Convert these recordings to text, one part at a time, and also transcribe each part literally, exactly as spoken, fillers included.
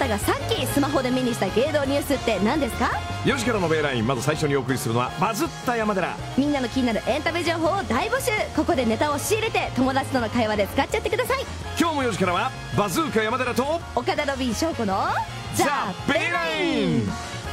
たがさっきスマホで目にした芸能ニュースって何ですか？ よじからの ベイライン、まず最初にお送りするのはバズった山寺。 みんなの気になるエンタメ情報を大募集。ここでネタを仕入れて友達との会話で使っちゃってください。 今日もよじからはバズーカ山寺と岡田ロビン翔子のザ・ベイライン。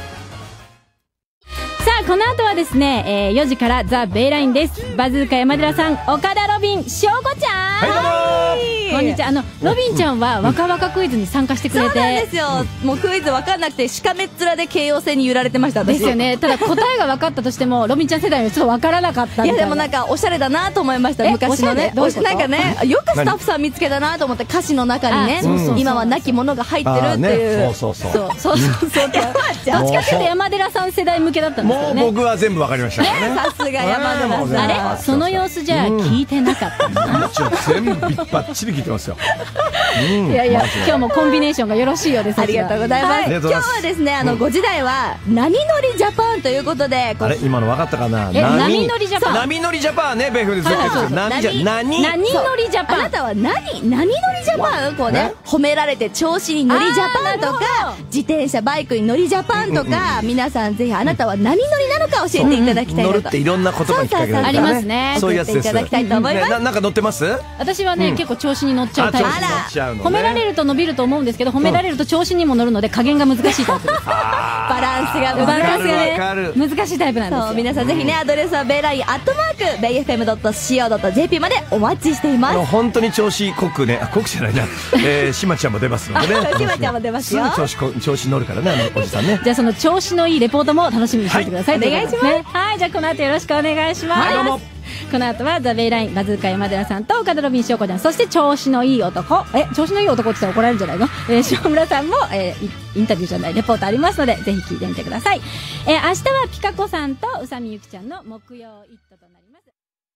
さあこの後はですね、えー、よじからザ・ベイラインです。バズーカ山寺さん、岡田ロビン翔子ちゃん、 はいどうもこんにちは。あのロビンちゃんは若々クイズに参加してくれて、 そうなんですよ。もうクイズ分かんなくてしかめっ面で京王線に揺られてました。 ですよね。ただ答えが分かったとしてもロビンちゃん世代はちょっと分からなかったみたいな。 いやでもなんかおしゃれだなと思いました。昔のね、 どういうこと？ なんかね、よくスタッフさん見つけたなと思って、歌詞の中にね、今は亡き者が入ってるっていう。 そうそうそうそうそうそうそう。どっちかっていうと山寺さん世代向けだったんですよね。 もう僕は全部わかりましたからね。 さすが山寺さん。 あれその様子じゃ聞いてなかったな。 もちろん全部バッチリ聞いてますよ。 いやいや、今日もコンビネーションがよろしいようです。 ありがとうございます。今日はですね、あのご時台は波乗りジャパンということで、 あれ今の分かったかな。 え、波乗りジャパン。 波乗りジャパンね、ベイフでずっと言ってる。波じゃ何？ 何乗りジャパン。 あなたは何何乗りジャパン？こうね、褒められて調子に乗りジャパンとか、自転車バイクに乗りジャパンとか、皆さんぜひあなたは何乗りなのか教えていただきたいなと。 乗るっていろんな言葉に聞かれるありますね。 そういうやつです。 いただきたいと思います。 なんか乗ってます？ 私はね結構調子に乗っちゃうタイプ。 あら、 褒められると伸びると思うんですけど、褒められると調子にも乗るので加減が難しいタイプです。 バランスがバランスがね難しいタイプなんですよ。 そう、皆さんぜひね、アドレスはベイラインアットマークベイエフエムドットシーオードットジェーピー までお待ちしています。 本当に調子濃くね、濃くじゃないな、えー、しまちゃんも出ますのでね。 しまちゃんも出ますよ。 すぐ調子こ調子乗るからね、あのおじさんね。 じゃあその調子のいいレポートも楽しみにしていてください。 はい、お願いします。 はい、じゃあこの後よろしくお願いします。 はい、どうも。 この後はザ・ベイライン、バズーカ山寺さんと岡田ロビン翔子ちゃん、そして調子のいい男、え調子のいい男って言ったら怒られるんじゃないの、えー、塩村さんも、えー、インタビューじゃないレポートありますのでぜひ聞いてみてください。えー、明日はピカ子さんと宇佐美ゆきちゃんの木曜イットとなります。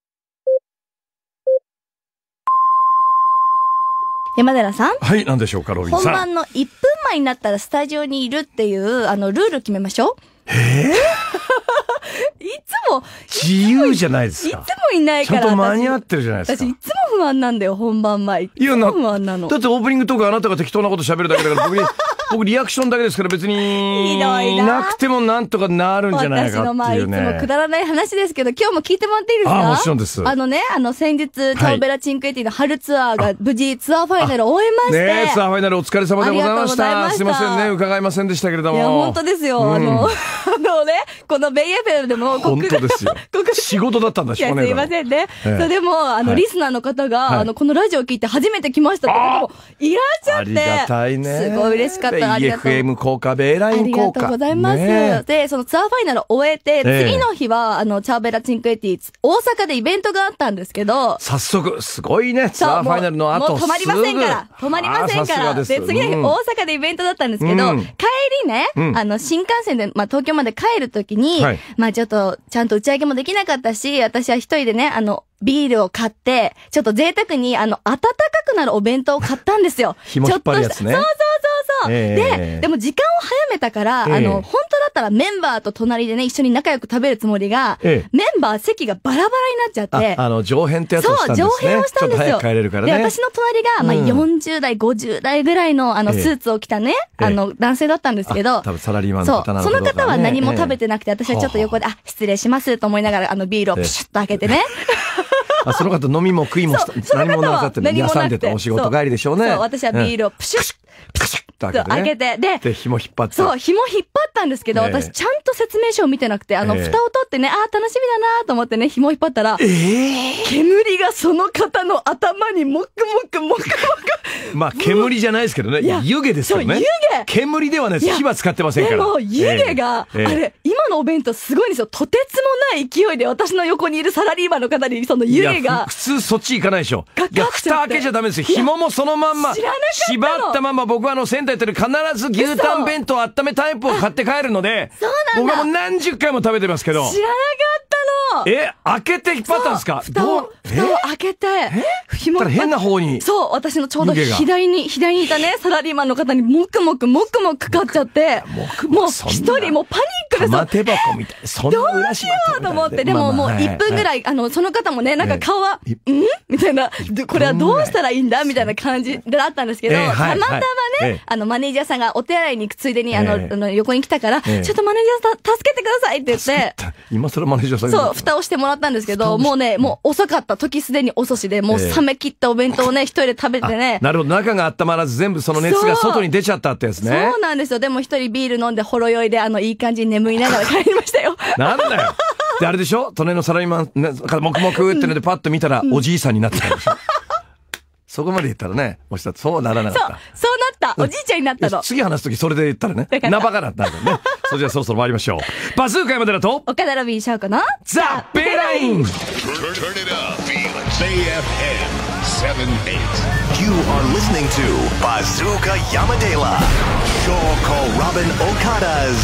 山寺さん、 はい、なんでしょうか、ロビンさん。 本番のいっぷんまえになったらスタジオにいるっていうあのルール決めましょう。 えーいつも自由じゃないですか。 いつもいないから。 ちゃんと間に合ってるじゃないですか。 私いつも不安なんだよ、本番前。いつも不安なの。 だってオープニングトークあなたが適当なこと喋るだけだから、僕に僕リアクションだけですから、別にいなくてもなんとかなるんじゃないかっていうね。 私のまあいつもくだらない話ですけど、今日も聞いてもらっていいですか？ あ、もちろんです。 あのね、あの先日チャオベラチンクエティの春ツアーが無事ツアーファイナルを終えまして、 ね、ツアーファイナルお疲れ様でございました。すいませんね、伺いませんでしたけれども。 いや本当ですよ。うん、あのあのね、このベイエフエムでも本当ですよ。仕事だったんだしょうね。 すいませんね。ええ、それでもあの、はい、リスナーの方が、はい、あのこのラジオ聞いて初めて来ましたって方もいらっしゃって、 ありがたいね。 すごい嬉しかった。ありがとう。 ベイエフエム 効果、ベイライン効果。 ありがとうございます。ね、でそのツアーファイナルを終えて、ええ、次の日はあのチャオベラチンクエティ大阪でイベントがあったんですけど、 早速すごいね。ツアーファイナルの後もう止まりませんから止まりませんから。で次の日、うん、大阪でイベントだったんですけど、うん、帰りね、うん、あの新幹線でまあ東京まで帰るときに、はい、まあちょっとちゃんと打ち上げもできなかったし、私は一人でね、あの、ビールを買って、ちょっと贅沢に、あの、温かくなるお弁当を買ったんですよ。 紐引っ張るやつね。 そうそうそうそう。えー、で、でも時間を早めたから、えー、あの、本当だったらメンバーと隣でね、一緒に仲良く食べるつもりが、えー、メンバー席がバラバラになっちゃって。 あ、あの、上辺ってやつをしたんですね。 そう、上辺をしたんですよ。 ちょっと早く帰れるからね。 で、私の隣が、まあ、よんじゅう代、ごじゅう代ぐらいの、あの、スーツを着たね、えー、あの、男性だったんですけど、 多分サラリーマンの方なのかどうか、ね。 そう、その方は何も食べてなくて、私はちょっと横で、あ、失礼しますと思いながら、あの、ビールをプシュッと開けてね。 あ、その方飲みも食いも何もなかったのに休んでたお仕事帰りでしょうね。 そう、私はビールをプシュッ、プシュッと開けて、で、 で、紐引っ張って。 そう、紐引っ張ったんですけど、私ちゃんと説明書を見てなくて、あの、蓋を取ってね、あー楽しみだなと思ってね、紐引っ張ったら、えー、煙がその方の頭にもくもくもくもく。 まあ、煙じゃないですけどね。湯気ですよね。 そう、湯気。 煙ではないです。火は使ってませんから。 でも、湯気が、あれ、今のお弁当すごいんですよ。とてつもない勢いで私の横にいるサラリーマンの方にその湯気が。 普通そっち行かないでしょ。いや、蓋開けちゃダメですよ。紐もそのまんま。縛ったまま僕はあの、仙台って必ず牛タン弁当温めタイプを買って帰るので、僕はもう何十回も食べてますけど。 知らなかったの。 え、開けて引っ張ったんですか？ 蓋を、蓋を開けて、 紐が変な方に。 そう、私のちょうど左に、左にいたね、サラリーマンの方にもくもくもくもくかかっちゃって、もう一人もうパニックで玉手箱みたいな。そんな裏しようと思って、でももういっぷんぐらい、あの、その方もね、なんか顔は、んみたいな、これはどうしたらいいんだみたいな感じだったんですけど、たまたまね、 ね、あの、マネージャーさんがお手洗いに行くついでに、あの、あの横に来たから、ちょっとマネージャーさん助けてくださいって言って、 今更マネージャーさんそう、蓋をしてもらったんですけど、もうね、もう遅かった。時すでに遅しで、もう冷め切ったお弁当をね、一人で食べてね。 なるほど、中が温まらず全部その熱が外に出ちゃったってやつね。 そうなんですよ。でも一人ビール飲んでほろ酔いで、あの、いい感じに眠りながら帰りましたよ。 なんだよ。で、あれでしょ、隣のサラリーマン、ね、もくもくってのでパッと見たら、おじいさんになってたでしょ。そこまで言ったらね、もしだそうならなかった。 そう、そうなった。おじいちゃんになったの。 次話すときそれで言ったらね、なばかなったんだよね。それじゃあそろそろ参りましょう。バズーカ山寺と、 岡田ロビン翔子のザ・ベイライン。 You are listening to Bazooka Yamadela, Shoko Robin Okada's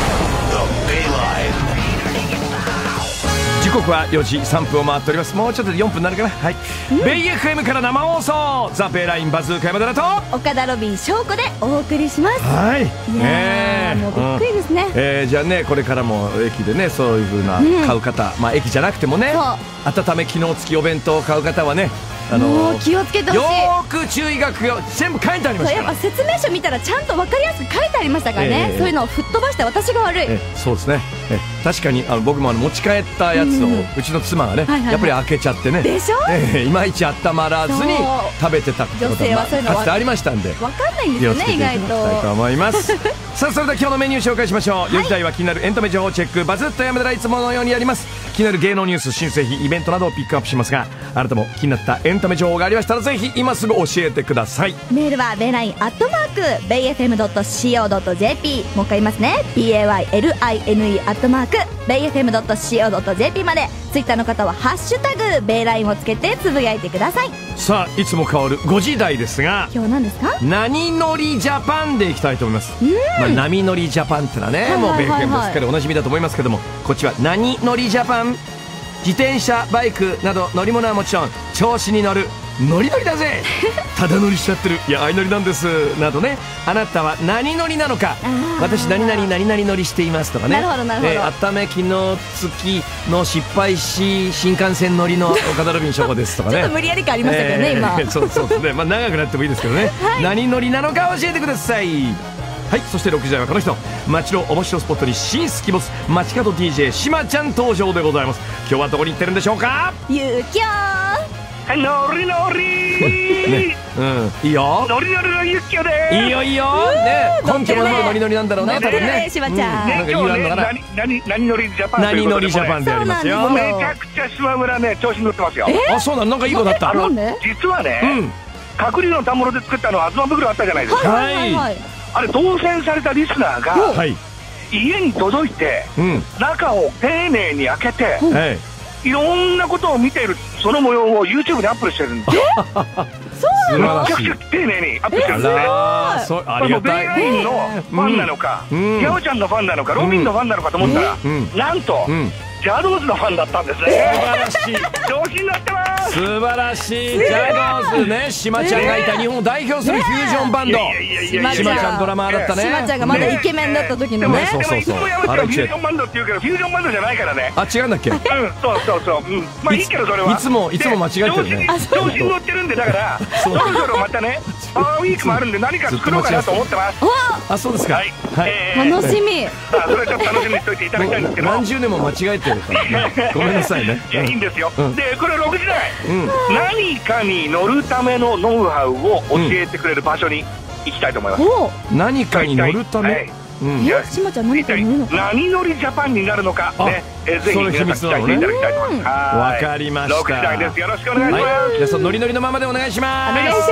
The Bayline。 時刻はよじさんぷんを回っております。もうちょっとでよんぷんになるかな。はい、うん、ベイ エフエム から生放送ザ・ベイラインバズーカ山寺と岡田ロビン翔子でお送りします。 はい、いやー、もうびっくりですね、うん、 えー、じゃあね、これからも駅でね、そういう風な買う方、うん、まあ駅じゃなくてもね、温め機能付きお弁当を買う方はね、あのー、 気をつけてほしい。 よーく注意書きが全部書いてありましたから。 やっぱ説明書見たらちゃんと分かりやすく書いてありましたからね、えー、そういうのを吹っ飛ばして私が悪い。 えー、そうですね、えー、確かにあの僕もあの持ち帰ったやつを、うん、うちの妻がね、はいはいはい、やっぱり開けちゃってね、 でしょ、 えー、いまいち温まらずに食べてたってことが、まあ、かつてありましたんで分かんないんですよね、意外と。 たいと思いますさあ、それでは今日のメニュー紹介しましょう。よじ台は気になるエンタメ情報チェック、バズった山寺いつものようにやります。気になる芸能ニュース、新製品、イベントなどをピックアップしますが、あなたも気になったエンタメ情報がありましたらぜひ今すぐ教えてください。 メールはベイラインアットマークベイエフエムドットシーオードットジェーピー、 もう一回言いますね、 ベイラインアットマークベイエフエムドットシーオードットジェーピー まで。ツイッターの方はハッシュタグベイラインをつけてつぶやいてください。 さあ、いつも変わるごじ台ですが、 今日何ですか？ 何乗りジャパンでいきたいと思います。まあ、波乗りジャパンってのはね、もうベイエフエムですからおなじみだと思いますけども、こっちは何乗りジャパン、自転車、バイクなど乗り物はもちろん調子に乗るノリノリだぜただ乗りしちゃってる、いや相乗りなんですなどね、あなたは何乗りなのか、私何々何々乗りしていますとかね、 なるほどなるほど、えー、温め機能付きの失敗し新幹線乗りの岡田ロビン翔子ですとかねちょっと無理やり感ありましたけどね、えー、今そうそうですね、まあ長くなってもいいですけどね、はい、何乗りなのか教えてください。はい、そしてろくじ台はこの人、街の面白スポットに新スキボス街角 ディージェー しまちゃん登場でございます。今日はどこに行ってるんでしょうか？ ゆうきょーノリノリね、うん、いいよ、 ノリノリのゆっきょでいいよいいよね、根拠もノリノリなんだろうね、多分ね、 しまちゃん、 ね、今日ね、何何ノリジャパン何ノリジャパンでありますよ。 めちゃくちゃ島村ね調子に乗ってますよ。 あ、そうなの、なんかいい子だった。 実はね、角竜の田んぼで作ったのは東袋あったじゃないですか。 はい、 あれ当選されたリスナーが、はい、家に届いて、うん、中を丁寧に開けて、うん、いろんなことを見ているその模様を YouTube にアップしてるんですよ。 そうなの？ めちゃくちゃ丁寧にアップしてるんですね。 ありがたい。 ベイラインのファンなのか、ヤオちゃんのファンなのか、ロビンのファンなのかと思ったら、なんと、ジャドーズのファンだったんですね。 素晴らしい。 調子になってます。 素晴らしい。ジャドーズね、しまちゃんがいた日本を代表するフュージョンバンド。しまちゃんドラマーだったね。 しまちゃんがまだイケメンだった時のね。 でもいつも山ちゃんフュージョンバンドって言うけどフュージョンバンドじゃないからね。 あ、違うんだっけ？ うん、そうそうそう。まあいいけどそれは。 いつもいつも間違えてるね。 調子に乗ってるんで、だからそろそろまたねパワーウィークもあるんで何か作ろうかなと思ってます。 あ、そうですか。はい。 楽しみ。 さあそれちょっと楽しみにしておいていただきたいんですけど。 何十年も間違えてるからね。ごめんなさいね。 いや、いいんですよ。でこれろくじ台、何かに乗るためのノウハウを教えてくれる場所に行きたいと思います。 何かに乗るため、 しまちゃん何かに乗るのか、 何乗りジャパンになるのかね、ぜひ皆さん期待していただきたいと思います。 わかりました。 ろくじ台です。よろしくお願いします。 じゃあそのノリノリのままでお願いします。 お願いします。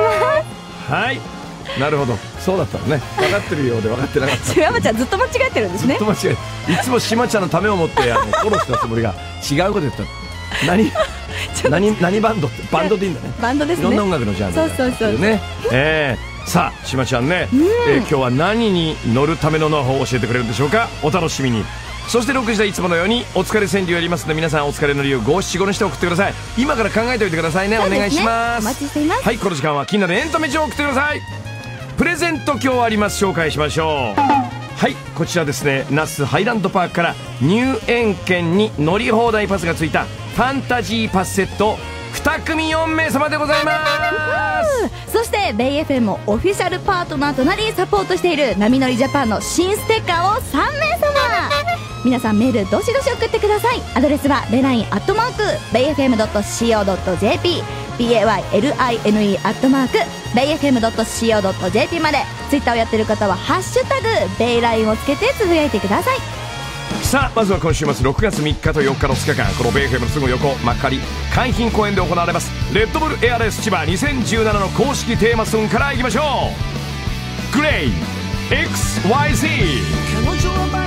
はい、なるほど、そうだったのね。分かってるようで分かってなかった。 しまちゃんずっと間違えてるんですね。 ずっと間違え、いつもしまちゃんのためを思ってあのフォローしたつもりが違うこと言った。何何何バンドって、バンドでいいんだね。 バンドですね。 いろんな音楽のジャンルそうそうそうね。えー、さあしまちゃんね、えー、今日は何に乗るためのノウハウを教えてくれるんでしょうか。お楽しみに。そしてろくじ台いつものようにお疲れ川柳やりますので、皆さんお疲れの理由五七五にして送ってください。今から考えておいてくださいね。お願いします。 お待ちしています。 はい、この時間は気になるエンタメ情報を送ってください。プレゼント今日あります。紹介しましょう。はい、こちらですね、那須ハイランドパークから入園券に乗り放題パスがついたファンタジーパスセットをふに組よんめいさまでございます。 そしてベイ エフエム オフィシャルパートナーとなりサポートしている波乗りジャパンの新ステッカーをさんめいさま。皆さんメールどしどし送ってください。アドレスはベラインアットマークベイエフエムドットシーオードットジェーピー ベイエフエム アットマークベイエフエムドットシーオードットジェーピー まで。ツイッターをやってる方はハッシュタグベイラインをつけてつぶやいてください。 さあまずは今週末ろくがつみっかとよっかのふつかかん、このベイ エフエム のすぐ横幕張海浜公園で行われますレッドブルエアレース千葉にせんじゅうななの公式テーマソングからいきましょう。グレイ エックスワイゼット。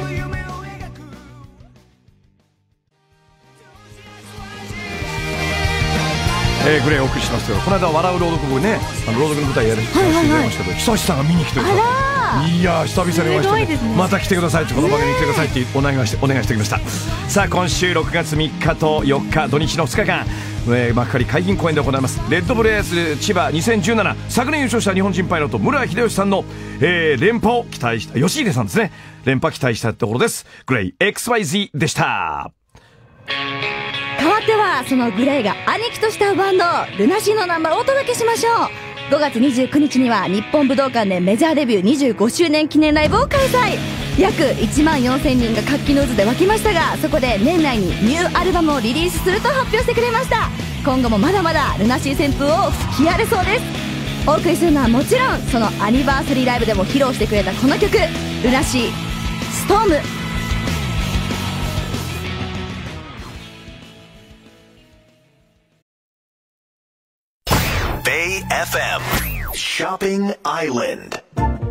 えー、グレイをお送りしますけど、この間笑う朗読部ね、あの朗読の舞台やらせていただきましたけど、久志さんが見に来てくださって、いやー久々にお会いして、ねね、また来てくださいって、この番組に来てくださいってお願いしてお願いしてきました。さあ今週ろくがつみっかとよっか土日のふつかかん、えー、幕張海浜公園で行われますレッドブルエース千葉にせんじゅうなな、昨年優勝した日本人パイロット村秀吉さんの、えー、連覇を期待した、吉秀さんですね、連覇期待したところです。グレイ エックスワイゼット でした。 変わってはそのグレイが兄貴としたバンドルナシーのナンバーをお届けしましょう。ごがつにじゅうくにちには日本武道館でメジャーデビューにじゅうごしゅうねん記念ライブを開催。約いちまんよんせんにんが活気の渦で沸きましたが、そこで年内にニューアルバムをリリースすると発表してくれました。今後もまだまだルナシー旋風を吹き荒れそうです。お送りするのはもちろんそのアニバーサリーライブでも披露してくれたこの曲、ルナシーストーム。 Bay エフエム Shopping Island。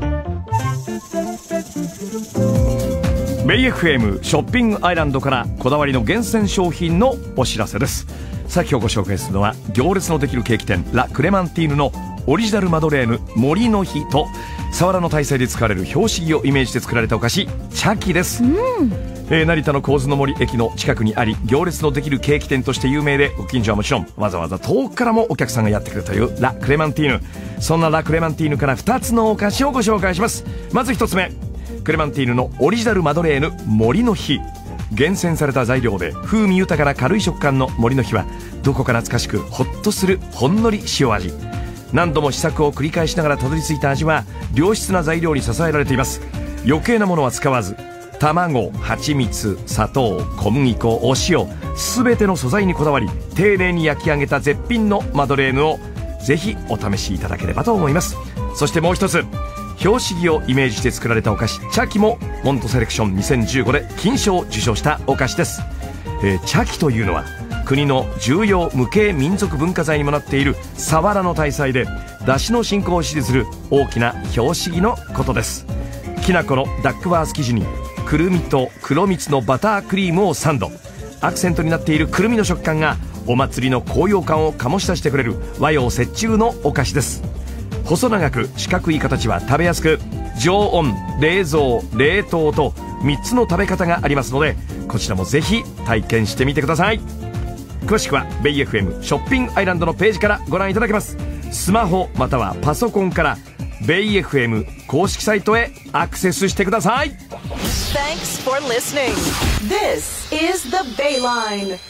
ベイ エフエム ショッピングアイランドからこだわりの厳選商品のお知らせです。さあ今日ご紹介するのは行列のできるケーキ店ラ・クレマンティーヌのオリジナルマドレーヌ森の日と、サワラの大祭で使われる拍子木をイメージして作られたお菓子チャキです。うんえー、成田の神津の森駅の近くにあり、行列のできるケーキ店として有名で、ご近所はもちろんわざわざ遠くからもお客さんがやってくるというラ・クレマンティーヌ。そんなラ・クレマンティーヌからふたつのお菓子をご紹介します。まずひとつめ、クレマンティーヌのオリジナルマドレーヌ森の日。厳選された材料で風味豊かな軽い食感の森の日は、どこか懐かしくほっとするほんのり塩味。何度も試作を繰り返しながらたどり着いた味は良質な材料に支えられています。余計なものは使わず、卵、蜂蜜、砂糖、小麦粉、お塩、すべての素材にこだわり丁寧に焼き上げた絶品のマドレーヌをぜひお試しいただければと思います。そしてもう一つ、拍子木をイメージして作られたお菓子チャキもモントセレクションにせんじゅうごで金賞を受賞したお菓子です。えー、チャキというのは国の重要無形民族文化財にもなっているサワラの大祭で出汁の進行を支持する大きな拍子木のことです。きな粉のダックワース生地にくるみと黒蜜のバタークリームをサンド。アクセントになっているくるみの食感がお祭りの高揚感を醸し出してくれる和洋折衷のお菓子です。細長く四角い形は食べやすく、常温、冷蔵、冷凍とみっつの食べ方がありますので、こちらもぜひ体験してみてください。詳しくはベイ エフエム ショッピングアイランドのページからご覧いただけます。スマホまたはパソコンからベイ エフエム 公式サイトへアクセスしてください。 Thanks for listening. This is the Bayline.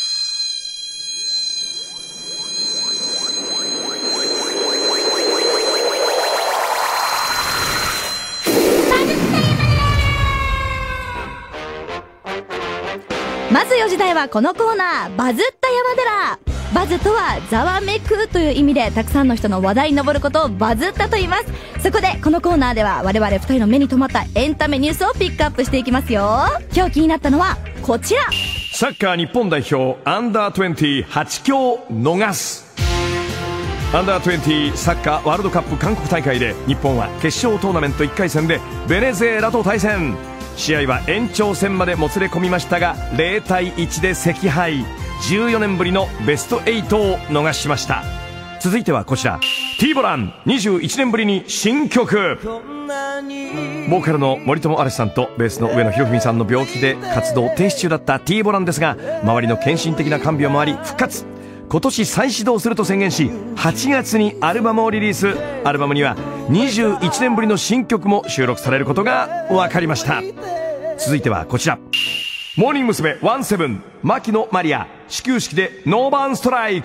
まずよじ台はこのコーナー、バズった山寺。バズとはざわめくという意味で、たくさんの人の話題に上ることをバズったと言います。そこでこのコーナーでは我々ふたりの目に留まったエンタメニュースをピックアップしていきますよ。今日気になったのはこちら。 サッカー日本代表アンダーにじゅうはち強逃す。アンダーにじゅうサッカーワールドカップ韓国大会で日本は決勝トーナメントいっかい戦でベネズエラと対戦。試合は延長戦までもつれ込みましたがゼロたいいちで惜敗。じゅうよねんぶりのベストはちを逃しました。続いてはこちら、 T ボランにじゅういちねんぶりに新曲。ボーカルの森友アレスさんとベースの上野博文さんの病気で活動停止中だった T ボランですが、周りの献身的な看病もあり復活。今年再始動すると宣言し、はちがつにアルバムをリリース。アルバムにはにじゅういちねんぶりの新曲も収録されることが分かりました。続いてはこちら、 モーニング娘。ワンセブン、牧野マリア、始球式でノーバンストライク。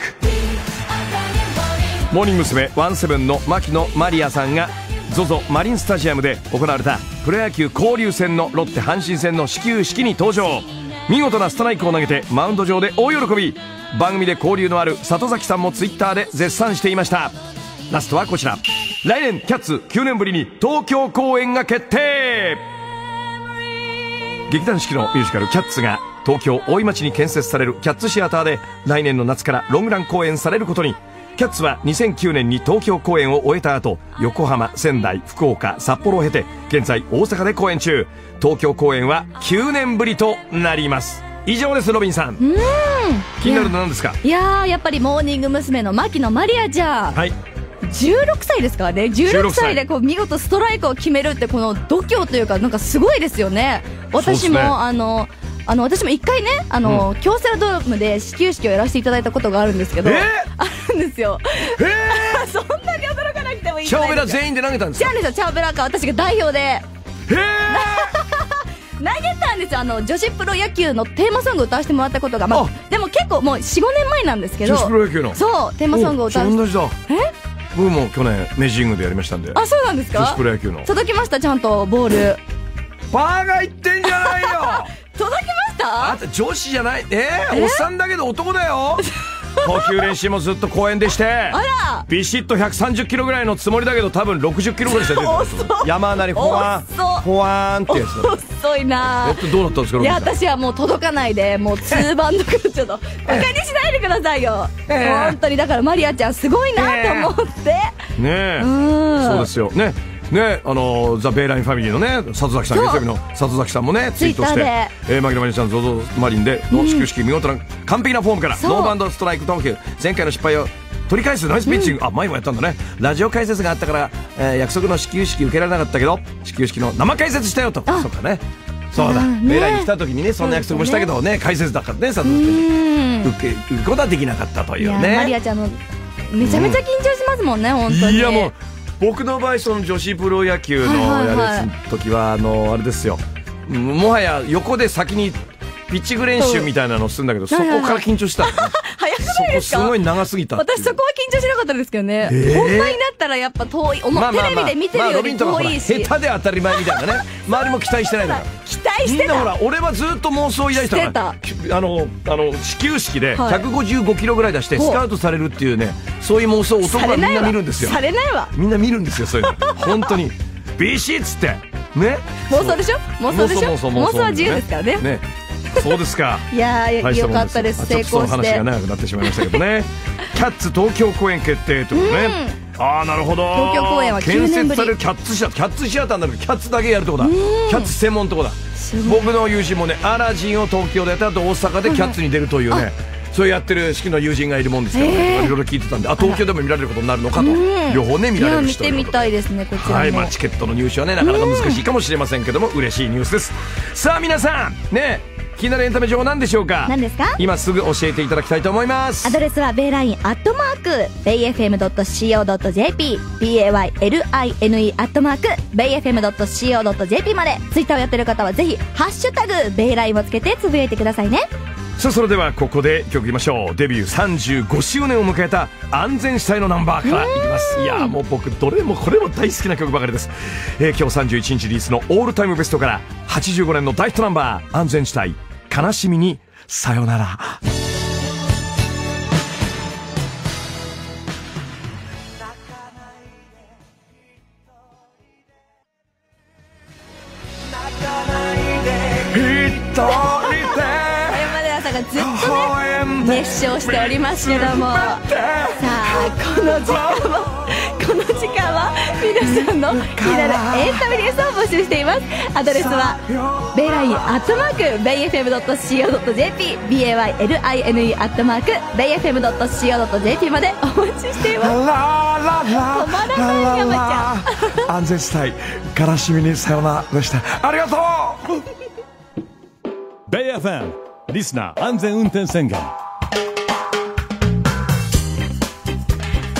モーニング娘。ワンセブンの牧野マリアさんが ゾゾ マリンスタジアムで行われたプロ野球交流戦のロッテ阪神戦の始球式に登場。見事なストライクを投げてマウンド上で大喜び。番組で交流のある里崎さんもツイッターで絶賛していました。ラストはこちら。来年キャッツきゅうねんぶりに東京公演が決定。劇団四季のミュージカルキャッツが東京大井町に建設されるキャッツシアターで来年の夏からロングラン公演されることに。キャッツはにせんきゅうねんに東京公演を終えた後、横浜、仙台、福岡、札幌を経て現在大阪で公演中。東京公演はきゅうねんぶりとなります。以上です。ロビンさん、うん、気になるの何ですか？ いやー、やっぱりモーニング娘。の牧野マリアちゃん、はい、じゅうろくさいですからね。じゅうろくさいでこう見事ストライクを決めるって、この度胸というか、なんかすごいですよね。私も、ね、あのあの私も一回ね、あの、うん、京セラドームで始球式をやらせていただいたことがあるんですけど、えー、あるんですよ。えー、そんなに驚かなくてもいいじゃないですか。チャオベラ全員で投げたんですか？違うんですよ、チャオベラか私が代表で、えー、投げたんですよ。あの女子プロ野球のテーマソングを歌わせてもらったことが、まあ、でも結構もう よん,ご 年前なんですけど、 女子プロ野球のそうテーマソングを歌わせて。 同じだ。え僕も去年明治神宮でやりましたんで。 あ、そうなんですか？ 女子プロ野球の届きました、ちゃんとボール。 バーが言ってんじゃないよ。 届きました？ あんた女子じゃない、えー、おっさんだけど男だよ。投球練習もずっと公園でして、あらビシッとひゃくさんじゅっキロぐらいのつもりだけど多分ろくじゅっキロぐらいしか出てない。山なりほわんほわんってやつだ。 遅いな。 えっとどうだったんですか？ いや私はもう届かないで、もうツーバンドクちょっとバカにしないでくださいよ。本当にだからマリアちゃんすごいなと思って。ねえ、そうですよね。ね、あのザ・ベイラインファミリーのね里崎さん、月曜日の里崎さんもねツイートして、えー、牧野マリちゃん ゾゾ マリンでの始球式、見事な完璧なフォームからノーバンドストライク投球、前回の失敗を取り返すナイスピッチング、うん、あ前もやったんだね。ラジオ解説があったから、えー、約束の始球式受けられなかったけど始球式の生解説したよと。そうかね、そうだ、ね、ベイラインに来た時にねそんな約束もしたけどね、ね解説だからね里崎に受けることはできなかったというね。 マリアちゃんのめちゃめちゃ緊張しますもんね、うん、本当に。 いやもう僕の場合その女子プロ野球のやつの時はあのあれですよ、もはや横で先にピッチング練習みたいなのをするんだけど、そこから緊張した。 早くないですか？ そこすごい長すぎた。 私そこは緊張しなかったですけどね、えー、本番になったらやっぱ遠い、まあまあまあ、テレビで見てるより遠いし、 下手で当たり前みたいなね。周りも期待してないから期待してた。 みんなほら俺はずっと妄想を抱いてたから、あのあの始球式でひゃくごじゅうごキロぐらい出してスカウトされるっていうね、そういう妄想を男がみんな見るんですよ。 されないわ。 みんな見るんですよそういうの。本当にビシッつってね。 妄想でしょ、妄想でしょ、妄想は自由ですからね。ね、 そうですか。 いやーよかったです、成功して。 その話が長くなってしまいましたけどね。キャッツ東京公演決定ということね。ああなるほど。 東京公演はきゅうねんぶり。建設されるキャッツシアター、キャッツシアターになるとキャッツだけやるとこだ。キャッツ専門とこだ。僕の友人もねアラジンを東京でやった後大阪でキャッツに出るというね、そうやってる式の友人がいるもんですからね、いろいろ聞いてたんで、あ東京でも見られることになるのかと、両方ね見られる人見てみたいですねこちらも。 はい、まあチケットの入手はねなかなか難しいかもしれませんけども嬉しいニュースです。さあ皆さんね、気になるエンタメ情報何でしょうか？ 何ですか？ 今すぐ教えていただきたいと思います。 アドレスはベイラインアットマークベイエフエムドットシーオードットジェーピー ベイラインアットマークベイエフエムドットシーオードットジェーピー まで。ツイッターをやってる方はぜひハッシュタグベイラインをつけてつぶやいてくださいね。 さあそれではここで曲いきましょう。デビューさんじゅうごしゅうねんを迎えた安全地帯のナンバーからいきます。いやもう僕どれもこれも大好きな曲ばかりです。えー、今日さんじゅういちにちリリースのオールタイムベストからはちじゅうごねんの大ヒットナンバー安全地帯悲しみにさよなら。 ずっとね熱唱しておりますけども、さあこの時間もこの時間は皆さんの気になるエンタメニュースを募集しています。アドレスはベイラインアットマークベイエフエムドットシーオードットジェーピー ベイラインアットマークベイエフエムドットシーオードットジェーピー までお待ちしています。止まらない山ちゃん。 安全地帯悲しみにさよならでした。ありがとう。 ベイエフエムリスナー安全運転宣言。 さあ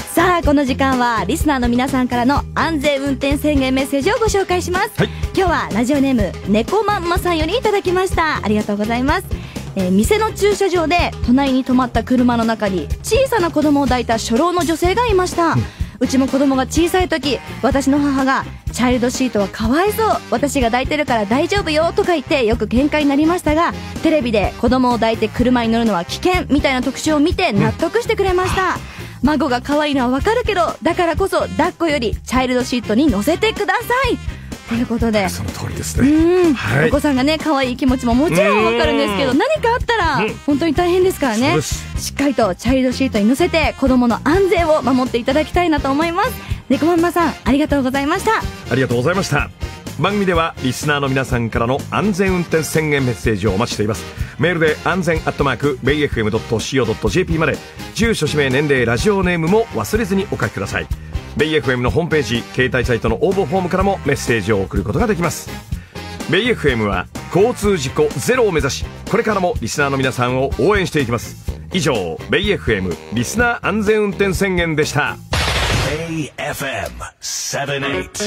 この時間はリスナーの皆さんからの安全運転宣言メッセージをご紹介します、はい、今日はラジオネーム猫まんまさんよりいただきました。ありがとうございます。えー、店の駐車場で隣に止まった車の中に小さな子供を抱いた初老の女性がいました、うん、うちも子供が小さい時、私の母がチャイルドシートはかわいそう、私が抱いてるから大丈夫よとか言ってよく喧嘩になりましたが、テレビで子供を抱いて車に乗るのは危険みたいな特集を見て納得してくれました、うん、孫が可愛いのはわかるけど、だからこそ抱っこよりチャイルドシートに乗せてくださいということで、 その通りですね。うん、 はい、お子さんがね可愛い気持ちももちろんわかるんですけど、何かあったら本当に大変ですからね、しっかりとチャイルドシートに乗せて子供の安全を守っていただきたいなと思います。猫まんまさん、ありがとうございました。 ありがとうございました。番組ではリスナーの皆さんからの安全運転宣言メッセージをお待ちしています。メールで安全アットマークベイエフエムドットシーオードットジェーピー まで、住所氏名年齢ラジオネームも忘れずにお書きください。ベイ エフエム のホームページ、携帯サイトの応募フォームからもメッセージを送ることができます。ベイ エフエム は交通事故ゼロを目指し、これからもリスナーの皆さんを応援していきます。以上、ベイ エフエム リスナー安全運転宣言でした。 ベイ エフエム ななじゅう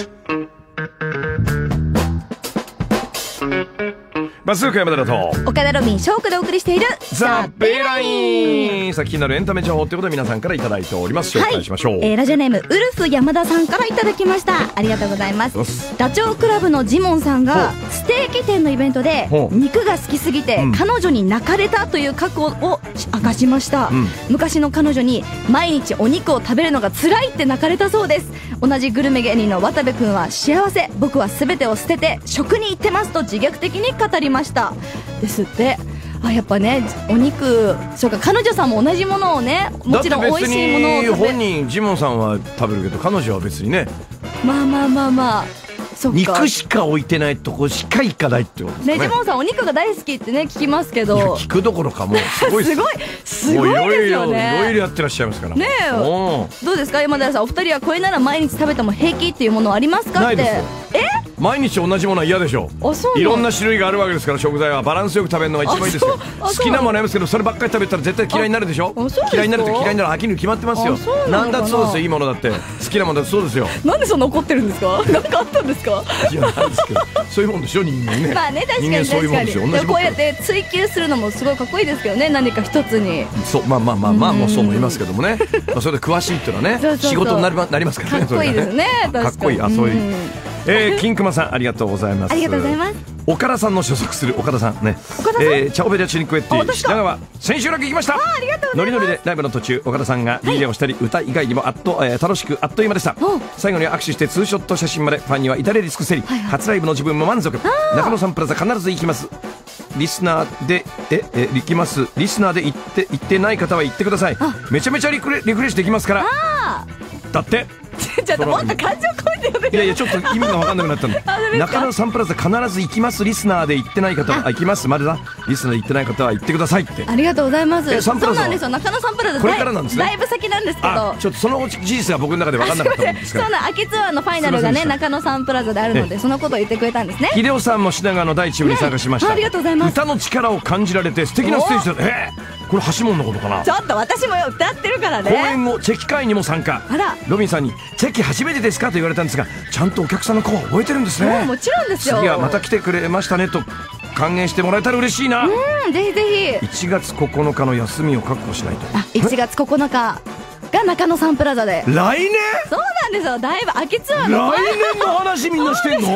はち。 松岡山田と岡田ロビン翔子でお送りしているザ・ベイライン。さあ、気になるエンタメ情報ということで皆さんからいただいております。紹介しましょう。 はい、えー、ラジオネームウルフ山田さんからいただきました。ありがとうございます。ダチョウ倶楽部のジモンさんがステーキ店のイベントで肉が好きすぎて彼女に泣かれたという過去を明かしました、うん、昔の彼女に毎日お肉を食べるのが辛いって泣かれたそうです。同じグルメ芸人の渡部君は幸せ、僕は全てを捨てて食に行ってますと自虐的に語りましたですって。あ、やっぱね、お肉、そうか、彼女さんも同じものをね、もちろん美味しいものを食べ、 本人ジモンさんは食べるけど彼女は別にね、 まあまあまあまあ、そっか、 肉しか置いてないとこしか行かないってことですね。 ね、ジモンさんお肉が大好きってね聞きますけど、いや聞くどころかもうすごいすごいすごいですよね。 いろいろやってらっしゃいますからね。 え、どうですか山田さん、お二人はこれなら毎日食べても平気っていうものありますかって。 ないですよ。 え、 毎日同じものは嫌でしょ。 あ、そう。 いろんな種類があるわけですから、食材はバランスよく食べるのが一番いいですよ。好きなものありますけど、そればっかり食べたら絶対嫌いになるでしょ。嫌いになると嫌いになる飽きるに決まってますよ。なんだってそうですよ。いいものだって好きなものだってそうですよ。 なんでそんな怒ってるんですか。なんかあったんですか。 いや、なんですけどそういうもんでしょ、人間ね。 まあね、確かに確かに。でこうやって追求するのもすごいかっこいいですけどね、何か一つに。 そう、まあまあまあまあ、もうそうも言いますけどもね。まあそれで詳しいっていうのはね、仕事になりまなりますからね。 かっこいいですね。 かっこいい。あ、そういう。えー、金熊さん、ありがとうございます。 ありがとうございます。 岡田さんの所属する岡田さんね、 岡田さん、 えー、チャオベリアチュニクエッティ品川千秋楽行きました。ノリノリでライブの途中、岡田さんが ディージェー をしたり、歌以外にもあっと、えー、楽しくあっという間でした。最後には握手してツーショット写真まで、ファンには至れり尽くせり、はいはい、初ライブの自分も満足。中野サンプラザ必ず行きます。リスナーでええ行きますリスナーで行って行ってない方は行ってください。めちゃめちゃリクレリフレッシュできますから。だってちょっともっと感情込めてよね。 いやいや、ちょっと意味が分かんなくなったんで中野サンプラザ必ず行きます。リスナーで行ってない方は行きます。までだ、リスナーで行ってない方は行ってくださいって。 ありがとうございます。 え、サンプラザそうなんですよ、中野サンプラザこれからなんですね。 だいぶ先なんですけど、 ちょっとその事実が僕の中で分かんなかったんですから。 そうな、秋ツアーのファイナルがね中野サンプラザであるので、そのことを言ってくれたんですね。 秀夫さんも品川の第一部に参加しました。 ありがとうございます。 歌の力を感じられて素敵なステージだ。えー、これ橋本のことかな。 ちょっと私も歌ってるからね。 公演後チェキ会にも参加。 あら、 ロビンさんにチェキ初めてですかと言われたんですが、ちゃんとお客さんの顔を覚えてるんですね。 もちろんですよ。 次はまた来てくれましたねと還元してもらえたら嬉しいな。 うん、ぜひぜひ。 いちがつここのかの休みを確保しないと。 あ、いちがつここのかが中野サンプラザで。 来年。 そうなんですよ。だいぶ秋ツアーの来年の話みんなしてんの。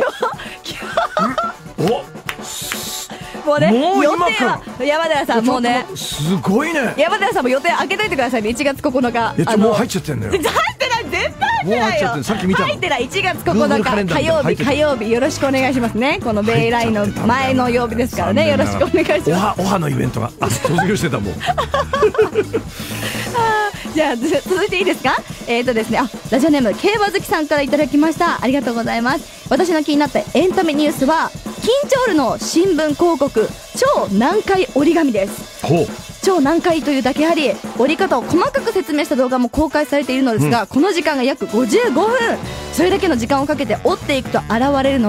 お、 もうね、 もう今予定は山寺さんもうね、 すごいね。 山寺さんも予定開けといてくださいね。いちがつここのか。 いや、もう入っちゃってんだよ。 入ってない、絶対入ってないよ。 さっき見たの。 入ってない。いちがつここのか火曜日、火曜日よろしくお願いしますね。このベイラインの前の曜日ですからね、よろしくお願いします。 おはおはのイベントがあ卒業してたもん。 じゃあ続いていいですか。えーとですね、あ、ラジオネーム競馬好きさんからいただきました。ありがとうございます。私の気になったエンタメニュースは緊張ールの新聞広告超難解折り紙です。 ほう。 超難解というだけあり、折り方を細かく説明した動画も公開されているのですが、うん、この時間が約ごじゅうごふん。それだけの時間をかけて折っていくと現れるのが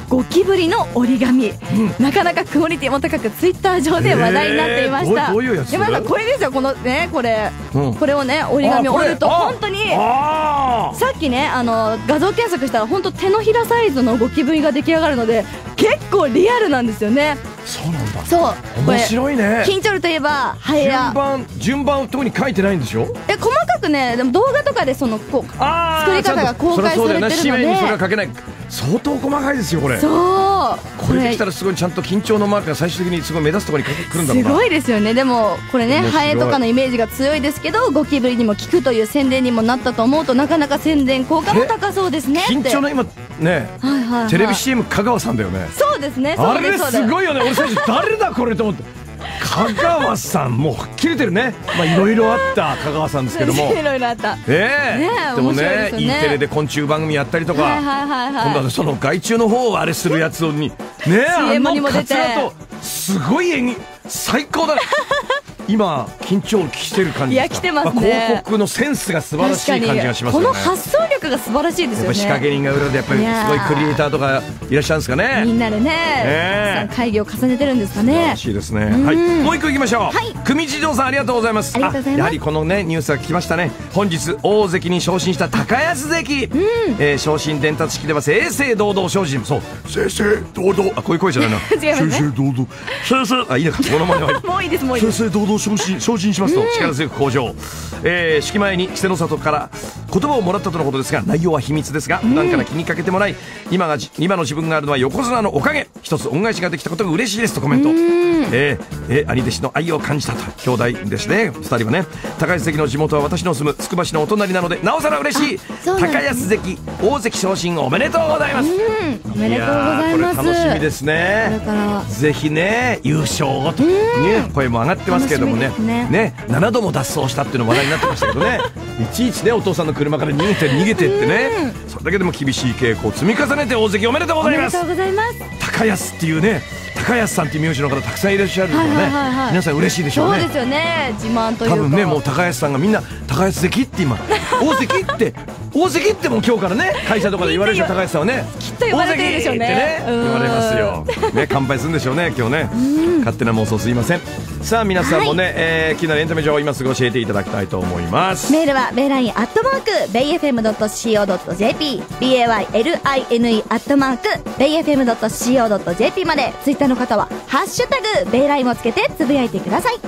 ゴキブリの折り紙、うん、なかなかクオリティも高くツイッター上で話題になっていました。 どういうやつ？ 山田さんこれですよ、このねこれ、うん、これをね折り紙を折ると本当にさっきねあの画像検索したら本当手のひらサイズのゴキブリが出来上がるので結構リアルなんですよね。 そうなんだ。 そう面白いね。 キンチョルといえばハエや順番順番を特に書いてないんでしょ。 え細かくねでも動画とかでそのこう作り方が公開されてるので、 紙面にそれは書けない。相当細かいですよこれ。 そうこれできたらすごいちゃんと緊張のマークが最終的にすごい目立つところに来るんだろうな。 すごいですよね。でもこれねハエとかのイメージが強いですけどゴキブリにも効くという宣伝にもなったと思うとなかなか宣伝効果も高そうですね。 緊張の今ね、はいはいはい、テレビ シーエム 香川さんだよね。 そうですね。そうです。 あれすごいよね。俺最初誰だこれと思って香川さんもう切れてるね。まあいろいろあった香川さんですけどもいろいろあったええー、でもね E テレで昆虫番組やったりとか、はいはいはいはい、今度はその害虫の方をあれするやつにねあのカツラとすごい演技最高だね今緊張してる感じですか。 いや来てますね、 まあ、広告のセンスが素晴らしい感じがしますよね。 この発想力が素晴らしいですよね。 仕掛け人が裏でやっぱりすごいクリエイターとかいらっしゃるんですかね。 みんなでね、えー、会議を重ねてるんですかね。 素晴らしいですね。はい、もう一個いきましょう。はい、組地蔵さんありがとうございます。 ありがとうございます。 やはりこのねニュースが聞きましたね。本日大関に昇進した高安関、うんえー、昇進伝達式では正々堂々昇進。そう正々堂々あこういう声じゃないな違いますね。 正々堂々正々あいいのかこのままもういいですもういいです。 正々堂々昇進昇進しますと力強く向上、えー、式前に稀勢の里から言葉をもらったとのことですが内容は秘密ですが普段から気にかけてもらい今が今の自分があるのは横綱のおかげ一つ恩返しができたことが嬉しいですとコメント。えーえー、兄弟子の愛を感じたと兄弟ですねふたりはね。高安関の地元は私の住むつくば市のお隣なのでなおさら嬉しい。高安関大関昇進おめでとうございます。 おめでとうございます。 これ楽しみですね。ぜひね優勝をと、ね、声も上がってますけれどもねね, ねななども脱走したっていうの話題になってましたけどねいちいちねお父さんの車から逃げて逃げてってねそれだけでも厳しい稽古を積み重ねて大関おめでとうございます。 おめでとうございます。 高安っていうね高安さんっていう名字の方たくさんいらっしゃるからね、はいはいはいはい、皆さん嬉しいでしょうね。 そうですよね自慢というか多分ねもう高安さんがみんな高安関って今大関って大関ってもう今日からね会社とかで言われるでしょ高安さんはねきっと言われてるでしょうね。 大関ってね言われますよ、ね、乾杯するんでしょうね今日ね勝手な妄想すいません。さあ皆さんもね、はいえー、気になるエンタメ情報を今すぐ教えていただきたいと思います。 メールはベイラインアットマークベイエフエムドットシーオードットジェーピー ベイラインアットマークベイエフエムドットシーオードットジェーピー までツイッターの方はハッシュタグベイラインをつけてつぶやいてください。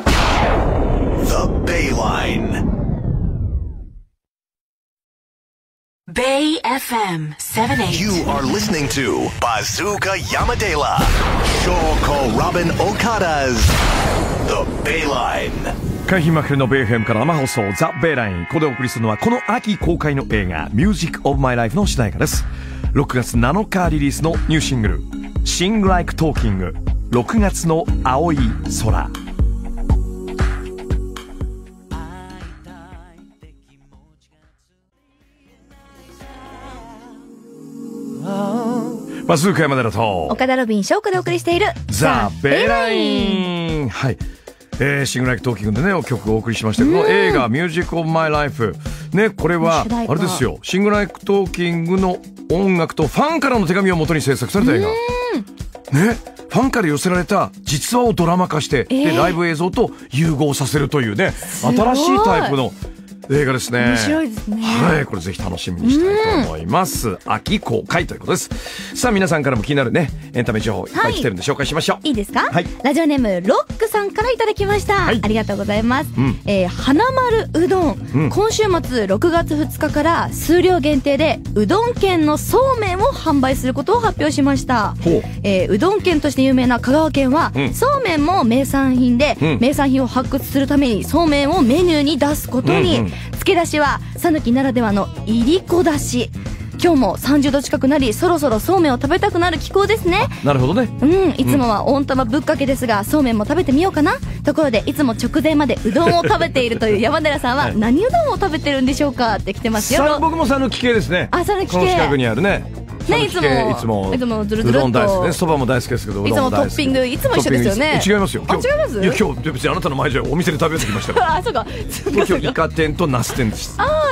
The Bayline Bay エフエム セブンティーエイト You are listening to Bazooka Yamadela Shoko Robin Okada's The Bayline 海浜幕のベイ エフエム から生放送ザ・ベイライン。ここでお送りするのはこの秋公開の映画 Music of My Life の主題歌です。ろくがつなのかリリースのニューシングル Sing Like Talking ろくがつの青い空。バズーカ山寺と岡田ロビン翔子でお送りしているザ・ベイライン。はい、えー、シングライクトーキングでね曲をお送りしましたけど、この映画 Music of My Life ねこれはあれですよシングライクトーキングの音楽とファンからの手紙をもとに制作された映画ね。ファンから寄せられた実話をドラマ化して、えー、でライブ映像と融合させるというね新しいタイプの映画ですね。 面白いですね。 はい、これぜひ楽しみにしたいと思います。秋公開ということです。さあ皆さんからも気になるねエンタメ情報いっぱい来てるんで紹介しましょう。 はい、いいですか、 はい、 ラジオネームロックさんからいただきました、はい、ありがとうございます、うんえー、花丸うどん、うん、今週末ろくがつふつかから数量限定でうどん県のそうめんを販売することを発表しました。う,、えー、うどん県として有名な香川県は、うん、そうめんも名産品で、うん、名産品を発掘するためにそうめんをメニューに出すことに、うんうん、付け出しは讃岐ならではのいりこだし。今日もさんじゅうど近くなりそろそろそうめんを食べたくなる気候ですね。 なるほどね。 うんいつもは温玉ぶっかけですが、うん、そうめんも食べてみようかな。ところでいつも直前までうどんを食べているという山寺さんは何うどんを食べてるんでしょうかって来てますよ。 僕も讃岐系ですね。 あ讃岐系この近くにあるねね、いつもいつもいつもずるずるっとうどん大好きね。そばも大好きですけどいつもトッピングいつも一緒ですよね。 違いますよ。 あ違います。 いや今日別にあなたの前じゃお店で食べようときましたから。 あそうか今日イカ天とナス天です。 あ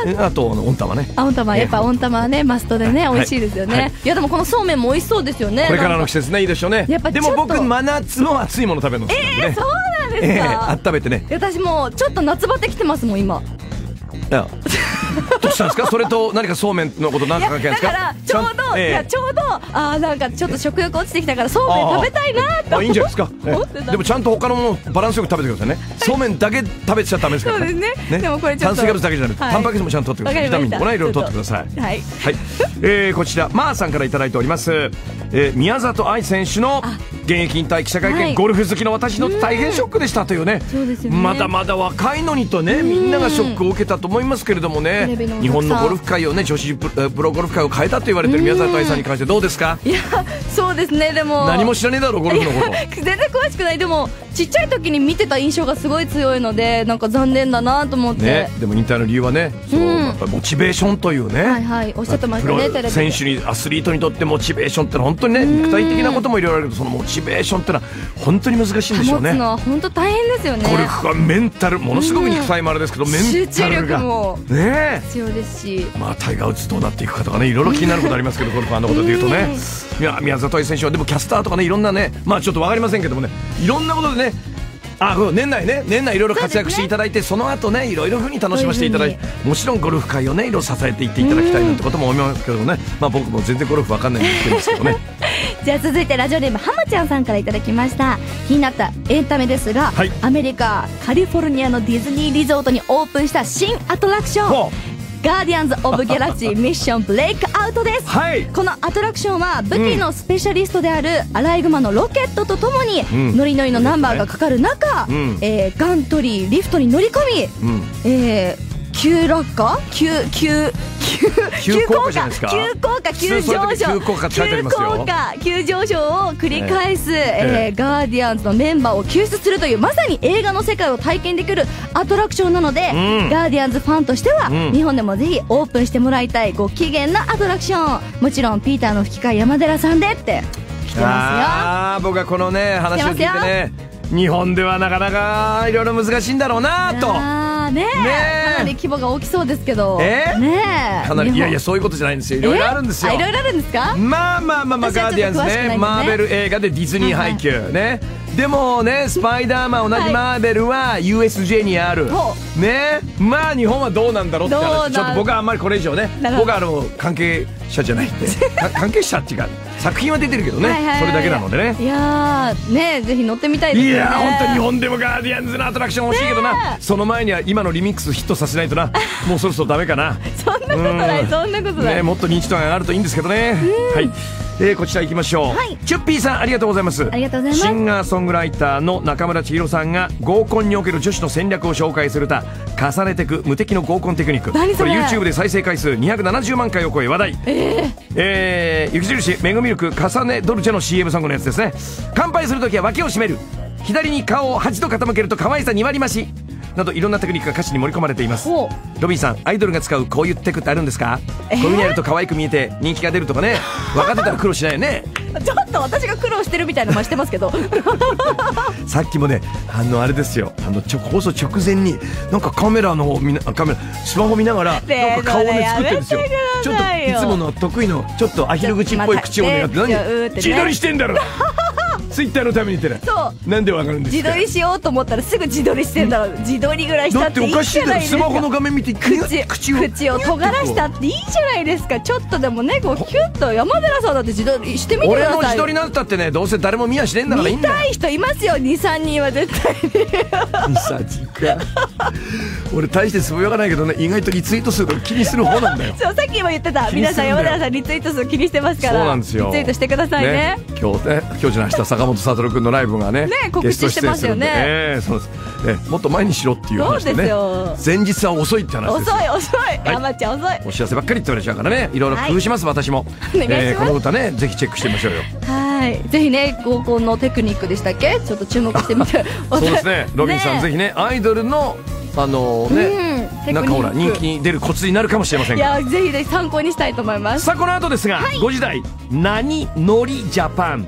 あと温玉ね。 あ、温玉、やっぱ温玉はねマストでね美味しいですよね、はいはい、いやでもこのそうめんも美味しそうですよね。 これからの季節ねいいでしょうね。でも僕真夏の熱いもの食べるの好きなんでね。 えー、そうなんですか、 えー、温めてね。 私もうちょっと夏バテきてますもん今。 いやどうしたんですかそれと何かそうめんのこと何か関係ないですか。 だからちょうど、えー、いやちょうどあなんかちょっと食欲落ちてきたからそうめん食べたいなと。 あいいんじゃないですか、えー、でもちゃんと他のものバランスよく食べてくださいね。そうめんだけ食べちゃダメですからね。 そうですね。でもこれちょっと炭水化物だけじゃなくて、はい、タンパク質もちゃんと取ってください。ビタミンとかねいろいろ取ってください。 はい、 はいえー、こちらマーさんからいただいております、えー、宮里藍選手の現役引退記者会見、はい、ゴルフ好きの私の大変ショックでしたというね。 そうですよね。 まだまだ若いのにとねみんながショックを受けたと思いますけれどもね。日本のゴルフ界をね女子プロゴルフ界を変えたと言われてる宮里藍さんに関してどうですか。 いやそうですね。でも何も知らねえだろゴルフのこと全然詳しくない。でもちっちゃい時に見てた印象がすごい強いのでなんか残念だなと思って、 ね、でも引退の理由はねその、うん、やっぱモチベーションというね、 はいはい、おっしゃってましたね。テレビ選手にアスリートにとってモチベーションってのは本当にね肉体的なこともいろいろあるけどそのモチベーションってのは本当に難しいんでしょうね。 保つのは本当大変ですよね。 ゴルフはメンタルものすごく肉体もあれですけど、うん、メンタルが集中力もね必要ですし、 まあタイガー・ウッズどうなっていくかとかねいろいろ気になることありますけどゴルファーのことで言うとね、いや宮里藍選手はでもキャスターとかねいろんなねまあちょっと分かりませんけどもねいろんなことでねあ年内ね年内いろいろ活躍していただいて そ,、ね、その後ねいろいろ風に楽しませていただいてもちろんゴルフ界をねいろいろ支えていっていただきたいなんてことも思いますけどね。まあ僕も全然ゴルフ分かんないんですけどねじゃあ続いてラジオネームはまちゃんさんからいただきました。気になったエンタメですが、はい、アメリカカリフォルニアのディズニーリゾートにオープンした新アトラクションガーディアンズ・オブ・ギャラクシーミッション・ブレイクアウトです、はい、このアトラクションは武器のスペシャリストであるアライグマのロケットとともに、うん、ノリノリのナンバーがかかる中、うんえー、ガントリーリフトに乗り込み、うんえー急落下急急急急降下じゃないですか。 急降下急上昇急降下って書いてありますよ。 急降下急上昇を繰り返す、えーえー、ガーディアンズのメンバーを救出するというまさに映画の世界を体験できるアトラクションなので、うん、ガーディアンズファンとしては、うん、日本でもぜひオープンしてもらいたいご機嫌なアトラクション。もちろんピーターの吹き替え山寺さんでって来てますよ。 あ僕はこのね話を聞いてね日本ではなかなかいろいろ難しいんだろうなと。 あねえ、ねかなり規模が大きそうですけど、 えー、 ねえかなりいやいやそういうことじゃないんですよ。いろいろあるんですよ。 いろいろあるんですか。 まあまあまあまあガーディアンズ ね, ねマーベル映画でディズニー配給、はいはい、ねでもねスパイダーマン同じマーベルは ユーエスジェー にある、はい、ねまあ日本はどうなんだろうって話。ちょっと僕はあんまりこれ以上ね僕はあの関係者じゃないんで関係者っていうか作品は出てるけどね、はいはいはい、それだけなのでね。 いやーねぜひ乗ってみたいですよね。 いやー本当に日本でもガーディアンズのアトラクション欲しいけどな、ね、その前には今のリミックスヒットさせないとなもうそろそろダメかなそんなことないそんなことない、 ね、もっと認知度が上がるといいんですけどね。はい、えー、こちら行きましょう、はい、チュッピーさんありがとうございます。 ありがとうございます。 シンガーソングライターの中村千尋さんが合コンにおける女子の戦略を紹介する歌重ねてく無敵の合コンテクニック。これ YouTube で再生回数にひゃくななじゅうまんかいを超え話題。えー、えー、雪印メグミルク重ねドルチェの シーエム ソングのやつですね。乾杯するときは脇を締める、左に顔をはちど傾けると可愛さに割り増しなどいろんなテクニックが歌詞に盛り込まれています。ロビンさんアイドルが使うこういうテクってあるんですか。えー、こういうふうにやると可愛く見えて人気が出るとかね分かってたら苦労しないよねちょっと私が苦労してるみたいなのしてますけどさっきもねあのあれですよあのちょ放送直前になんかカメラのみなカメラスマホ見ながらなんか顔をね作ってるんですよ。ちょっといつもの得意のちょっとアヒル口っぽい口をねやって何自撮りしてんだろツイッターのために言ってない。そうなんでわかるんですか。 自撮りしようと思ったらすぐ自撮りしてんだろ。自撮りぐらいしたっていいじゃないですか。 だっておかしいだろ。スマホの画面見て口, 口, を口を尖らしたっていいじゃないですか。ちょっとでもねこうキュッと山寺さんだって自撮りしてみてください。 俺の自撮りなんたってねどうせ誰も見やしねえんだからいいんだよ。 見たい人いますよ にさんにんは絶対ににさんにんか俺大してつぶやかないけどね意外とリツイート数が気にする方なんだよそうさっきも言ってた皆さん山寺さんリツイート数気にしてますからそうなんですよ。 リツイートしてください ね, ね今日ね今日じゃない明日坂本悟君のライブがねね告知してますよね。 えー、そうです、ね、もっと前にしろっていう話でね。 そうですよ。 前日は遅いって話です。 遅い遅い、はい、山ちゃん遅い。 お知らせばっかりって言われちゃうからねいろいろ工夫します、はい、私も、えー、この歌ねぜひチェックしてみましょうよ。 はいぜひね合コンのテクニックでしたっけちょっと注目してみてそうですねロビンさん、ね、ぜひねアイドルのあのー、ね、うん、なんかほら人気に出るコツになるかもしれませんがいやぜひぜひ参考にしたいと思います。 さあこの後ですが、はい、ごじ台何ノリジャパン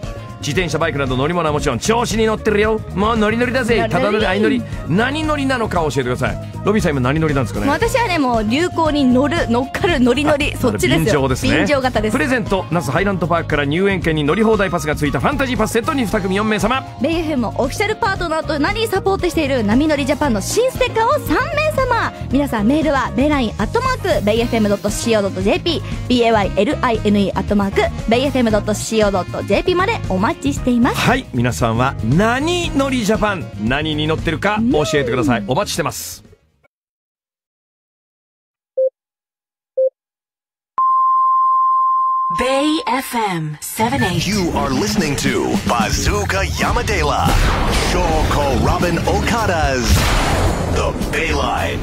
自転車バイクなど乗り物はもちろん調子に乗ってるよ。もうノリノリだぜ。ただ乗り相乗り。何乗りなのか教えてください。ロビンさん今何乗りなんですかね。 私はねもう流行に乗る乗っかるノリノリ、そっちですよ。 便乗ですね。 便乗型です。 プレゼント那須ハイランドパークから入園券に乗り放題パスがついたファンタジーパスセットにに組よん名様。 ベイエフエムオフィシャルパートナーとなりサポートしている波乗りジャパンの新ステッカーをさん名様。皆さんメールはベイラインアットマークベイエフエムドットシーオードットジェーピー ベイラインアットマークベイエフエムドットシーオードットジェーピー までお待ちしています。 はい、皆さんは何乗りジャパン、何に乗ってるか教えてください。お待ちしてます。 Bay エフエム セブンティーエイト You are listening to Bazooka Yamadela, Shoko Robin Okada's The Bayline。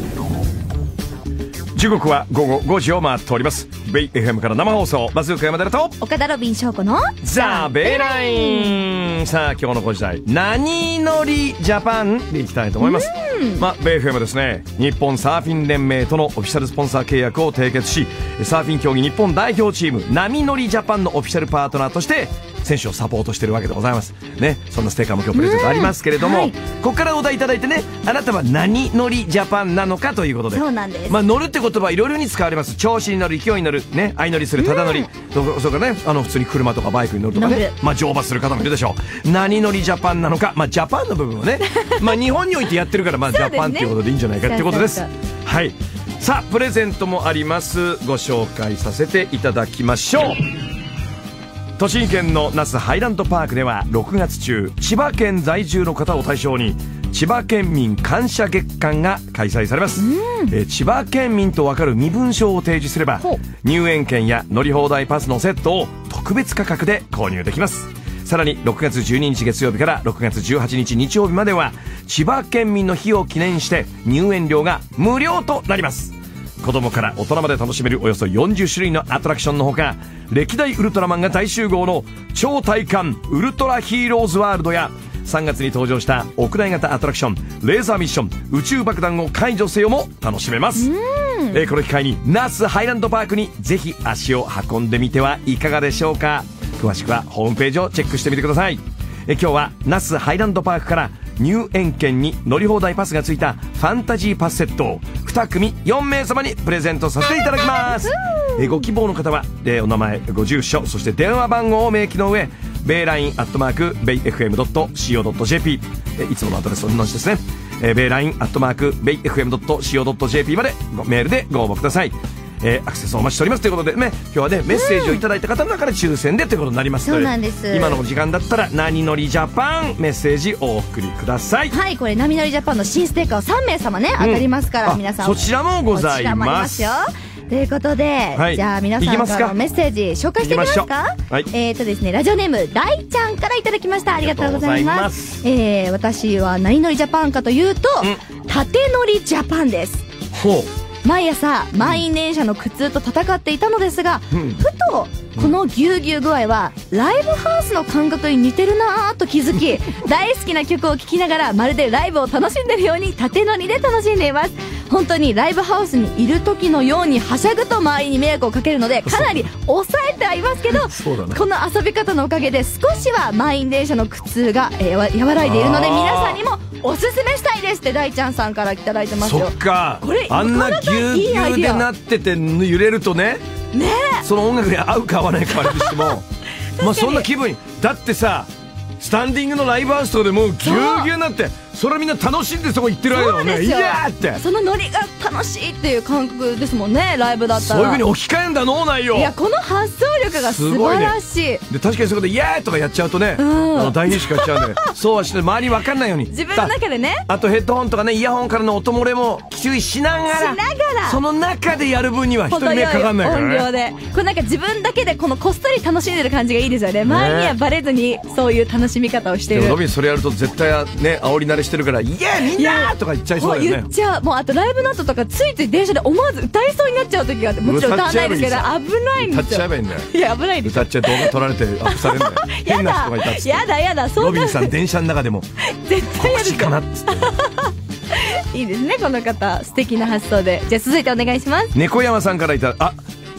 時刻は午後ごじを回っております。ベイ エフエム から生放送、バズーカ山寺と岡田ロビン翔子のザ・ベイライン。さあ今日のご時代、何乗りジャパンでいきたいと思います。まあ、ベイ エフエム はですね、日本サーフィン連盟とのオフィシャルスポンサー契約を締結し、サーフィン競技日本代表チーム波乗りジャパンのオフィシャルパートナーとして選手をサポートしているわけでございますね。そんなステッカーも今日プレゼントありますけれども、はい、ここからお題いただいてね、あなたは何乗りジャパンなのかということで。 そうなんです。 まあ、乗るって言葉いろいろに使われます。調子に乗る、勢いに乗る、ね、相乗りする、ただ乗り、そそれからね、あの普通に車とかバイクに乗るとかね、まあ、乗馬する方もいるでしょう。何乗りジャパンなのか、まあ、ジャパンの部分をねまあ日本においてやってるから、まあ、ジャパンっていうことでいいんじゃないかっていうことです。はい。さあプレゼントもあります。ご紹介させていただきましょう。栃木県の那須ハイランドパークではろくがつ中、千葉県在住の方を対象に千葉県民感謝月間が開催されます。えー、千葉県民と分かる身分証を提示すれば入園券や乗り放題パスのセットを特別価格で購入できます。さらにろくがつじゅうににち月曜日からろくがつじゅうはちにち日曜日までは千葉県民の日を記念して入園料が無料となります。子供から大人まで楽しめるおよそよんじゅっしゅるいのアトラクションのほか、歴代ウルトラマンが大集合の超体感ウルトラヒーローズワールドやさんがつに登場した屋内型アトラクションレーザーミッション宇宙爆弾を解除せよも楽しめます。えー、この機会に那須ハイランドパークにぜひ足を運んでみてはいかがでしょうか。詳しくはホームページをチェックしてみてください。え今日は那須ハイランドパークから入園券に乗り放題パスがついたファンタジーパスセットをに組よん名様にプレゼントさせていただきます。えご希望の方はえお名前、ご住所、そして電話番号を明記の上、ベイラインアットマークベイエフエムドットシーオードットジェーピー、いつものアドレスと同じですね。えベイラインアットマークベイエフエムドットシーオードットジェーピー までメールでご応募ください。えー、アクセスをお待ちしておりますということで、ね、今日はねメッセージをいただいた方の中で抽選でということになりますので、 そうなんです。 今の時間だったら何乗りジャパンメッセージお送りください。 はい、これ波乗りジャパンの新ステッカーをさん名様ね、当たりますから、うん、皆さんそちらもございます。 よということで、はい、じゃあ皆さんからのメッセージ紹介していきますか。はい、えーとですね、ラジオネームライちゃんからいただきました。ありがとうございます。えー、私は何乗りジャパンかというと、うん、縦乗りジャパンです。ほう。毎朝満員電車の苦痛と戦っていたのですが、うん、ふとこのぎゅうぎゅう具合はライブハウスの感覚に似てるなぁと気づき大好きな曲を聴きながらまるでライブを楽しんでるように縦乗りで楽しんでいます。本当にライブハウスにいる時のようにはしゃぐと周りに迷惑をかけるのでかなり抑えてはいますけど、ね、この遊び方のおかげで少しは満員電車の苦痛が、えー、和らいでいるので皆さんにもおすすめしたいですって大ちゃんさんからいただいてますよ。 そっか、これあんなぎゅうぎゅうでなってて揺れるとね、ねえ、その音楽に合うか合わないかはあれにしてもまあそんな気分にだってさ、スタンディングのライブハウスとかでもうぎゅうぎゅうになってそれみんな楽しんでそこ行ってるわけだもんね。いやーってそのノリが楽しいっていう感覚ですもんね、ライブだったら。 そういう風に置き換えんだ脳内を。 いや、この発想力が素晴らしい、ね、 で確かにそこでイエーイとかやっちゃうとね、うん、あの大変しかやっちゃうんでそうはして周りに分かんないように自分の中でね、 あとヘッドホンとかねイヤホンからの音漏れも注意しながらしながらその中でやる分には人に迷惑かかんないからね。 音量でこれなんか自分だけでこのこっそり楽しんでる感じがいいですよね。周りにはバレずにそういう楽しみ方をしてる。 でもロビンそれやると絶対ね煽り慣れしてるからイエーイみんなとか言っちゃいそうだよね。 言っちゃう。もうあとライブの後とかついつい電車で思わず歌いそうになっちゃう時があって、もちろん歌わないですけど危ないんですよ。 歌っちゃえばいいんだよ。 いや危ないんですよ。 歌っちゃ動画撮られてアップされるんだよ変な人がいたっつってやだやだそんなロビンさん電車の中でも絶対やるかなっつっていいですねこの方、素敵な発想で。じゃあ続いてお願いします。 猫山さんからいたあちょっ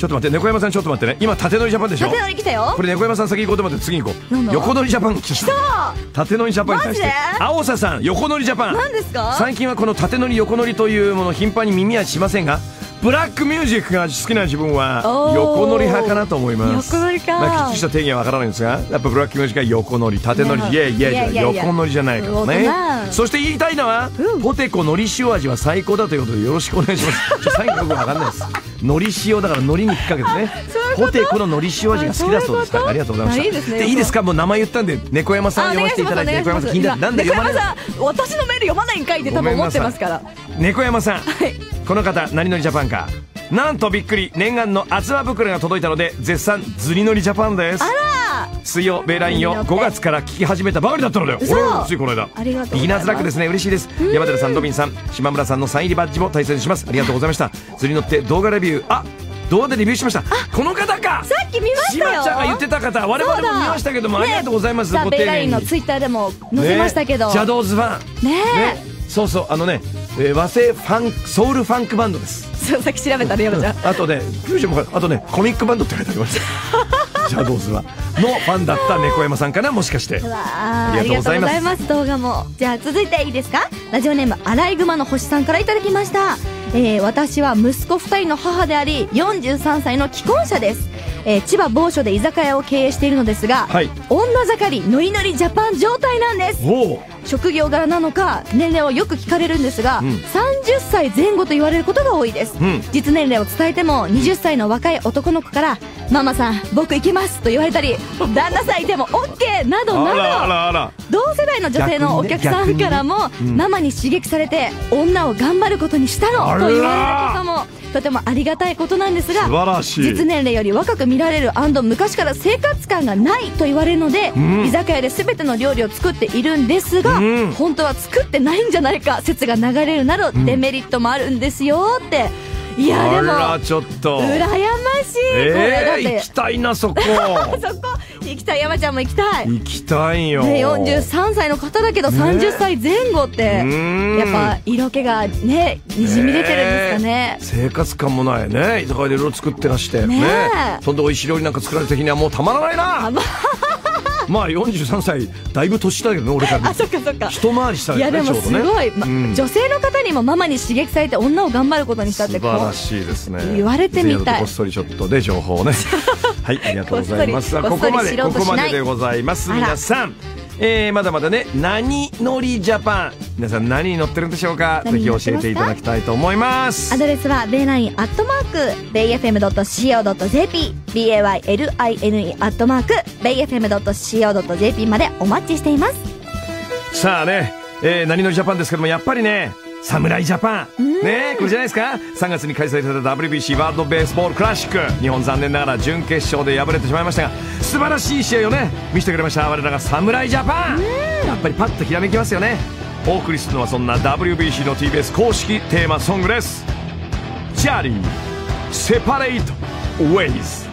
ょっと待って、猫山さんちょっと待ってね。今縦乗りジャパンでしょ。 縦乗り来たよ。 これ猫山さん先行こうと思って次に行こう。横乗りジャパン来た。 縦乗りジャパンに対して。青佐さん横乗りジャパン。 何ですか。 最近はこの縦乗り横乗りというもの頻繁に耳はしませんが、ブラックミュージックが好きな自分は横乗り派かなと思います。 横乗りか。 まあきっちりした定義はわからないんですが、やっぱブラックミュージックは横乗り、縦乗り、イエイイエイじゃ横乗りじゃないからね。そして言いたいのは、うん、ポテコのり塩味は最高だということでよろしくお願いします。ちょ最後よくわかんないです。のり塩だからのりに引っ掛けてね。ポテコののり塩味が好きだそうですから、ありがとうございました。いいですね。でいいですか、もう名前言ったんで猫山さん読ませていただいて。猫山さん気になってなんで読まない。猫山さん私のメール読まないんかいって多分思ってますから。 猫山さん、はい、この方何乗りジャパンか。なんとびっくり、念願の厚葉袋が届いたので絶賛ずり乗りジャパンです。 あら水曜ベイラインをごがつから聞き始めたばかりだったので、俺はついこの間。 ありがとうございます。 ビギナーズラックですね。嬉しいです。山寺さん、ロビンさん、島村さんのサイン入りバッジも大切にします。ありがとうございました。ずり乗って動画レビュー、あ、動画でレビューしました。この方か。 さっき見ましたよ。 島ちゃんが言ってた方、我々も見ましたけども、ありがとうございます。 ザ・ベイラインのツイッターでも載せましたけど、 ジャドーズファンね。そうそう、あのね、えー、和製ファンソウルファンクバンドです。 そう、さっき調べたね、山ちゃん。 あとね、フュージョンもあとね、コミックバンドって書いてありましたジャドーズはのファンだった猫山さんかな、もしかして。 ありがとうございます。ます動画も。じゃあ続いていいですか。ラジオネームアライグマの星さんからいただきました。えー、私は息子ふたりの母でありよんじゅうさんさいの既婚者です。えー、千葉某所で居酒屋を経営しているのですが、はい、女盛りノリノリジャパン状態なんです。職業柄なのか年齢をよく聞かれるんですが、うん、さんじゅっさいぜん後と言われることが多いです、うん、実年齢を伝えてもはたちの若い男の子からママさん僕行きますと言われたり旦那さんいても OK などなど、あらあら同世代の女性のお客さんからも、ねねうん、ママに刺激されて女を頑張ることにしたのと言われることもとてもありがたいことなんですが、素晴らしい。実年齢より若く見られる&昔から生活感がないと言われるので、うん、居酒屋で全ての料理を作っているんですが、うん、本当は作ってないんじゃないか説が流れるなど、うん、デメリットもあるんですよって。いやでもあらちょっと羨ましい、 えー、これだって行きたいなそこそこ行きたい。山ちゃんも行きたい。 行きたいよ、 ね、よんじゅうさんさいの方だけどさんじゅっさいぜん後って、ね、やっぱ色気がねにじみ出てるんですかね。 生活感もないね。居酒屋でいろいろ作ってらしてね、ねそんで美味しい料理なんか作られた時にはもうたまらないなまあよんじゅうさんさいだいぶ年下だけどね俺から。 あ、そっかそっか。 一回りしたよね。 いやでもすごい、 ねまうん、女性の方にもママに刺激されて女を頑張ることにしたって素晴らしいですね。 言われてみたい。 こっそりちょっとで情報をねはいありがとうございます。ここまでここまででございます。皆さん、えー、まだまだね何乗りジャパン、皆さん何に乗ってるんでしょうか。ぜひ教えていただきたいと思います。 アドレスはベイラインアットマークベイエフエムドットシーオードットジェーピー ベイライン アットマークベイエフエムドットシーオードットジェーピー までお待ちしています。 さあね、えー、何乗りジャパンですけどもやっぱりね侍ジャパンねこれじゃないですか。さんがつに開催された ダブリュービーシー ワールドベースボールクラシック、日本残念ながら準決勝で敗れてしまいましたが素晴らしい試合をね見せてくれました。我らが侍ジャパン、やっぱりパッとひらめきますよね。お送りするのはそんな ダブリュービーシー の ティービーエス 公式テーマソングです。ジャーニーセパレートウェイズ。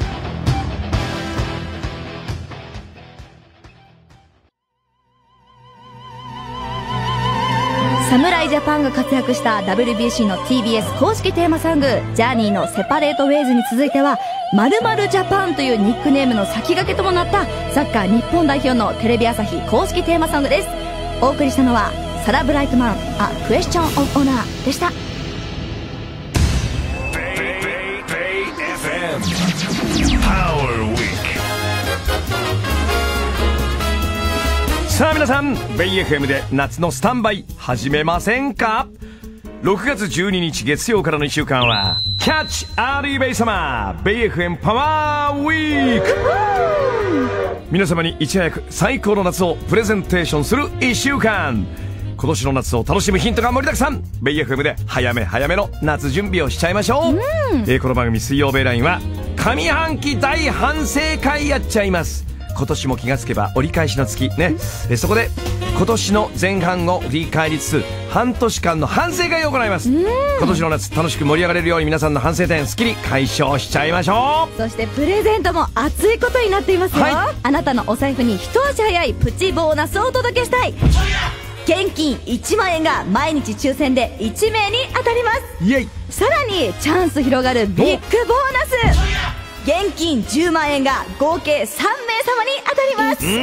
侍ジャパンが活躍した ダブリュービーシー の ティービーエス 公式テーマソングジャーニーのセパレートウェイズに続いては〇〇ジャパンというニックネームの先駆けともなったサッカー日本代表のテレビ朝日公式テーマソングです。お送りしたのはサラ・ブライトマンA Question of Honorでした。 さあ皆さんベイ エフエム で夏のスタンバイ始めませんか。ろくがつじゅうににち月曜からのいっしゅうかんはキャッチアーリーベイサマーベイ エフエム パワーウィーク。皆様にいち早く最高の夏をプレゼンテーションするいっしゅうかん。今年の夏を楽しむヒントが盛りだくさん。ベイ エフエム で早め早めの夏準備をしちゃいましょう、うんえー、この番組水曜ベイラインは上半期大反省会やっちゃいます。今年も気がつけば折り返しの月ね。えそこで今年の前半を振り返りつつ半年間の反省会を行います。今年の夏楽しく盛り上がれるように皆さんの反省点すっきり解消しちゃいましょう。そしてプレゼントも熱いことになっていますよ、はい、あなたのお財布に一足早いプチボーナスをお届けしたい。現金いちまんえんが毎日抽選でいちめいに当たります。 イエイ。 さらにチャンス広がるビッグボーナス、現金じゅうまんえんが合計さんめいさまに当たります、うん、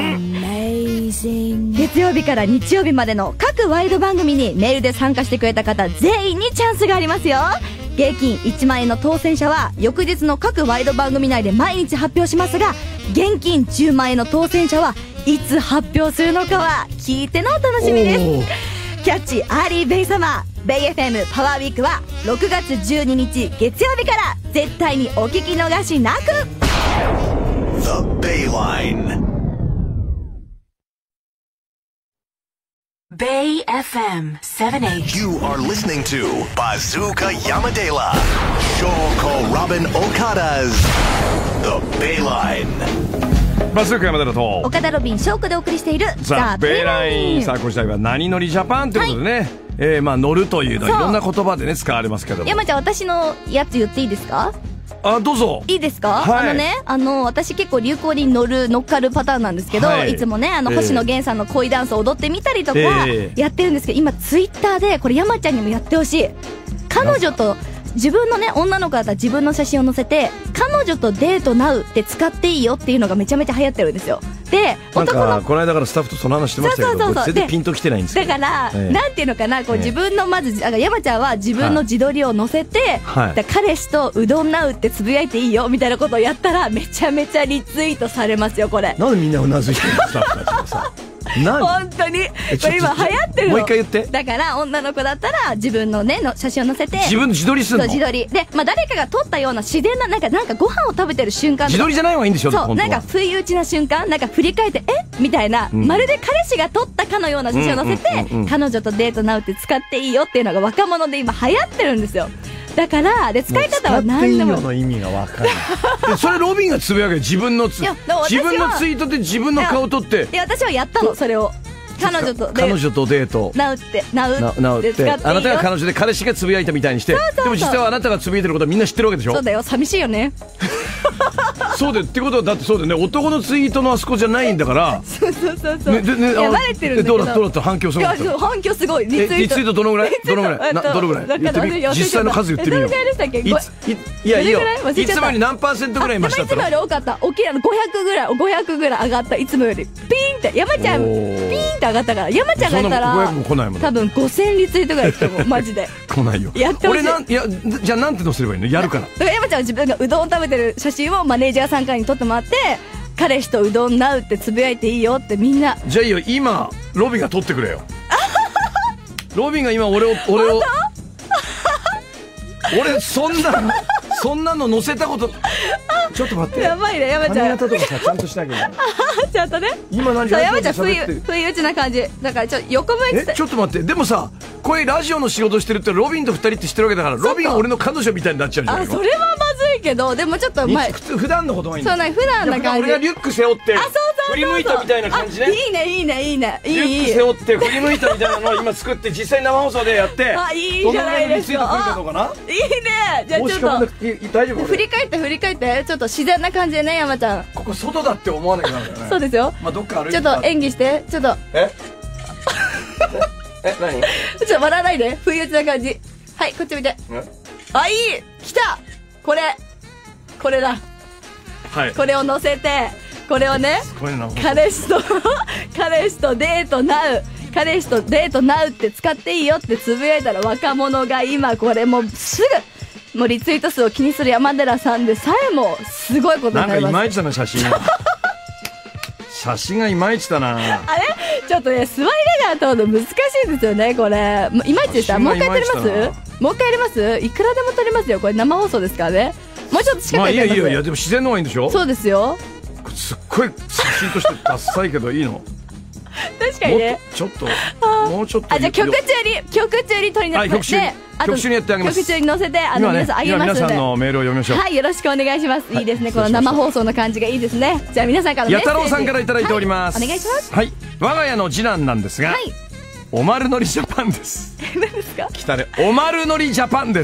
月曜日から日曜日までの各ワイド番組にメールで参加してくれた方全員にチャンスがありますよ。現金いちまんえんの当選者は翌日の各ワイド番組内で毎日発表しますが、現金じゅうまんえんの当選者はいつ発表するのかは聞いてのお楽しみです。キャッチアーリーベイサマーベイ エフエム パワーウィークはろくがつじゅうににち月曜日から絶対にお聞き逃しなく。 The Bayline Bay エフエム セブンティーエイト You are listening to Bazooka Yamadela Shoko Robin Okada's The Bayline。 バズーカ山田と岡田ロビン翔子でお送りしているザ・ベイライン。さあ今週は何乗りジャパンということでね、はい、えー、まあ乗るというのはいろんな言葉でね使われますけども、 山ちゃん私のやつ言っていいですか？ あ、どうぞ。いいですか？ はい、 あのね、あの私結構流行に乗る乗っかるパターンなんですけど、はい、いつもねあの、えー、星野源さんの恋ダンスを踊ってみたりとかやってるんですけど、今ツイッターでこれ山ちゃんにもやってほしい。彼女と自分のね女の子だったら自分の写真を載せて彼女とデートナウって使っていいよっていうのがめちゃめちゃ流行ってるんですよ。でなんかこの間からスタッフとその話してましたけど、そうそうそうそう、全然ピンときてないんですよ。 だから、ええ、なんていうのかな、こう自分のまず山ちゃんは自分の自撮りを載せて、はい、彼氏とうどんナウってつぶやいていいよみたいなことをやったらめちゃめちゃリツイートされますよ。これなんでみんなうなずいてるのスタッフたちがさ本当にこれ今流行ってるの。 もう一回言って。 だから女の子だったら自分のねの写真を載せて自分の自撮りするの。 自撮りで、まあ、誰かが撮ったような自然ななんかなんかご飯を食べてる瞬間自撮りじゃない方がいいんでしょ。 そうなんか不意打ちな瞬間なんか振り返ってえみたいな、うん、まるで彼氏が撮ったかのような写真を載せて、うんうんうんうん、彼女とデートナウって使っていいよっていうのが若者で今流行ってるんですよ。だからで使い方は何でも。 使っていいよの意味が分かるでそれロビンがつぶやけ自分のつ自分のツイートで自分の顔撮って。 いや私はやったのそれを。彼女と彼女とデートナウってナウって使っていいよ。 あなたが彼女で彼氏がつぶやいたみたいにして。そうそうそう、でも実際はあなたがつぶやいてることはみんな知ってるわけでしょ。 そうだよ、寂しいよねそうでってことはだってそうだよね、男のツイートのあそこじゃないんだからそうそうそうそう、ねね、 いやバレてるんだけど。 どうだどうだった反響すごい。 反響すごい。リツイートリツイートどのぐらいどのぐらいなどのぐらい言ってみ。実際の数言ってみよう。 どのぐらいでしたっけ。 いやいいよ、いつもより何パーセントぐらいいましたったら。 いつもより多かった。大きいのごひゃくぐらいごひゃくぐらい上がった。いつもよりピーンって山ちゃんピーンって上がったから。山ちゃんがやったらごひゃくも来ないもん。 多分ごせんリツイートぐらい来てもマジで来ないよ。 やってほしい。 俺なんいやじゃあなんて載せればいいの。やるから。 だから山ちゃんは自分がうどん食べてる写真をマネージャーさんからに撮ってもらって、彼氏とうどんナウってつぶやいていいよってみんな。 じゃあいいよ、今ロビンが撮ってくれよロビンが今俺を俺を俺そんなそんなの載せたことちょっと待って。 やばいね山ちゃん。 髪型とかさちゃんとしなきゃいけない。 ちゃんとね。 今何そう山ちゃん不意不意打ちな感じだからちょっと横向いてて。 えちょっと待って、でもさこれラジオの仕事してるってロビンと二人って知ってるわけだから、ロビンが俺の彼女みたいになっちゃうじゃないの。 あそれはまずいけど、でもちょっと前普通普段のことがいいんだ。 そうなん普段な感じ。 俺がリュック背負って振り向いたみたいな感じね。 いいねいいねいいねいい。 リュック背負って振り向いたみたいなのを今作って実際生放送でやって。 あいいじゃないですか。 どのぐらいについてくるかな。いいね。じゃあちょっと大丈夫。 振り返って振り返ってちょっと自然な感じでね山ちゃん。 ここ外だって思わなきゃならないよね。 そうですよ。 まあどっか歩いてちょっと演技してちょっと。 ええ何。 ちょっと笑わないで不意打ちな感じ。はいこっち見て。あいい来たこれこれだ。はいこれを載せてこれをね彼氏と彼氏とデートナウ彼氏とデートナウって使っていいよってつぶやいたら若者が今これもうすぐもうリツイート数を気にする山寺さんでさえもすごいことになります。 なんかいまいちだな写真が写真がいまいちだな。 あれちょっとね座りながら撮るの難しいですよねこれ。いまいちでした。もう一回撮りますもう一回やります。いくらでも撮りますよこれ生放送ですからね。もうちょっと近くで撮ります。 まあいやいやいやでも自然の方がいいんでしょ。 そうですよ。 すっごい写真としてダッサいけどいいの確かにね。 ちょっともうちょっと。 あじゃあ曲中に曲中に撮りなさい。 曲中に曲中にやってあげます。 曲中に載せてあの皆さんあげますので。 皆さんのメールを読みましょう。 はいよろしくお願いします。いいですねこの生放送の感じがいいですね。じゃあ皆さんからのメッセージ。 やたろうさんからいただいております。 お願いします。 はい我が家の次男なんですがおまるのりジャパンです。 何ですか。 来たねおまるのりジャパンです。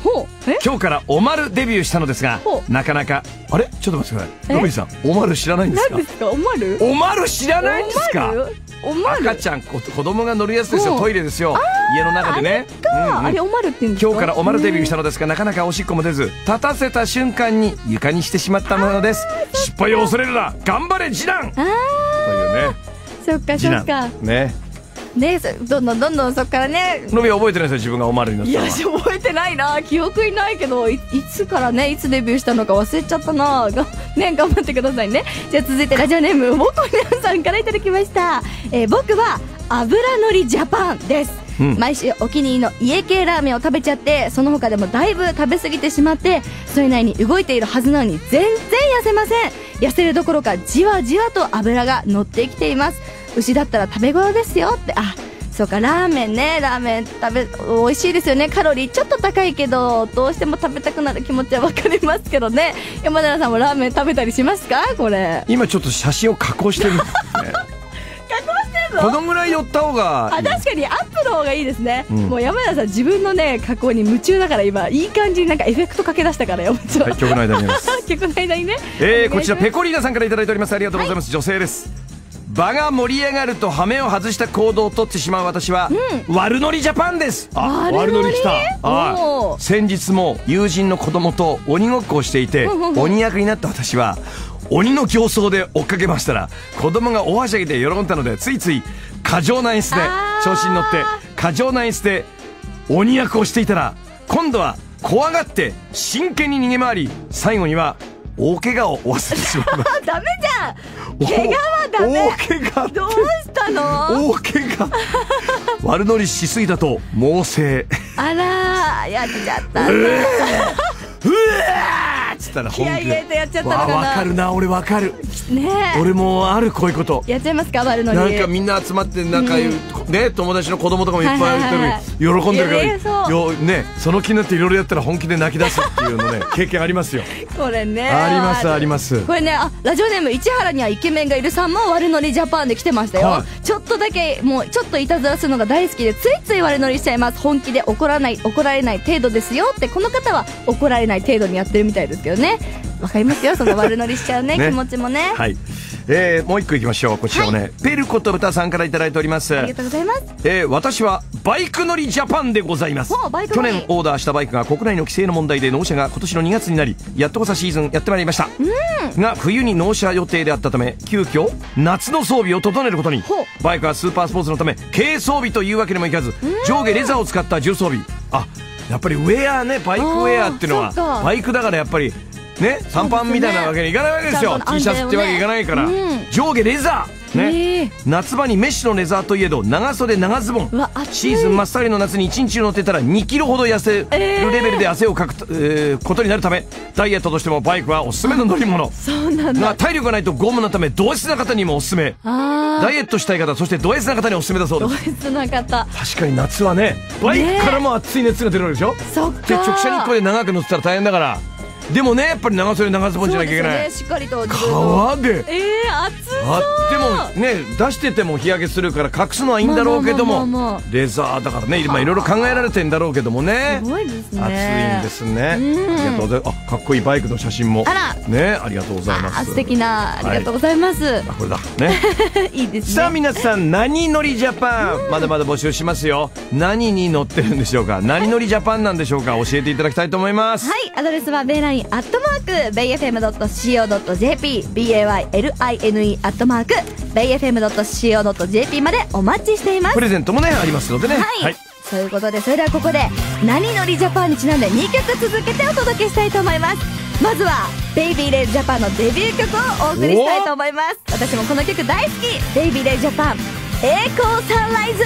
今日からおまるデビューしたのですが、なかなか、あれちょっと待ってください。ロビーさん、おまる知らないんですか？ 何ですかおまる？ おまる知らないんですか？ おまる？ 赤ちゃん、子供が乗るやつですよ、トイレですよ。家の中でね。 あれおまるって言うんですか？ 今日からおまるデビューしたのですが、なかなかおしっこも出ず、立たせた瞬間に床にしてしまったものです。失敗を恐れるな、頑張れ次男というね。 そっかそっか。 ね。 ね、どんどんどんどんそっからね。 のびは覚えてないですよ、自分がおまるになったのは。 いや、覚えてないな、記憶にないけど、い, いつからね、いつデビューしたのか忘れちゃったな。がね、頑張ってくださいね。じゃあ続いてラジオネームぼこにゃんさんからいただきました。えー、僕は油のりジャパンです。うん、毎週お気に入りの家系ラーメンを食べちゃって、その他でもだいぶ食べ過ぎてしまって、それなりに動いているはずなのに全然痩せません。痩せるどころかじわじわと油が乗ってきています。牛だったら食べ頃ですよって。あ、そうか、ラーメンね、ラーメン食べ美味しいですよね。カロリーちょっと高いけど、どうしても食べたくなる気持ちは分かりますけどね。山寺さんもラーメン食べたりしますか？これ今ちょっと写真を加工してるんですね。このぐらい寄った方がいい。 あ、確かにアップの方がいいですね、うん、もう山田さん自分のね加工に夢中だから、今いい感じになんかエフェクトかけ出したからよ。はい、 曲の間にます曲の間にね、 えー、こちらペコリーナさんからいただいております。ありがとうございます、はい、女性です。場が盛り上がると羽目を外した行動をとってしまう私は、うん、悪ノリジャパンです。 あ、悪ノリ来た。 あ、先日も友人の子供と鬼ごっこをしていて、鬼役になった私は鬼の形相で追っかけましたら、子供が大はしゃぎで喜んだので、ついつい過剰な演出で調子に乗って過剰な演出で鬼役をしていたら、今度は怖がって真剣に逃げ回り、最後には大怪我を負わせてしまいました。 ダメじゃん、怪我はダメ。 大怪我どうしたの？ 大怪我悪乗りしすぎたと猛省。 あら、やっちゃったね。 うわーっつったら本気で気合い入れてやっちゃったのかな。 わかるな、俺わかるね。 俺もある、こういうことやっちゃいますか、悪乗り。 なんかみんな集まって仲良い、うん、ね、友達の子供とかもいっぱいいて、はいはいはい、喜んでるからよ、ね、その気になっていろいろやったら本気で泣き出すっていうのね経験ありますよ。 これね、 ありますあります。 これね、あ、ラジオネーム市原にはイケメンがいるさんも悪乗りジャパンで来てましたよ、はい、ちょっとだけもうちょっといたずらするのが大好きで、ついつい悪乗りしちゃいます。本気で怒らない怒られない程度ですよって。この方は怒られない程度にやってるみたいですけどね。わかりますよ、その悪乗りしちゃうね、ね、気持ちもね。 はい、えー、もう一個いきましょう。こちらをね、はい、ペルコと豚さんからいただいております。 ありがとうございます。 えー、私はバイク乗りジャパンでございます。去年オーダーしたバイクが国内の規制の問題で納車が今年のにがつになり、やっとこさシーズンやってまいりました、うん、が冬に納車予定であったため、急遽夏の装備を整えることに。バイクはスーパースポーツのため軽装備というわけにもいかず、上下レザーを使った重装備。あ、やっぱりウェアね、バイクウェアっていうのはバイクだからやっぱりね、短パンみたいなわけにいかないわけですよ。 T シャツってわけいかないから、うん、上下レザーね、夏場にメッシュのレザーといえど長袖長ズボン。シーズン真っ盛りの夏にいちにち乗ってたらにキロほど痩せるレベルで汗をかく、えー、ことになるため、ダイエットとしてもバイクはおすすめの乗り物。 そうなんだ。 が体力がないとゴムのためド S な方にもおすすめ。ダイエットしたい方、そしてド S な方におすすめだそうです。 ド S な方、 確かに夏はね、バイクからも熱い熱が出るわけでしょ。 そっか。 で、直射日光で長く乗ってたら大変だから。でもね、やっぱり長袖長ズボンじゃなきゃいけない、 ね、しっかりと川で、 えー、暑そう。 あってもね、出してても日焼けするから隠すのはいいんだろうけども、まあまあまあまあ、レザーだからね、まあいろいろ考えられてんだろうけどもね、 すごいですね、 暑いんですね。ありがとうございます。あ、かっこいいバイクの写真もあらね、ありがとうございます。 あ、素敵な、ありがとうございます、はい、 あ、これだねいいですね。 さあ皆さん、何乗りジャパンまだまだ募集しますよ。何に乗ってるんでしょうか、何乗りジャパンなんでしょうか、教えていただきたいと思います。 はい、アドレスはベイラインアットマークベイエフエムドットシーオードットジェーピー ベイラインアットマークベイエフエムドットシーオードットジェーピー までお待ちしています。 プレゼントもねありますのでね。 はい、はい、ということで、それではここで何乗りジャパンにちなんでにきょく続けてお届けしたいと思います。まずはベイビーレイジャパンのデビュー曲をお送りしたいと思います。私もこの曲大好き。ベイビーレイジャパン、栄光サンライズ。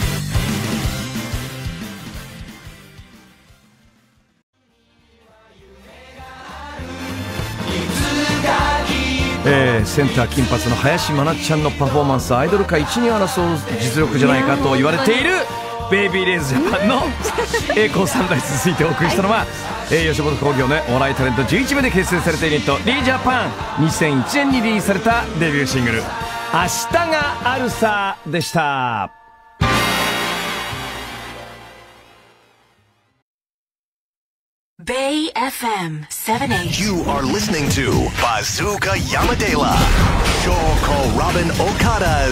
えー、センター金髪の林真奈ちゃんのパフォーマンス、アイドル界一に争う実力じゃないかと言われているベイビーレイズジャパンの栄光サンライズ。続いてお送りしたのは、はい、えー、吉本興業のお笑いタレントじゅういちめいで結成されたユニットリージャパン。にせんいちねんにリリースされたデビューシングル「明日があるさ」でした。 Bay エフエム セブンティーエイト You are listening to Bazooka Yamadela, Shoko Robin Okada's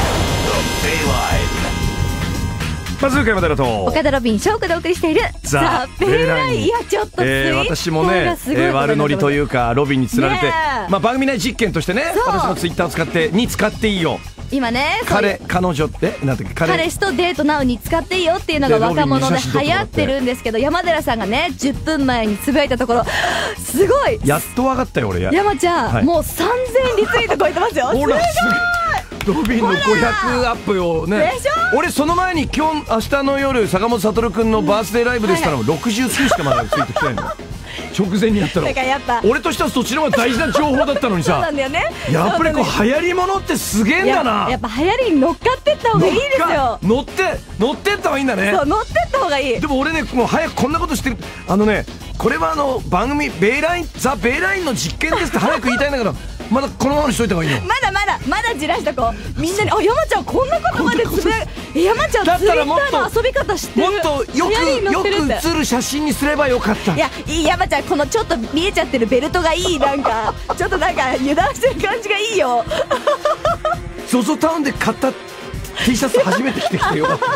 The Bayline。 バズーカ山寺と岡田ロビン翔子でお送りしているザ・ベイライン。いやちょっとえー、私もね、えー、悪ノリというかロビンにつられて、まあ、番組内実験としてね、私のツイッターを使ってに使っていいよ今ね彼彼女ってなんだっけ 彼, 彼氏とデートナウに使っていいよっていうのが若者で流行ってるんですけど、山寺さんがねじゅっぷんまえにつぶやいたところすごいやっと分かったよ俺。 山ちゃん、はい、もうさんぜんリツイート超えてますよ。 ほらすごいロビンのごひゃくアップをね。俺その前に今日明日の夜坂本悟君のバースデーライブでしたらろくじゅうきゅうしかまだツイートしてないの直前にやったの。 だからやっぱ俺としてはそっちの方が大事な情報だったのにさそうなんだよね。 やっぱりこう流行りものってすげえんだな。 や, やっぱ流行りに乗っかってった方がいいですよ。 乗って乗ってった方がいいんだね。 そう乗ってった方がいい。 でも俺ねもう早くこんなことしてる。あのねこれはあの番組ベイラインザ・ベイラインの実験ですって早く言いたいんだけどまだこのままにしといた方がいいの。 まだまだまだじらしたこうみんなにあ山ちゃんこんなことまでつぶや山ちゃんツイッターの遊び方知ってる。 もっとよくよく写る写真にすればよかった。 いやいい山ちゃんこのちょっと見えちゃってるベルトがいい。なんかちょっとなんか油断してる感じがいいよ。 ゾゾタウンで買った T シャツ初めて着てきてよかった。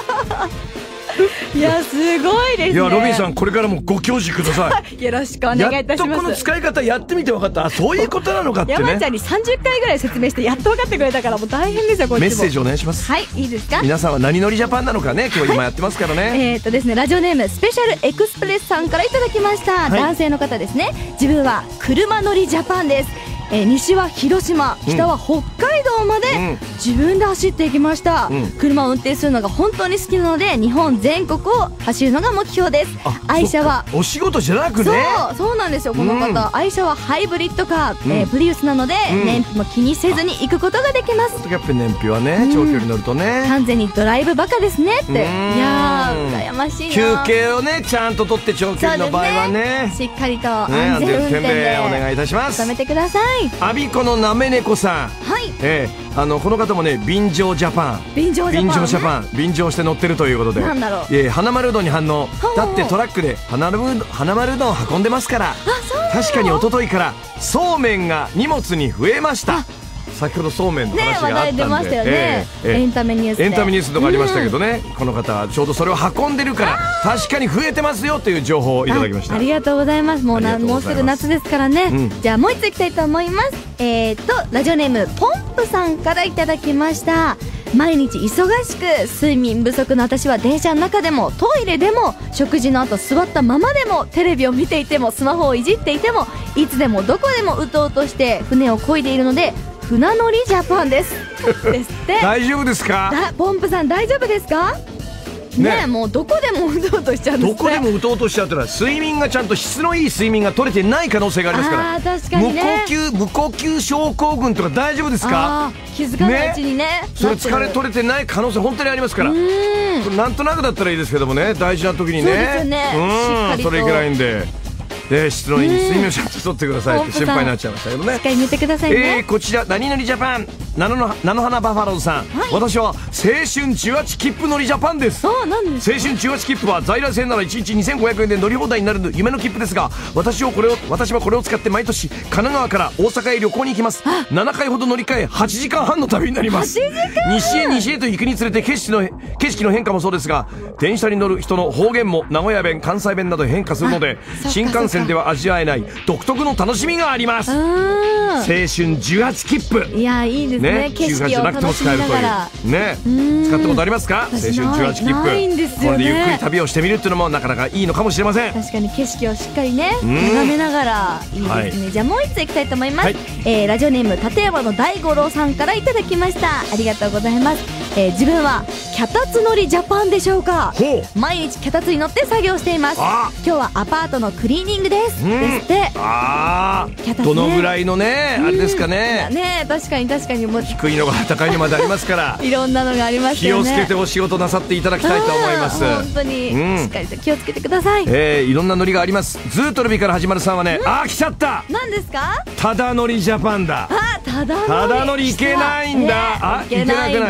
いやすごいですね。 いやロビンさんこれからもご教示ください。よろしくお願いいたします。 やっとこの使い方やってみて分かった。あそういうことなのかってね。 山ちゃんにさんじゅっかいぐらい説明してやっと分かってくれたからもう大変ですよこっちも。 メッセージお願いします。 はいいいですか。 皆さんは何乗りジャパンなのかね今日今やってますからね。 えっとですねラジオネームスペシャルエクスプレスさんからいただきました、はい、男性の方ですね。自分は車乗りジャパンです。えー、西は広島北は北海道まで自分で走っていきました、うん、車を運転するのが本当に好きなので日本全国を走るのが目標です。愛車はお仕事じゃなくね。 そうそうなんですよこの方、うん、愛車はハイブリッドカー、うんえー、プリウスなので、うん、燃費も気にせずに行くことができます。 やっぱり燃費はね、うん、長距離乗るとね完全にドライブバカですねって。いやー羨ましいな。 休憩をねちゃんと取って長距離の場合は ね, ねしっかりと安全運転でお願いいたします。 止めてください。 アビコのなめ猫さん、 はいえー、あのこの方もね便乗ジャパン便乗ジャパン、ね、 便乗ジャパン便乗して乗ってるということでなんだろう、 えー、花丸うどんに反応だってトラックで花丸花丸うどん運んでますから。確かに一昨日からそうめんが荷物に増えました。先ほどそうめんの話があったんで、ね、話題出ましたよね、 えーえー、エンタメニュースでエンタメニュースとかありましたけどね、うん、この方はちょうどそれを運んでるから確かに増えてますよという情報をいただきました。 あ, ありがとうございます。もうなもうすぐ夏ですからね、うん、じゃあもう一ついきたいと思います。えーとラジオネームポンプさんからいただきました。毎日忙しく睡眠不足の私は電車の中でもトイレでも食事の後座ったままでもテレビを見ていてもスマホをいじっていてもいつでもどこでもうとうとして船を漕いでいるので船乗りジャパンですですって大丈夫ですか。 ポンプさん大丈夫ですかね。ねもうどこでもうとうとしちゃうんですね。 どこでもうとうとしちゃうというのは睡眠がちゃんと質のいい睡眠が取れてない可能性がありますから。 あ確かに、ね、 無呼吸無呼吸症候群とか大丈夫ですか。 気づかないうちに ね, ねそれ疲れ取れてない可能性本当にありますから。うんなんとなくだったらいいですけどもね大事な時にね。 そうですよね。 うんしっかりとそれいけないんでえー、質のいい睡眠をちゃんと取ってくださいって心配になっちゃいましたけどね。 しっかり寝てくださいね。 えー、こちら何々ジャパン菜の花バファローズさん、はい、私は青春じゅうはち切符乗りジャパンです。 あなんですか。 青春じゅうはち切符は在来線ならいちにちにせんごひゃくえんで乗り放題になる夢の切符ですが私をこれを私はこれを使って毎年神奈川から大阪へ旅行に行きます。ななかいほど乗り換えはちじかんはんの旅になります。西へ西へと行くにつれて景色の景色の変化もそうですが電車に乗る人の方言も名古屋弁関西弁など変化するので新幹線では味わえない独特の楽しみがあります。青春じゅうはち切符いやいいですね。ね景色を楽しみながらね使ったことありますか。青春じゅうはち切符ないんですよね。 これでゆっくり旅をしてみるっていうのもなかなかいいのかもしれません。 確かに景色をしっかりね眺めながらいいですね、はい、じゃあもう一ついきたいと思います、はいえー、ラジオネーム立山の大五郎さんからいただきました。ありがとうございます、えー、自分は脚立乗りジャパンでしょうか。毎日脚立に乗って作業しています。今日はアパートのクリーニングです、うん、ですってあね、どのぐらいのねあれですかね。 ね確かに確かにもう低いのが高いのまでありますからいろんなのがありますよね。 気をつけてお仕事なさっていただきたいと思います。 本当に、うん、しっかりと気をつけてください。 えー、いろんなノリがあります。ずーっとルビから始まるさんはね、うん、あー来ちゃった。 何ですか。 ただ乗りジャパンだ。 あただ乗りただ乗りいけないんだ、 えー、 あいけなくない。 え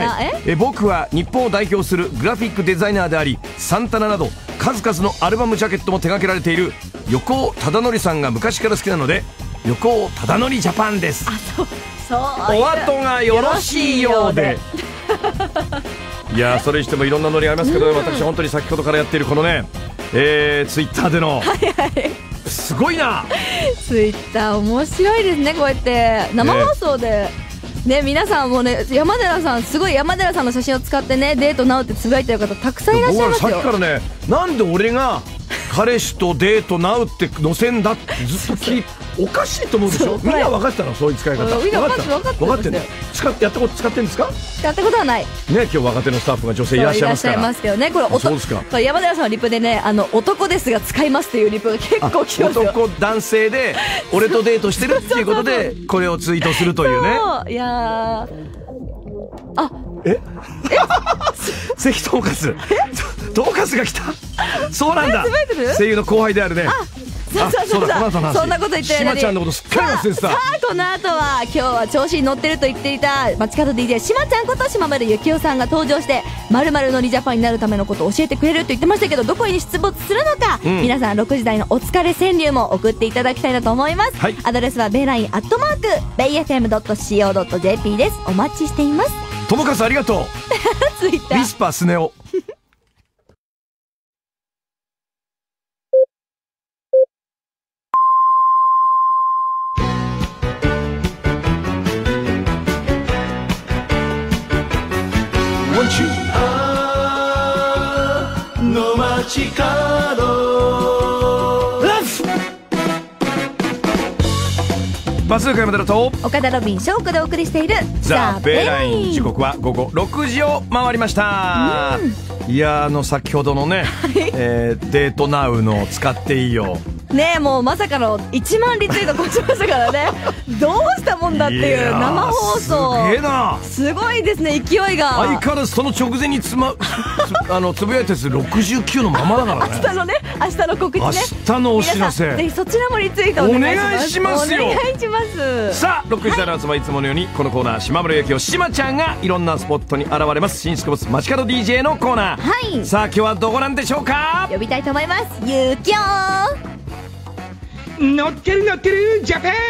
え僕は日本を代表するグラフィックデザイナーであり、サンタナなど数々のアルバムジャケットも手掛けられている横尾忠則さんが昔から好きなので、横尾忠則ジャパンです。 あ、そうそう、 お後がよろしいようでいやそれにしてもいろんなノリありますけど、うん、私本当に先ほどからやっているこのね、えー、ツイッターでの、はいはい、すごいなツイッター面白いですね。こうやって生放送で、ねね、皆さんもね、山寺さんすごい、山寺さんの写真を使ってね、デートナウってつぶやいてる方たくさんいらっしゃいますよ。 僕はさっきからね、なんで俺が彼氏とデートナウって載せんだってずっと聞いておかしいと思うでしょ。みんな分かってたの、そういう使い方。 みんな分かって分かって分かってんね。使ってやったこと使ってんですか。 やったことはないね。 今日若手のスタッフが女性いらっしゃいますから。 いらっしゃいますけどね。これ男、そうですか。これ山寺さんのリプでね、あの男ですが使いますっていうリプが結構来ますよ。 男男性で俺とデートしてるっていうことでこれをツイートするというね。 いやー、あ、 え関東勝東勝が来た。そうなんだ。声優の後輩であるね。 そうそうそうそう、そんなこと言ってるのに、しまちゃんのことすっかり忘れてた。 さあこの後は今日は調子に乗ってると言っていた街角 ディージェー しまちゃんこと島丸幸男さんが登場して、〇〇のりジャパンになるためのことを教えてくれると言ってましたけど、どこに出没するのか、うん、皆さんろくじ台のお疲れ川柳も送っていただきたいなと思います、はい、アドレスはベイラインアットマークベイエフエムドットシーオードットジェーピー です。お待ちしています。 ともかすありがとうツイッターウィスパースネ夫の街角バスーカ山寺と岡田ロビン翔子でお送りしているザ・ベイライン。時刻は午後ろくじを回りました、うん、いやあの先ほどのね、はい、えー、デートナウの使っていいよねえ、もうまさかのいちまんリツイート越しましたからねどうしたもんだっていう生放送。 すげえな。 すごいですね、勢いが。 相変わらずその直前につまあのつぶやいたやつろくじゅうきゅうのままだからね。 明日のね、明日の告知ね、 明日のお知らせ、 ぜひそちらもリツイートお願いします。 お願いしますよ。 お願いします。 さあろくじ台の集まり、いつものようにこのコーナー、島村ゆきおしまちゃんがいろんなスポットに現れます。新宿ボス街角 ディージェー のコーナー、はい、さあ今日はどこなんでしょうか。 呼びたいと思います。ゆきおー乗ってる乗ってるジャパン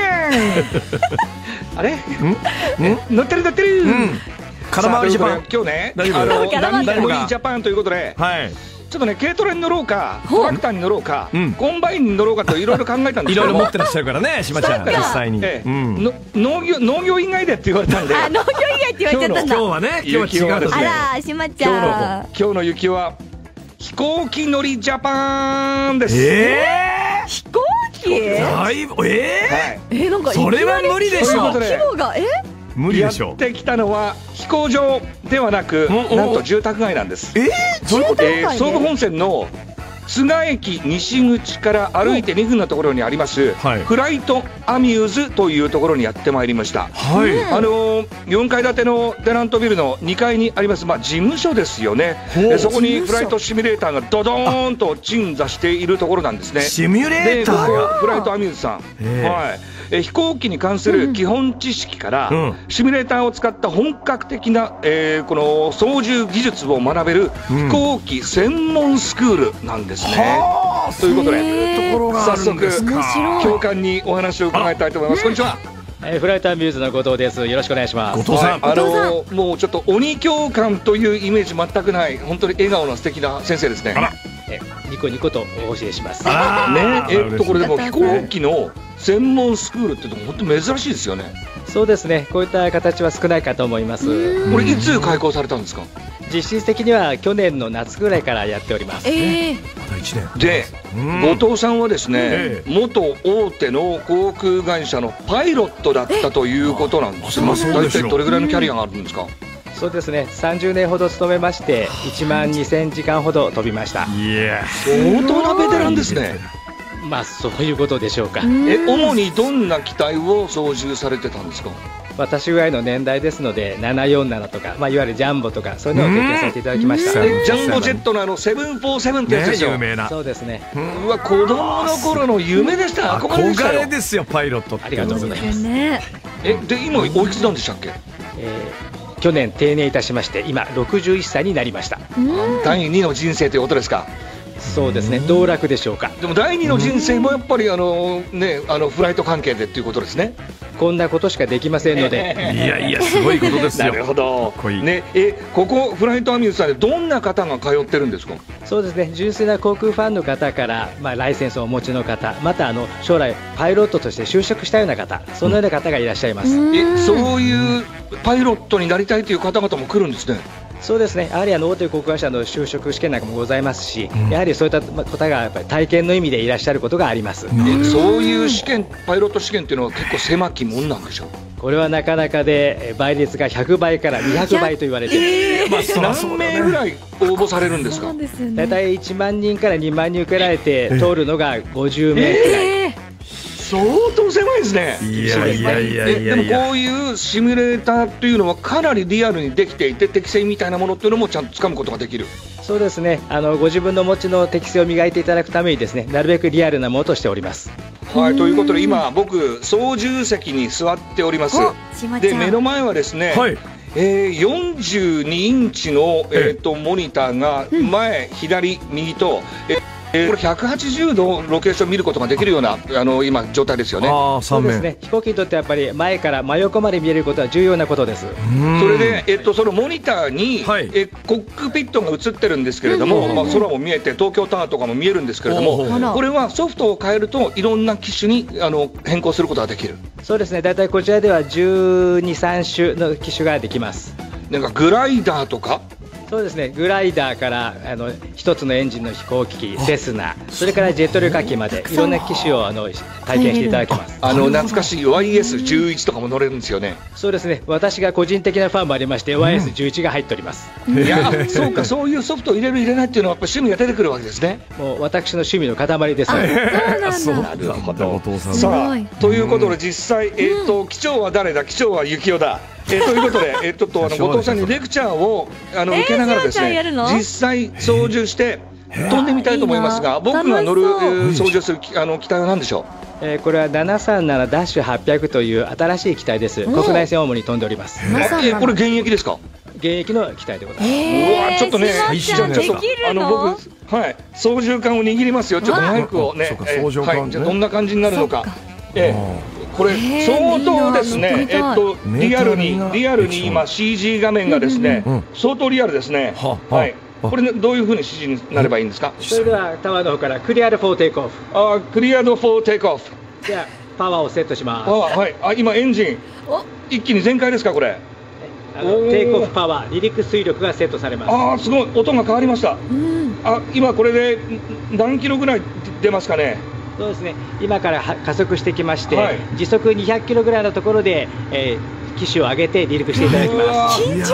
あれ乗ってる乗ってる、うん、 空回りジャパン。 今日ね、 大丈夫、 あの何でもいいジャパンということで、はい、ちょっとね、軽トラに乗ろうかトラクターに乗ろうか、うん、コンバインに乗ろうかといろいろ考えたんですけど、いろいろ持ってらっしゃるからね、しまちゃん実際に、ええ、うん、の農業農業以外でって言われたんで、 あ、農業以外って言われちゃったんだ。 今日はね、今日は違うですね。 あら、しまちゃん、 今日の今日の雪は飛行機乗りジャパンです。 えー、 飛行機？ だいぶ、えー、はい、 えー、なんかそれは無理でしょ。 規模が、え無理でしょ。 やってきたのは飛行場ではなく、なんと住宅街なんです。 えー、そういうこと？ えー、総武本線の津賀駅西口から歩いてにふんのところにあります、はい、フライトアミューズというところにやってまいりました、はい、あのー、よんかい建てのテナントビルのにかいにあります、まあ、事務所ですよね。えそこにフライトシミュレーターがドドーンと鎮座しているところなんですね。 シミュレーターがフライトアミューズさん、はい、え飛行機に関する基本知識から、うん、シミュレーターを使った本格的な、えー、この操縦技術を学べる飛行機専門スクールなんですね、うん、ということで早速教官にお話を伺いたいと思います。こんにちは。 えー、フライトアミューズの後藤です。よろしくお願いします。 後藤さん、 はい、あのー、もうちょっと鬼教官というイメージ全くない、本当に笑顔の素敵な先生ですね。 あら、えニコニコとお教えします。 ね、えっとこれでも飛行機の専門スクールって本当珍しいですよね。 そうですね、こういった形は少ないかと思います。 これいつ開校されたんですか？ 実質的には去年の夏ぐらいからやっております。 えー、 まだいちねんで、後藤さんはですね、えー、元大手の航空会社のパイロットだったということなんです。大体どれぐらいのキャリアがあるんですか？ そうですね、さんじゅうねんほど勤めましていちまんにせんじかんほど飛びました。 いや、 相当なベテランですね。 まあそういうことでしょうか。 え、主にどんな機体を操縦されてたんですか？ 私ぐらいの年代ですのでななよんななとか、まあ、いわゆるジャンボとかそういうのを経験させていただきました。 ジャンボジェットのあのセブンフォーセブンってやつですよ、 ね、有名な。 そうですね。 うわ、子供の頃の夢でした。憧れでしたよ。 憧れですよ、パイロットって。 ありがとうございます。 え、で今おいくつなんでしたっけ？ えー去年定年いたしまして今ろくじゅういっさいになりました。 だいにの人生ということですか。 そうですね、道楽でしょうか。 でもだいにの人生もやっぱりあの、ね、あのフライト関係でっていうことですね。 こんなことしかできませんのでいやいやすごいことですよ。 なるほど。ね、えここフライトアミューズさんでどんな方が通ってるんですか。 そうですね、純粋な航空ファンの方から、まあ、ライセンスをお持ちの方、またあの将来パイロットとして就職したような方、そのような方がいらっしゃいます。 えそういうパイロットになりたいという方々も来るんですね。 そうですね、やはりあの大手航空会社の就職試験なんかもございますし、うん、やはりそういった方がやっぱり体験の意味でいらっしゃることがあります。 えそういう試験、パイロット試験っていうのは結構狭きもんなんでしょう。 これはなかなかで倍率がひゃくばいからにひゃくばいと言われています、えーまあ、何名ぐらい応募されるんですか。 だいたいいちまんにんからにまんにん受けられて通るのがごじゅうめいくらい、えー相当狭いですね。 いやいやいやいやいや。 でもこういうシミュレーターというのはかなりリアルにできていて、適性みたいなものっていうのもちゃんと掴むことができる。 そうですね、あのご自分の持ちの適性を磨いていただくためにですね、なるべくリアルなものとしております。 はい、ということで今僕操縦席に座っております。で目の前はですね、はい、えー、よんじゅうにインチの、えー、とモニターが前、うん、左右と、ええー、これひゃくはちじゅうどロケーション見ることができるようなあの今状態ですよね。 あそうですね、飛行機にとってやっぱり前から真横まで見えることは重要なことです。 それで、えっと、そのモニターに、はい、えコックピットが映ってるんですけれども、まあ、空も見えて東京タワーとかも見えるんですけれども、これはソフトを変えるといろんな機種にあの変更することができる。 そうですね、だいたいこちらではじゅうに、さん種の機種ができます。 なんかグライダーとか。 そうですね、グライダーからあの一つのエンジンの飛行機、セスナ、それからジェット旅客機までいろんな機種をあの体験していただきます。 あの懐かしい ワイエスじゅういち とかも乗れるんですよね。 そうですね、私が個人的なファンもありまして、うん、ワイエスじゅういち が入っております。 いやそうか、そういうソフトを入れる入れないっていうのはやっぱ趣味が出てくるわけですね。 もう私の趣味の塊です。 そうなるほど。さあということで実際、えー、と機長は誰だ、機長は幸男だ。えー、ということで、えー、ちょっとあの後藤さんにレクチャーをあの受けながらですね、実際操縦して飛んでみたいと思いますが、僕が乗る、えー、操縦するあの機体は何でしょう。えー、これはななさんななダッシュはっぴゃくという新しい機体です。国内線を主に飛んでおります。 えー、これ現役ですか。 現役の機体でございます。 うわちょっとね、ちょっとあの僕はい操縦桿を握りますよ。ちょっとマイクをね、えー、はい、じゃあどんな感じになるのか。えーこれ相当ですね、えっとリアルにリアルに今 シージー 画面がですね、相当リアルですね。はい。これどういうふうに指示になればいいんですか。 それではタワーの方からクリアドフォーテイクオフ。 あ、クリアドフォーテイクオフ。 じゃあパワーをセットします。あ、 はい。あ、今エンジン一気に全開ですかこれ。 あのテイクオフパワー、離陸水力がセットされます。 ああ、すごい音が変わりました。あ、今これで何キロぐらい出ますかね。 そうですね、今から加速してきまして、はい、時速にひゃくキロぐらいのところで、えー、機種を上げて離陸していただきます。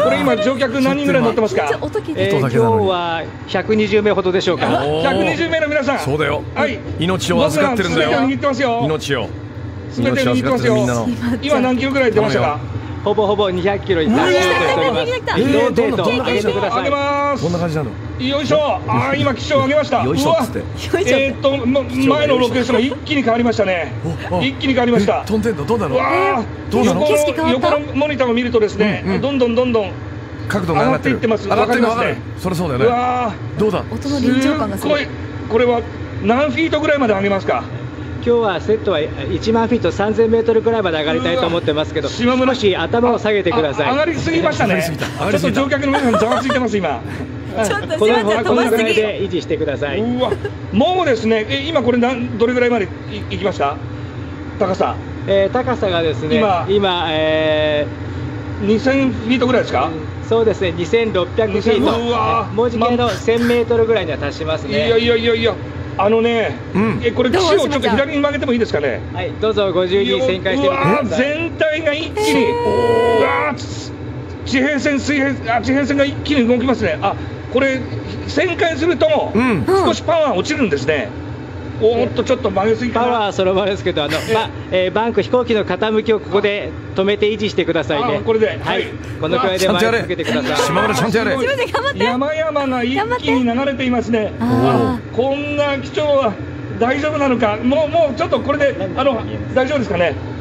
これ今乗客何人ぐらい乗ってますか。 えー、今日はひゃくにじゅうめいほどでしょうか。 ひゃくにじゅうめいの皆さん、 そうだよ、 はい、 命を預かってるんだよ。 握ってますよ。 命を全て握ってますよ。今何キロぐらい出ましたか。 ほぼほぼにひゃくキロに達しております。移動程度上げてください。 上げます。 こんな感じなの。 よいしょ。ああ、今機長上げました。 よいしょっつって。 えっと前のロケーションが一気に変わりましたね。一気に変わりました。 飛んでんのどうなの。 わあ、 どうなの。 横のモニターを見るとですね、どんどんどんどん角度が上がっていってます。上がってますね。それそうだよね。 わあ、 どうだ。 音の臨場感がすごい。 これは何フィートぐらいまで上げますか。 今日はセットはいちまんフィートさんぜんメートルぐらいまで上がりたいと思ってますけど、少し頭を下げてください。 上がりすぎましたね。ちょっと乗客の皆さんざわついてます今。 ちょっとこのこのぐらいで維持してください。 うわ、もうですね、え今これなんどれぐらいまでいきました？高さ。 えー、高さがですね、今今、えー、にせんフィートぐらいですか？ そうですね、にせんろっぴゃくフィート。うわ、文字系のせんメートルぐらいには達しますね。 いやいやいやいや。あのね、うん、えこれ機種をちょっと左に曲げてもいいですかね。 はい、どうぞご自由に旋回してみてください。 全体が一気に、うわ地平線水平あ地平線が一気に動きますね。あ、これ旋回すると、うん、少しパワー落ちるんですね。おーっとちょっと曲げすぎかな。 パワーそのままですけど、あのまえー、バンク飛行機の傾きをここで止めて維持してくださいね。 これで、 はい、このくらいで前にかけてください。 島村ちゃんとやれ。 山々が一気に流れていますね。こんな貴重は大丈夫なのか。もうもうちょっとこれであの大丈夫ですかね。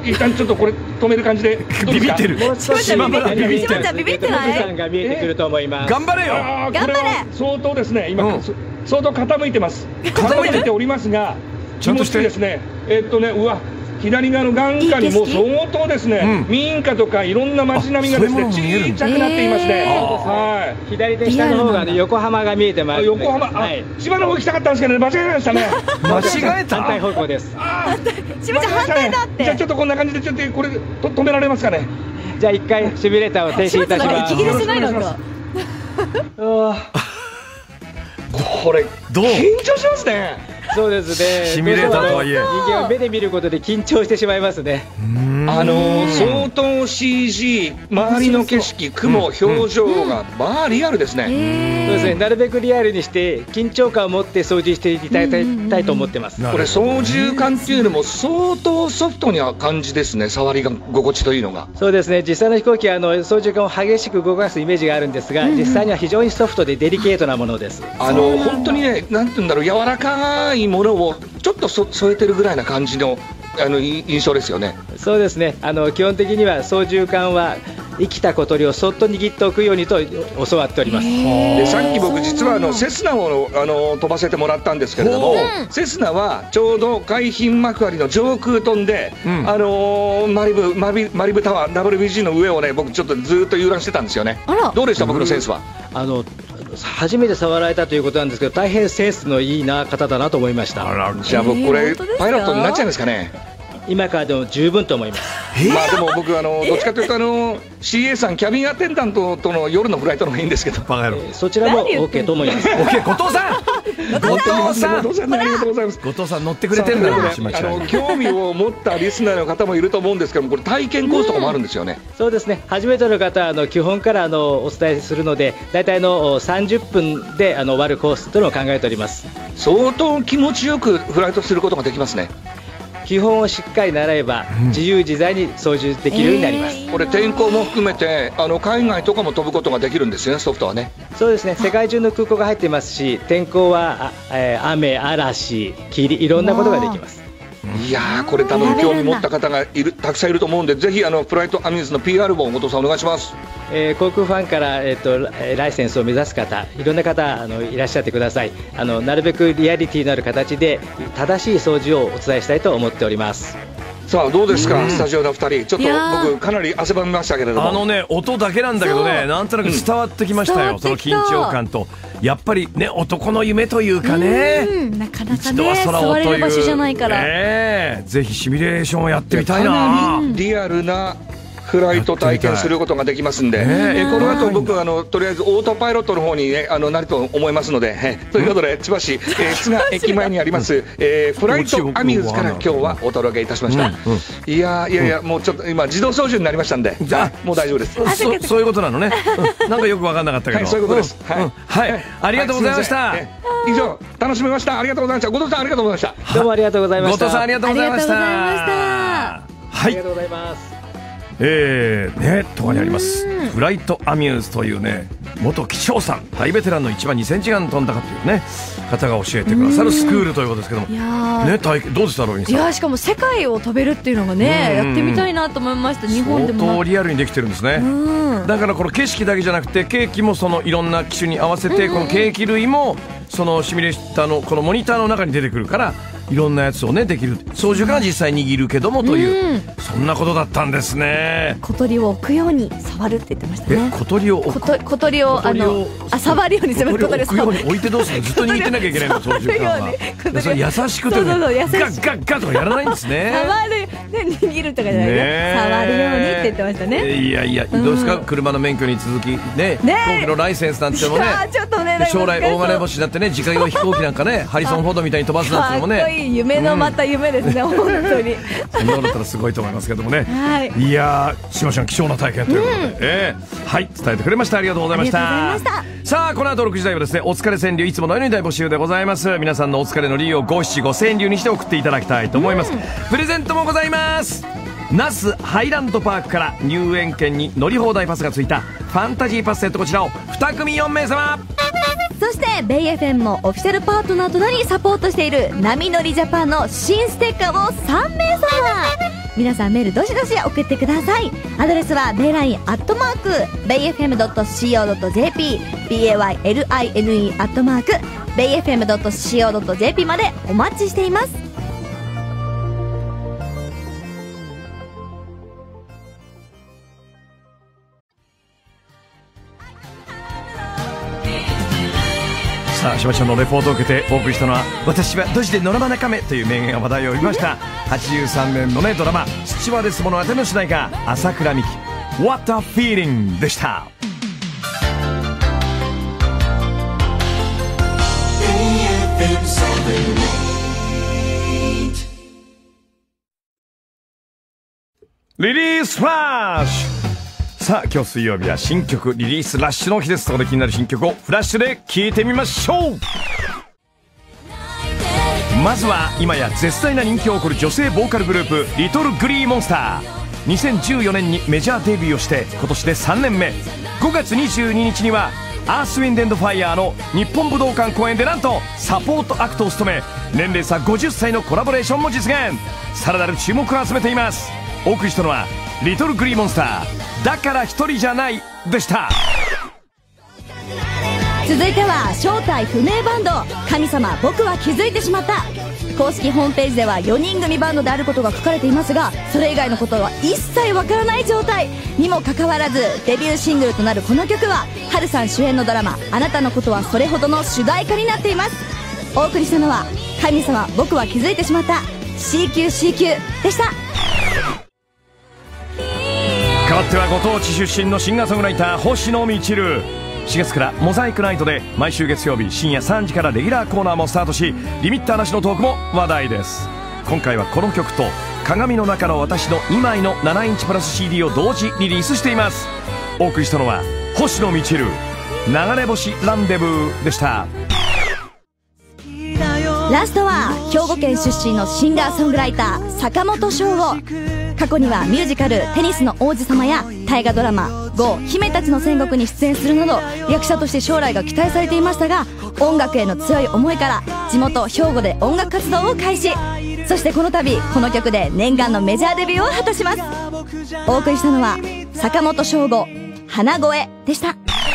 一旦ちょっとこれ止める感じでビビってる。 島村ビビってる。ビビってない。 富士山が見えてくると思います。 頑張れよ。 頑張れ。相当ですね。今相当傾いてます。傾いてておりますが、 ちゃんとしてですね。えっとね、うわ。左側の眼下にも相当ですね、民家とかいろんな街並みがですね、小さくなっていますね。はい。 左手下の方が横浜が見えてます。 横浜、あ、千葉の方行きたかったんですけど、間違えましたね。 間違えた。 反対方向です。 千葉ちゃん反対だって。 じゃあちょっとこんな感じでちょっとこれ止められますかね。 じゃあ一回シミュレーターを停止いたします。 息切れしないのか。 これどう？ 緊張しますね。 そうですね。 シミュレーターとはいえ、 人間は目で見ることで緊張してしまいますね。 あの相当 シージー、周りの景色、雲、表情がまあリアルですね。そうですね。なるべくリアルにして緊張感を持って操縦していただきたいと思ってます。 これ操縦感っていうのも相当ソフトには感じですね。触りが心地というのが。 そうですね。実際の飛行機はあの操縦感を激しく動かすイメージがあるんですが、実際には非常にソフトでデリケートなものです。 あの本当にね、なんていうんだろう、柔らかいものをちょっとそ添えてるぐらいな感じのあの印象ですよね。 そうですね。あの基本的には操縦桿は生きた小鳥をそっと握っておくようにと教わっております。 でさっき僕実はあのセスナをあの飛ばせてもらったんですけれども、セスナはちょうど海浜幕張の上空飛んで、うん、あのー、マリブマリマリブタワー ダブリュービージー の上をね、僕ちょっとずっと遊覧してたんですよね。どうでした僕のセンスは。 あの初めて触られたということなんですけど、大変センスのいいな方だなと思いました。 じゃあ僕これパイロットになっちゃいますかね。 今からでも十分と思います。 まあでも僕あのどっちかというとあの シーエー さんキャビンアテンダントとの夜のフライトの方がいいんですけど、 バカ野郎、えー、そちらも OK と思います。 OK 後藤さん後藤さん後藤さんありがとうございます。 後藤さん乗ってくれてるんだよ。 あの興味を持ったリスナーの方もいると思うんですけども、これ体験コースとかもあるんですよね。 そうですね。初めての方はあの基本からあのお伝えするので、だいたいのさんじゅっぷんであの終わるコースというのを考えております。 相当気持ちよくフライトすることができますね。 基本をしっかり習えば自由自在に操縦できるようになります。 これ天候も含めてあの海外とかも飛ぶことができるんですよね、ソフトはね。 そうですね。世界中の空港が入っていますし、天候は、えー、雨、嵐、霧、いろんなことができます。 いやー、これ多分興味持った方がいるたくさんいると思うんで、ぜひあのフライトアミューズの ピーアール も後藤さんお願いします。 えー、航空ファンから、えー、とライセンスを目指す方、いろんな方あのいらっしゃってください。あのなるべくリアリティのある形で正しい操縦をお伝えしたいと思っております。 さあどうですか、うん、スタジオのふたり、ちょっと僕かなり汗ばみましたけれども、 あのね、音だけなんだけどね、なんとなく伝わってきましたよ、うん、その緊張感と、やっぱりね、男の夢というかね、 うん、なかなかね座れる場所じゃないから、 ね、ぜひシミュレーションをやってみたいな。 かなりリアルなフライト体験することができますんで、えー、この後僕あのとりあえずオートパイロットの方に、ね、あのなると思いますので、えー、ということで千葉市、えー、津賀駅前にあります、えー、フライトアミューズから今日はお届けいたしました。うんうん、いやいやいや、もうちょっと今自動操縦になりましたんで、じゃあもう大丈夫です。 そ, そういうことなのね、うん、なんかよく分かんなかったけど、 はい、そういうことです、 うん、はい、はいはい、ありがとうございました、はい、 以上楽しみました。ありがとうございました。後藤さんありがとうございました。 どうもありがとうございました。 後藤さんありがとうございました。 ありがとうございます。 えー、ね、とかにありますフライトアミューズというね、元機長さん、大ベテランのいちばんにせんちが飛んだかというね方が教えてくださるスクールということですけども、ね、体験どうでしたロビンさん。 いや、しかも世界を飛べるっていうのがね、やってみたいなと思いました。日本でも相当リアルにできてるんですね。だからこの景色だけじゃなくて、ケーキもそのいろんな機種に合わせて、このケーキ類もそのシミュレーターのこのモニターの中に出てくるから、いろんなやつをねできる。操縦から実際握るけどもという、うん、そんなことだったんですね。 小鳥を置くように触るって言ってましたね。 え、小鳥を置く、 小鳥をあのあ触るようにする。 小鳥を置くように置いてどうするの？ずっと握ってなきゃいけないの、操縦からは。それ優しくてね、ガッガッガッとかやらないんですね。 触る、ね、握るとかじゃないね、触るようにって言ってましたね。 いやいや、どうですか、車の免許に続きね、飛行機のライセンスなんてもね、将来大金持ちになってね、自家用飛行機なんかね、ハリソン・フォードみたいに飛ばすなんてもね、 かっこいい夢のまた夢ですね、本当に。 そんなのだったらすごいと思いますけどもね。はい、いやー、しましょう、貴重な体験ということで、うん、えー、はい、伝えてくれました。ありがとうございました。さあ、この後ろくじ台はですね、お疲れ川柳、いつものように大募集でございます。皆さんのお疲れの理由を五七五川柳にして送っていただきたいと思います。うん、プレゼントもございます。那須ハイランドパークから入園券に乗り放題パスがついたファンタジーパスセット、こちらをに組よん名様。 そしてベイ エフエム もオフィシャルパートナーとなりサポートしている波乗りジャパンの新ステッカーをさん名様。 皆さんメールどしどし送ってください。アドレスはベイラインアットマークベイエフエムドットシーオードットジェーピー ベイラインアットマークベイエフエムドットシーオードットジェーピー までお待ちしています。 さあ、しばちゃんのレポートを受けてお送りしたのは、私はドジで野良花亀という名言が話題を呼びました。はちじゅうさんねんのねドラマ「スチュワーデス物語」の主題歌、朝倉美希 What a Feeling でした。リリースフラッシュ。さあ、今日水曜日は新曲リリースラッシュの日です。そこで気になる新曲をフラッシュで聴いてみましょう。まずは今や絶大な人気を誇る女性ボーカルグループ、リトルグリーモンスター。にせんじゅうよねんにメジャーデビューをして今年でさんねんめ。ごがつにじゅうににちにはアースウィンド&ファイヤーの日本武道館公演でなんとサポートアクトを務め、年齢差ごじゅっさいのコラボレーションも実現。さらなる注目を集めています。お送りしたのはリトルグリーモンスター、だから一人じゃないでした。 続いては正体不明バンド、神様僕は気づいてしまった。公式ホームページではよにん組バンドであることが書かれていますが、それ以外のことは一切わからない状態にもかかわらず、デビューシングルとなるこの曲はハルさん主演のドラマあなたのことはそれほどの主題歌になっています。お送りしたのは神様僕は気づいてしまった シーキューシーキュー でした。 変わってはご当地出身のシンガーソングライター星野みちる。しがつからモザイクナイトで毎週月曜日深夜さんじからレギュラーコーナーもスタートし、リミッターなしのトークも話題です。今回はこの曲と鏡の中の私のにまいのななインチプラス シーディー を同時リリースしています。お送りしたのは星野みちる、流れ星ランデブーでした。 ラストは兵庫県出身のシンガーソングライター坂本翔吾。過去にはミュージカルテニスの王子様や大河ドラマゴー姫たちの戦国に出演するなど役者として将来が期待されていましたが、音楽への強い思いから地元兵庫で音楽活動を開始。そしてこの度この曲で念願のメジャーデビューを果たします。お送りしたのは坂本翔吾、花声でした。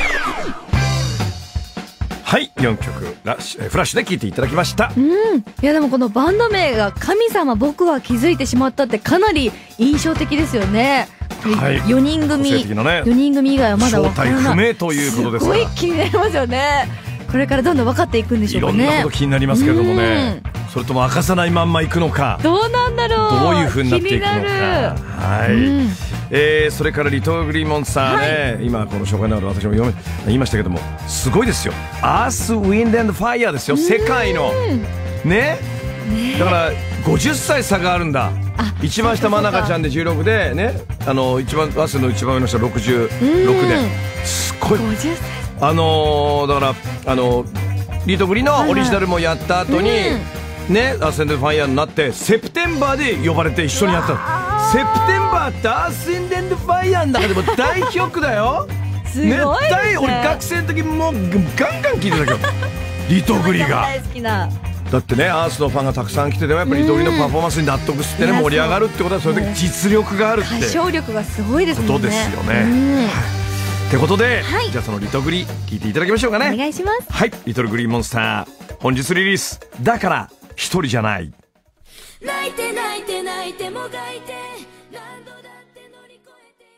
はい、よんきょくがフラッシュで聴いていただきました。 うん、いやでもこのバンド名が神様僕は気づいてしまったってかなり印象的ですよね。はい、よにん組、ね、よにん組以外はまだ分からない、 正体不明ということですから、 すごい気になりますよね。これからどんどん分かっていくんでしょうかね。 いろんなこと気になりますけれどもね、それとも明かさないまんまいくのか、 どうなんだろう、 どういう風になっていくのか。はい、うん、えー、それからリトルグリーモンスターね、はい、今この紹介のある私も読め言いましたけども、すごいですよ。アースウィンド&ファイヤーですよ、世界のね。だからごじゅっさい差があるんだ。一番下真中ちゃんでじゅうろくでね、あの一番早稲の一番上の人はろくじゅうろくで、すごい。ごじゅっさい、あのー、だからあのリトグリのオリジナルもやった後に、ね、アースウィンド&ファイヤーになってセプテンバーで呼ばれて一緒にやった。セプテンバーってアースウィンド&ファイヤーの中でも大曲だよ。 すごいですね。 ね、俺学生の時もうガンガン聴いてたけどリトグリが大好きな。 だってね、アースのファンがたくさん来ててもやっぱりリトグリのパフォーマンスに納得してね、盛り上がるってことはそれだけ実力があるって歌唱力がすごいですもんね。 ことですよね。ってことで、はい、じゃあそのリトグリ聴いていただきましょうかね。 お願いします。 はい、リトルグリーモンスター本日リリース、だから一人じゃない。 泣いて泣いて泣いてもがいて何度だって乗り越えて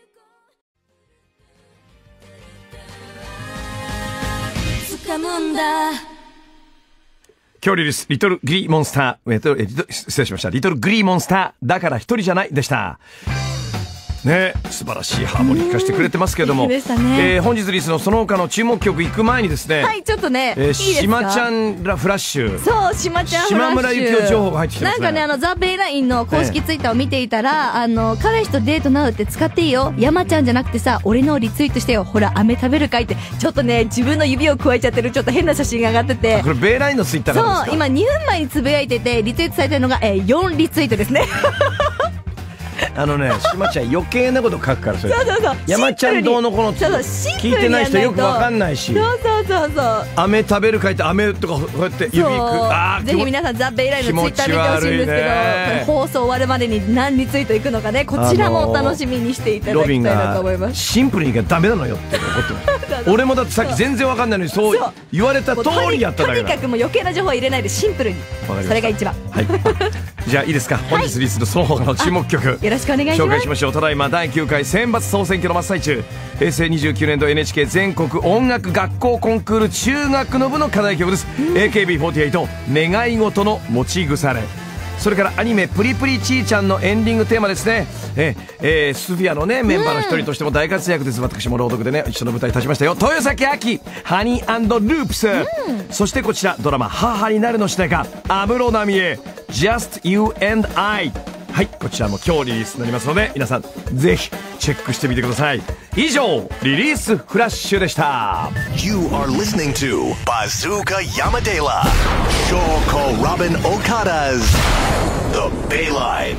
ゆこう掴むんだ。 今日リリース、リトルグリーモンスター、えっと、えっと、失礼しました。リトルグリーモンスター、だから一人じゃないでした。ね、素晴らしいハーモニー聴かせてくれてますけれども、 でしたね。 えー、本日リリースのその他の注目曲行く前にですね、 はい、ちょっとね、 えー、しまちゃんらフラッシュ、 そうしまちゃんフラッシュ、 島村ゆきお情報が入ってきてますね。 なんかね、あのザ・ベイラインの公式ツイッターを見ていたら、あの彼氏とデートナウって使っていいよ、山ちゃんじゃなくてさ俺のリツイートしてよ、ほら飴食べるかいって、ちょっとね自分の指を加えちゃってるちょっと変な写真が上がってて、 これベイラインのツイッターなんですか。 そう、今にふんまえにつぶやいててリツイートされてるのが、えー、よんリツイートですねあのね、しまちゃん余計なこと書くから、それ。 そうそうそう。 山ちゃんどうのこのって聞いてない人よくわかんないし。 そうそうそうそう。 飴食べる書いて飴とかこうやって指く。あぜひ皆さんザ・ベイラインのツイッター見てほしいんですけど、これ放送終わるまでに何リツイートいくのかね、こちらもお楽しみにしていただきたいなと思います。 シンプルにダメなのよって怒ってます。俺もだってさっき全然わかんないのにそう言われた通りやっただけだ。 とにかくもう余計な情報は入れないでシンプルに。それが一番。 はい。じゃあいいですか。本日リストその他の注目曲、 よろしくお願いします。 紹介しましょう。ただいまだいきゅうかい選抜総選挙の真っ最中。平成にじゅうきゅうねんど エヌエイチケー 全国音楽学校コンクール中学の部の課題曲です。うん、エーケービーフォーティエイト 願い事の持ち腐れ。それからアニメプリプリちーちゃんのエンディングテーマですね。ええー、スフィアのねメンバーの一人としても大活躍です。私も朗読でね一緒の舞台立ちましたよ。豊崎亜希ハニー&ループス、うん、そしてこちらドラマ母になるの主題歌安室奈美恵 Just You and I。 はい、こちらも今日リリースになりますので皆さんぜひチェックしてみてください。以上リリースフラッシュでした。 You are listening to Bazooka Yamadela Shoko Robin Okada's The Bayline。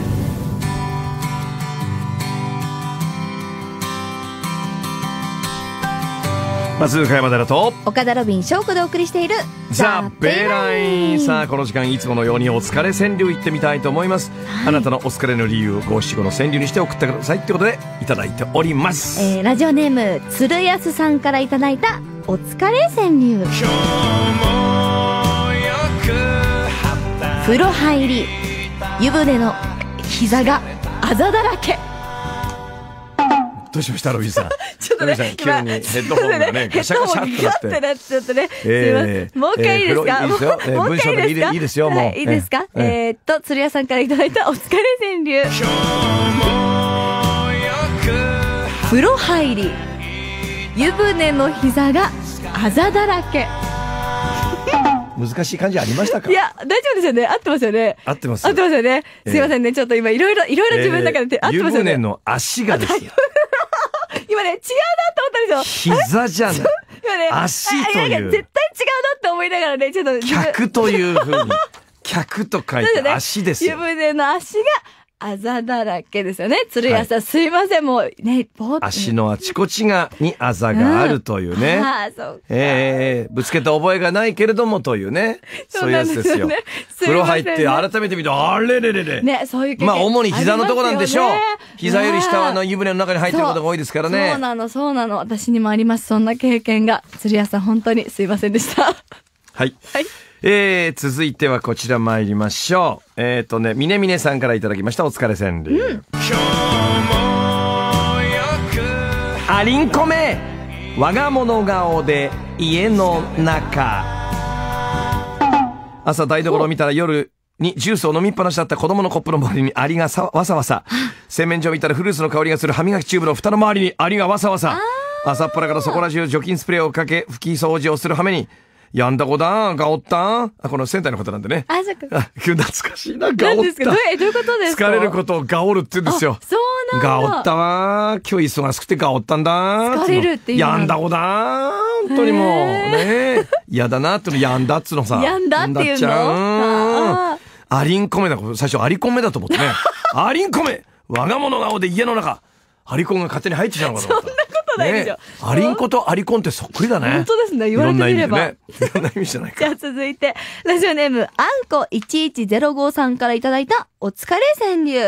松岡山寺と岡田ロビン翔子でお送りしているザ・ベイライン。さあこの時間いつものようにお疲れ川柳いってみたいと思います、はい、あなたのお疲れの理由を五七五の川柳にして送ってくださいってことでいただいております、 えー、ラジオネーム鶴安さんからいただいたお疲れ川柳。風呂入り湯船の膝があざだらけ。 どうしましたロビンさん。 ちょっとね、 急にヘッドホンがねガシャガシャってなって。 ヘッドホンがガッてなっちゃってね。すいません。もう一回いいですか。もう一回いいですか。 いいですよもう。 いいですか。えっと鶴屋さんからいただいたお疲れ川柳。風呂入り湯船の膝があざだらけ。 難しい感じありましたか。 いや大丈夫ですよね。合ってますよね。 合ってます。 合ってますよね。すいませんね。ちょっと今いろいろいろいろ自分の中で合ってますよね。 湯船の足がですよ。 今ね違うなと思ったんですよ。 膝じゃない。 今ね足という。 絶対違うなって思いながらねちょっと。 客という風に。客と書いて足ですよ。 湯船の足があざだらけですよね。鶴屋さん、はい、すいませんもうね足のあちこちがにあざがあるというね。うん、ああそうか。ええー、ぶつけた覚えがないけれどもというね。そういうやつですよ。風呂入って改めて見てあれれれれ。 ねそういうまあ主に膝のとこなんでしょう。膝より下はの湯船の中に入ってることが多いですからね。 そうなのそうなの私にもありますそんな経験が。鶴屋さん本当にすいませんでした。 はい。はい。えー、続いてはこちら参りましょう。えっ、ー、とね、みねみねさんからいただきましたお疲れ川柳。うん、ありんこめ我が物顔で家の中。朝台所を見たら夜にジュースを飲みっぱなしだった子供のコップの周りにアリがさわさわさ。洗面所を見たらフルーツの香りがする歯磨きチューブの蓋の周りにアリがわさわさ。朝っぱらからそこら中除菌スプレーをかけ拭き掃除をする羽目にやんだこだん、がおったん。あ、この仙台の方なんでね。 あ、そっか。 懐かしいな、がおった。 何ですかどういうことですか。 疲れることをがおるって言うんですよ。 そうなんだ。 がおったわ。今日忙しくてがおったんだ。 疲れるっていう。 やんだこだん。本当にもう、ね。嫌だなってのやんだっつのさ。 やんだっていうの。 ありんこめだ。最初アリコンメだと思ってね。ありんこめ我が物顔で家の中。アリコンが勝手に入ってきたのかな。 そんなことないでしょ。ね、 アリンコとアリコンってそっくりだね。 本当ですね。言われてみれば。いろんな意味でね。いろんな意味じゃないか。 じゃあ続いて、ラジオネーム、あんこいちいちゼロごさんからいただいたお疲れ川柳。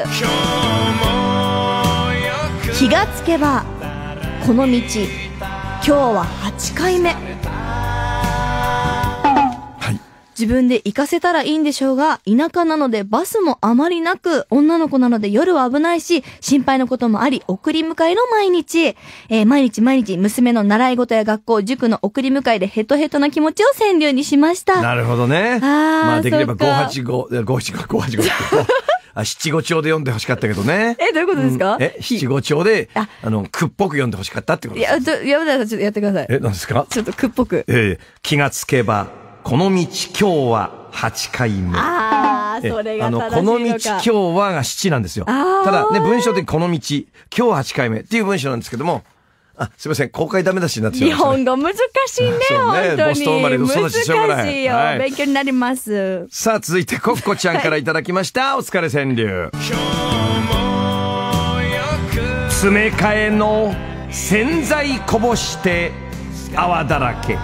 気がつけば、この道、今日ははちかいめ。自分で行かせたらいいんでしょうが、田舎なのでバスもあまりなく、女の子なので夜は危ないし、心配なこともあり、送り迎えの毎日。えー、毎日毎日、娘の習い事や学校、塾の送り迎えでヘトヘトな気持ちを川柳にしました。 なるほどね。あまあできればごはちご、ごしちご、ごはちごって。あ、七五調で読んでほしかったけどね。 え、どういうことですか、 うん、え、七五調で、あ, あの、くっぽく読んでほしかったってことですか。 いや、やめたらちょっとやってください。 え、何ですかちょっとくっぽく。 えー、気がつけば、この道今日ははちかいめ。 ああ、それが正しいのか。あの、 この道今日はが七なんですよ。ただね、文章でこの道、今日ははちかいめっていう文章なんですけども、あ、すいません、公開ダメ出しになってしまいました、ね。 日本語難しいね、本当に。 ボストン生まれの育ちしょうがない。 難しいよ、はい。勉強になります。 さあ、続いてコッコちゃんからいただきました。お疲れ川柳。 詰め替えの洗剤こぼして泡だらけ。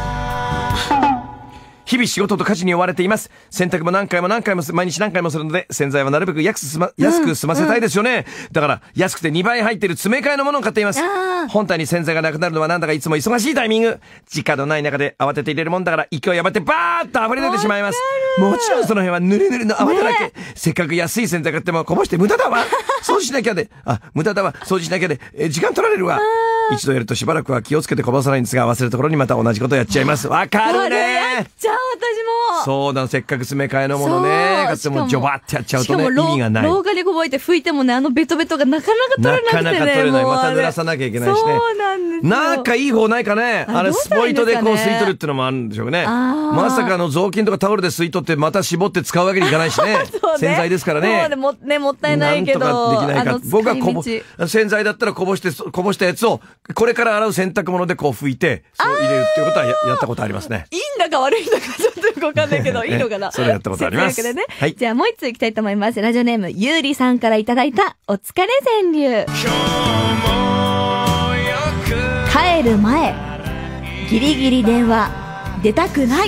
日々仕事と家事に追われています。洗濯も何回も何回も毎日何回もするので、洗剤はなるべく安く済ま、安く済ませたいですよね、うんうん、だから安くてにばい入っている詰め替えのものを買っています。本体に洗剤がなくなるのはなんだかいつも忙しいタイミング。時間のない中で慌てて入れるもんだから、勢い余ってバーッと溢れ出てしまいます。もちろんその辺はぬるぬるの泡だらけ、ね、せっかく安い洗剤買ってもこぼして無駄だわ。掃除しなきゃで、あ、無駄だわ、掃除しなきゃで、え時間取られるわ。一度やるとしばらくは気をつけてこぼさないんですが、忘れるところにまた同じことやっちゃいます。わかるね。 やっちゃう、私も。 そうだ、せっかく詰め替えのものね、買ってもジョバってやっちゃうとね、意味がない。 廊下でこぼれて拭いてもね、あのベトベトがなかなか取れなくてね。 なかなか取れない。また濡らさなきゃいけないしね。 そうなんですよ。 なんかいい方ないかね。あれ、スポイトでこう吸い取るってのもあるんでしょうね。まさかの雑巾とかタオルで吸い取ってまた絞って使うわけにいかないしね。洗剤ですからね。 そうね、もね、もったいないけど。 なんとかできないか。僕はこぼ、洗剤だったらこぼして、こぼしたやつを、これから洗う洗濯物でこう拭いて、そう入れるっていうことは や, やったことありますね。 いいんだか悪いんだかちょっとよくわかんないけど、いいのかな。 それやったことあります。 ね、はい、じゃあもう一ついきたいと思います。ラジオネーム、ゆうりさんからいただいた、お疲れ川柳。帰る前、ギリギリ電話、出たくない。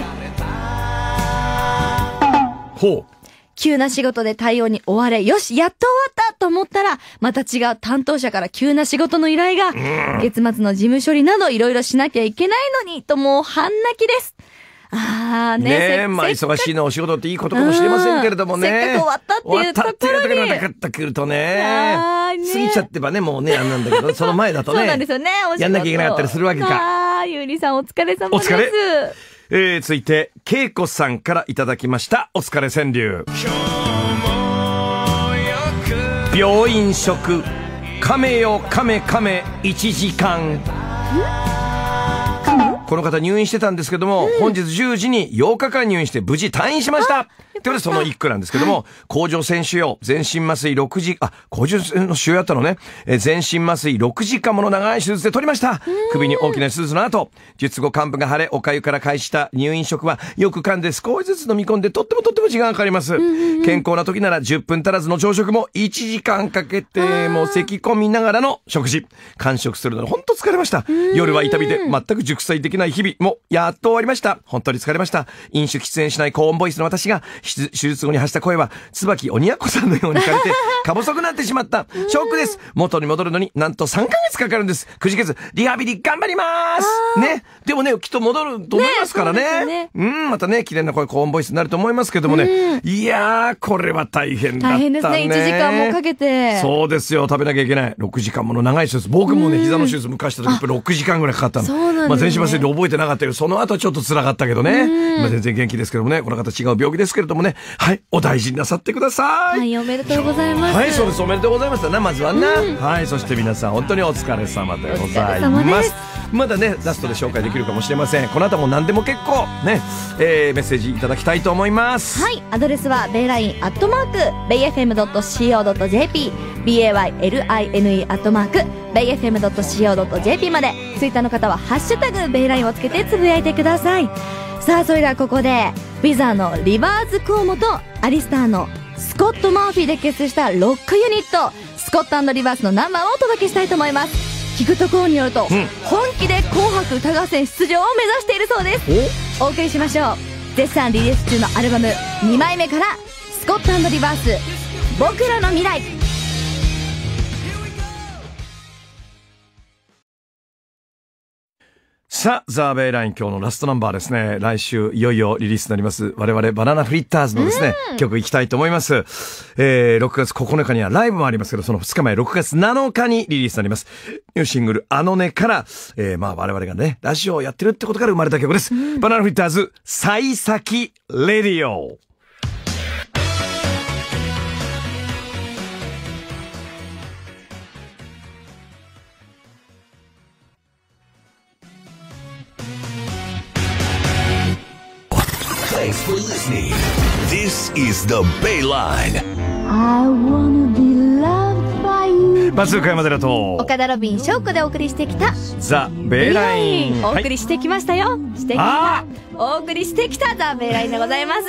ほう。 急な仕事で対応に追われ、よし、やっと終わったと思ったら、また違う担当者から急な仕事の依頼が、月末の事務処理などいろいろしなきゃいけないのに、ともう半泣きです。ああね。 ねえ、まあ忙しいのお仕事っていいことかもしれませんけれどもね。 せっかく終わったっていうところに。終わったっていうところがなかったくるとね。過ぎちゃってばね、もうね、あんなんだけど、その前だとね。 そうなんですよね、お仕事。 やんなきゃいけなかったりするわけか。 ああ、ゆうりさんお疲れ様です。 お疲れ。えー、続いて、けいこさんからいただきました。お疲れ川柳。病院食、亀よ亀亀いちじかん。この方入院してたんですけども、うん、本日じゅうじにようかかん入院して無事退院しました。ということでその一句なんですけども、はい、甲状腺腫瘍、全身麻酔ろくじ、あ、甲状腺の腫瘍やったのね。え全身麻酔ろくじかんもの長い手術で取りました。首に大きな手術の後、術後患部が腫れ、おかゆから開始した入院食は、よく噛んで少しずつ飲み込んで、とってもとっても時間かかります。健康な時ならじゅっぷん足らずの朝食もいちじかんかけて、もう咳込みながらの食事。完食するので本当疲れました。夜は痛みで全く熟睡できない日々もやっと終わりました。本当に疲れました。飲酒喫煙しない高音ボイスの私が手術後に発した声は椿鬼奴さんのように枯れてか細くなってしまった。ショックです。元に戻るのになんとさんかげつかかるんです。くじけずリハビリ頑張りますね。でもね、きっと戻ると思いますからね。ねうん、またね、綺麗な声高音ボイスになると思いますけどもね。いやー、これは大変だったね。 大変ですね。いちじかんもかけて。 そうですよ。食べなきゃいけない。ろくじかんもの長い手術。僕もね、膝の手術昔した時ろくじかんぐらいかかったの。 そうなんですね。 まあ全身麻酔で覚えてなかったけど、その後ちょっと辛かったけどね。今全然元気ですけどもね。この方違う病気ですけれどもね。はい、お大事になさってください。 はい、おめでとうございます。 はい、そうです。おめでとうございますな、まずはな。はい、そして皆さん本当にお疲れ様でございます。まだね、ラストで紹介できるかもしれません。この後も何でも結構ね、えー、メッセージいただきたいと思います。 はい、アドレスはベイラインアットマークベイエフエムドットシーオードットジェーピー ベイラインアットマークベイエフエムドットシーオードットジェーピー まで。ツイッターの方はハッシュタグベイラインをつけてつぶやいてください。さあ、それではここでウィザーのリバーズコーモとアリスターのスコット・マーフィーで結成したロックユニットスコット&リバースのナンバーをお届けしたいと思います。聞くところによると、うん、本気で紅白歌合戦出場を目指しているそうです。 お, お送りしましょう。絶賛リリース中のアルバムにまいめからスコット&リバース僕らの未来。 さあ、ザ・ベイライン今日のラストナンバーですね。来週いよいよリリースになります。我々バナナフリッターズのですね、曲いきたいと思います。えー、ろくがつここのかにはライブもありますけど、そのふつかまえろくがつなのかにリリースになります。ニューシングルあのねから、えー、まあ我々がね、ラジオをやってるってことから生まれた曲です。バナナフリッターズ、幸先レディオ。 Thanks for listening. This is the Bayline. I wanna be loved by you. 松岡山寺と岡田ロビン翔子でお送りしてきたザ・ベイライン。 お送りしてきましたよ。してきた。お送りしてきたザ・ベイラインでございます。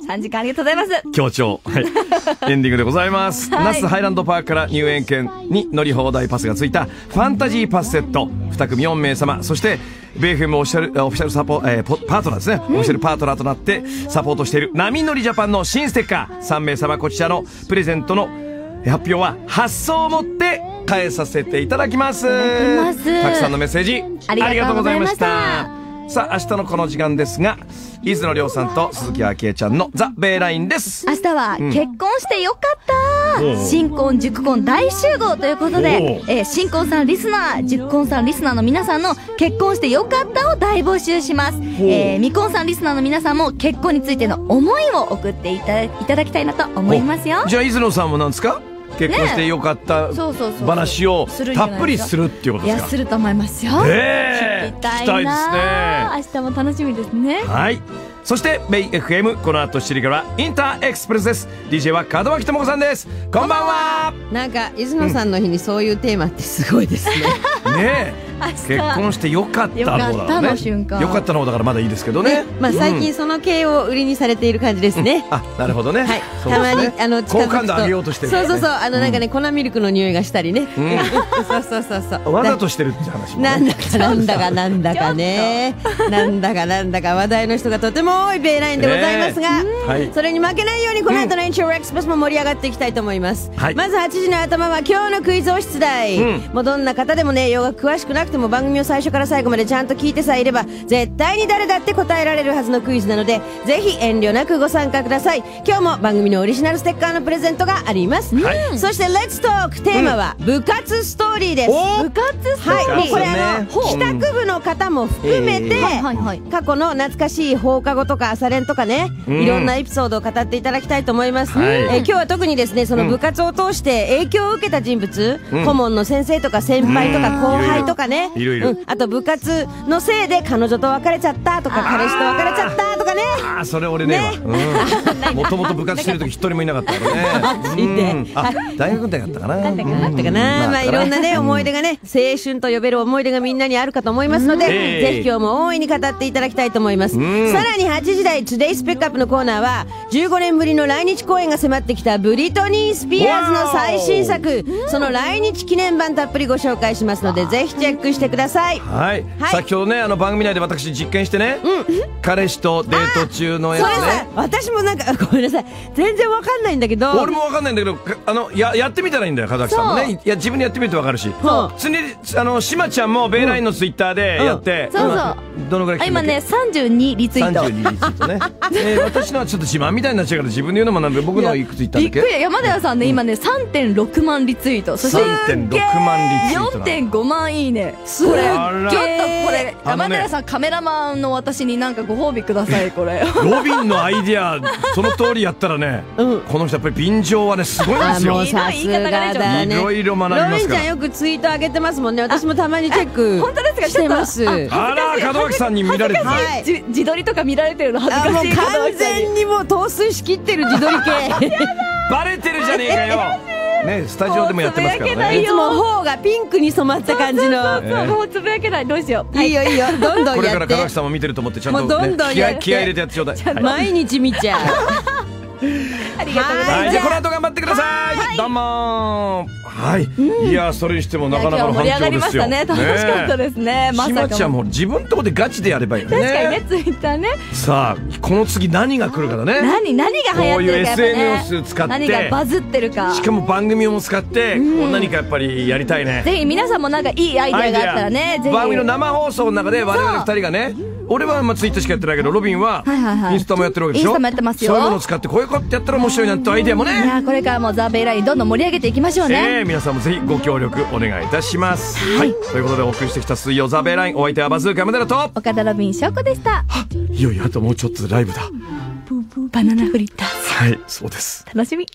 さんじかんありがとうございます。 強調。はい。エンディングでございます。 はい、 那須ハイランドパークから入園券に乗り放題パスがついたファンタジーパスセットに組よん名様、そしてベイエフエムオフィシャル、オフィシャルサポ、えー、パートナーですね、うん、オフィシャルパートナーとなってサポートしている波乗りジャパンの新ステッカーさん名様、こちらのプレゼントの発表は発送をもって返させていただきます。たくさんのメッセージありがとうございました。さあ明日のこの時間ですが、伊豆野亮さんと鈴木明恵ちゃんのザ・ベイラインです。 明日は結婚してよかった、うん、新婚熟婚大集合ということで、えー、新婚さんリスナー、熟婚さんリスナーの皆さんの結婚してよかったを大募集します。えー、未婚さんリスナーの皆さんも結婚についての思いを送っていただ、いただきたいなと思いますよ。 じゃあ伊豆野さんもなんですか、結婚してよかった話をたっぷりするっていうことですか。 いや、すると思いますよ。 えー、 聞きたいな。 聞きたいですね。明日も楽しみですね。 はい。そしてベイ エフエム、 この後しちじからインターエクスプレスです。 ディージェー は門脇智子さんです。こんばんは。 なんか伊豆野さんの日にそういうテーマってすごいですね。 ねえ結婚してよかったの方だからね。 の瞬間、 よかったの方だからまだいいですけどね。 まあ最近その系を売りにされている感じですね。 あ、なるほどね。 はい。たまにあの近づくと好感度上げようとしてる。 そうそうそう、あのなんかね粉ミルクの匂いがしたりね。そうそうそうそう。 わざとしてるって話。 なんだかなんだかなんだかね。なんだかなんだか話題の人がとても多いベイラインでございますが、それに負けないようにこの後のインチューエクスプレスも盛り上がっていきたいと思います。まずはちじの頭は今日のクイズを出題。もうどんな方でもね、洋楽詳しくなくても番組を最初から最後までちゃんと聞いてさえいれば絶対に誰だって答えられるはずのクイズなので、ぜひ遠慮なくご参加ください。今日も番組のオリジナルステッカーのプレゼントがあります。はい、そしてレッツトークテーマは部活ストーリーです。 部活ストーリー、 はい、これあの帰宅部の方も含めて過去の懐かしい放課後とか朝練とかね、いろんなエピソードを語っていただきたいと思います。はい、えー、今日は特にですね、その部活を通して影響を受けた人物、うん、顧問の先生とか先輩とか後輩とかね、いろいろ、うん、あと部活のせいで彼女と別れちゃったとか彼氏と別れちゃったとかね。 ああ、それ俺ねえわ。もともと部活してる時一人もいなかったからね。あ、大学だったかな。だったかな。まあいろんなね思い出がね、青春と呼べる思い出がみんなにあるかと思いますので、ぜひ今日も大いに語っていただきたいと思います。さらにはちじ台 Today's Pickup のコーナーはじゅうごねんぶりの来日公演が迫ってきたブリトニー・スピアーズの最新作、その来日記念版たっぷりご紹介しますので、ぜひチェックしてください。 はい、はい、先ほどね、あの番組内で私実験してね、うん、彼氏とデート中のやつね。 それさ、私もなんかごめんなさい、全然わかんないんだけど。 俺もわかんないんだけど、あの や, やってみたらいいんだよ、門脇さんもね。いや、自分でやってみるとわかるし、つねあのしまちゃんもベイラインのツイッターでやって、 うんうん、そうそう、 どのぐらい来てる今ねさんじゅうにリツイート。 さんじゅうにリツイートね。えー、私のはちょっと自慢みたいになっちゃうから自分で言うのもなんで、僕のはいくついったんだっけ。 びっくり、山田さんね、今ね さんてんろくまんリツイート、そしてさんてんろくまんリツイート、 よんてんごまんいいね。すごい。ちょっとこれ山田さん、カメラマンの私になんかご褒美ください。これロビンのアイディアその通りやったらね、うん、この人やっぱり便乗はねすごいんですよ。 もうさすがだね。 いろいろ学びますから。 ロビンちゃんよくツイート上げてますもんね。私もたまにチェック本当ですか、 してます。 あら、門脇さんに見られてる、はい、 じ自撮りとか見られてるの恥ずかしい。 もう完全にもう陶酔しきってる自撮り系バレてるじゃねえかよね、スタジオでもやってますからね。 いつも頬がピンクに染まった感じの。 そうそうそう、もうつぶやけない。どうしよう。 いいよいいよ、どんどんやって。 これから門脇さんも見てると思ってちゃんと、ね、 もうどんどんやって、 気合い入れてやってちょうだい。 毎日見ちゃうありがとうございます。はい、 じゃあこの後頑張ってください。はい、どうもはい、うん、いやそれにしてもなかなかの反響ですよ。盛り上がりましたね。 楽しかったですね。まさか。 しまちゃんも自分のとこでガチでやればいいよね。 確かにね、ツイッターね。 さあこの次何が来るかだね。 何何が流行ってるか、ね、こういうエスエヌエス 使って何がバズってるか。 しかも番組も使って、うん、何かやっぱりやりたいね。 ぜひ皆さんもなんかいいアイデアがあったらね。ぜひ番組の生放送の中で我々ふたりがね。俺はまあツイッターしかやってないけど、ロビンはインスタもやってるわけでしょ。 インスタもやってますよ。 そういうのを使ってこういうことやったら面白いなんてアイデアもね。 いやこれからもザ・ベイラインどんどん盛り上げていきましょうね。 えー、皆さんもぜひご協力お願いいたします。はい、はい、ということでお送りしてきた水曜ザ・ベイライン、お相手はバズーカ山寺と岡田ロビン翔子でした。 いよいよあともうちょっとでライブだ。 バナナフリッターズ。 はい、そうです。 楽しみ。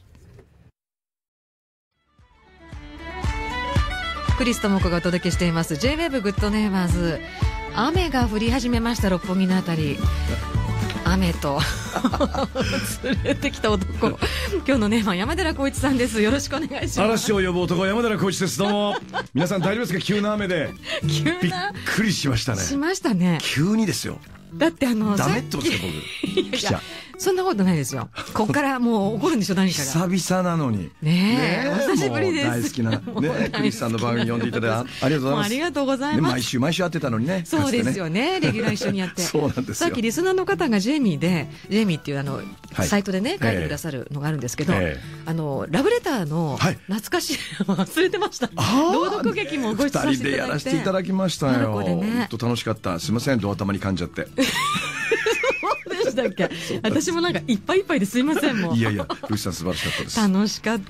クリストモコがお届けしています ジェイウェーブ グッドネイバーズ。雨が降り始めました。六本木のあたり雨と連れてきた男今日のネーマー山寺宏一さんです。よろしくお願いします。 嵐を呼ぶ男山寺宏一です。どうも皆さん大丈夫ですか。急な雨で急なびっくりしましたね。 しましたね。 急にですよ。 だってあのダメってことですよ僕。 いやいやそんなことないですよ。こっからもう怒るんでしょ、何かが。 久々なのに。 ねえ、お久しぶりです。 大好きな、ね、クリスさんの番組呼んでいただいてありがとうございます。 ありがとうございます。 毎週毎週会ってたのにね。 そうですよね、レギュラー一緒にやって。 そうなんですよ。 さっきリスナーの方がジェイミーで、ジェイミーっていうあの、サイトでね、書いてくださるのがあるんですけど、あの、ラブレターの懐かしいの忘れてました。朗読劇もご一緒させていただいて。二人でやらせていただきましたよ。本当楽しかった。すみません、ドア玉に噛んじゃって。そうでしたっけ。私もなんかいっぱいいっぱいですいませんもう。 いやいや、ルーシさん素晴らしかったです。 楽しかった。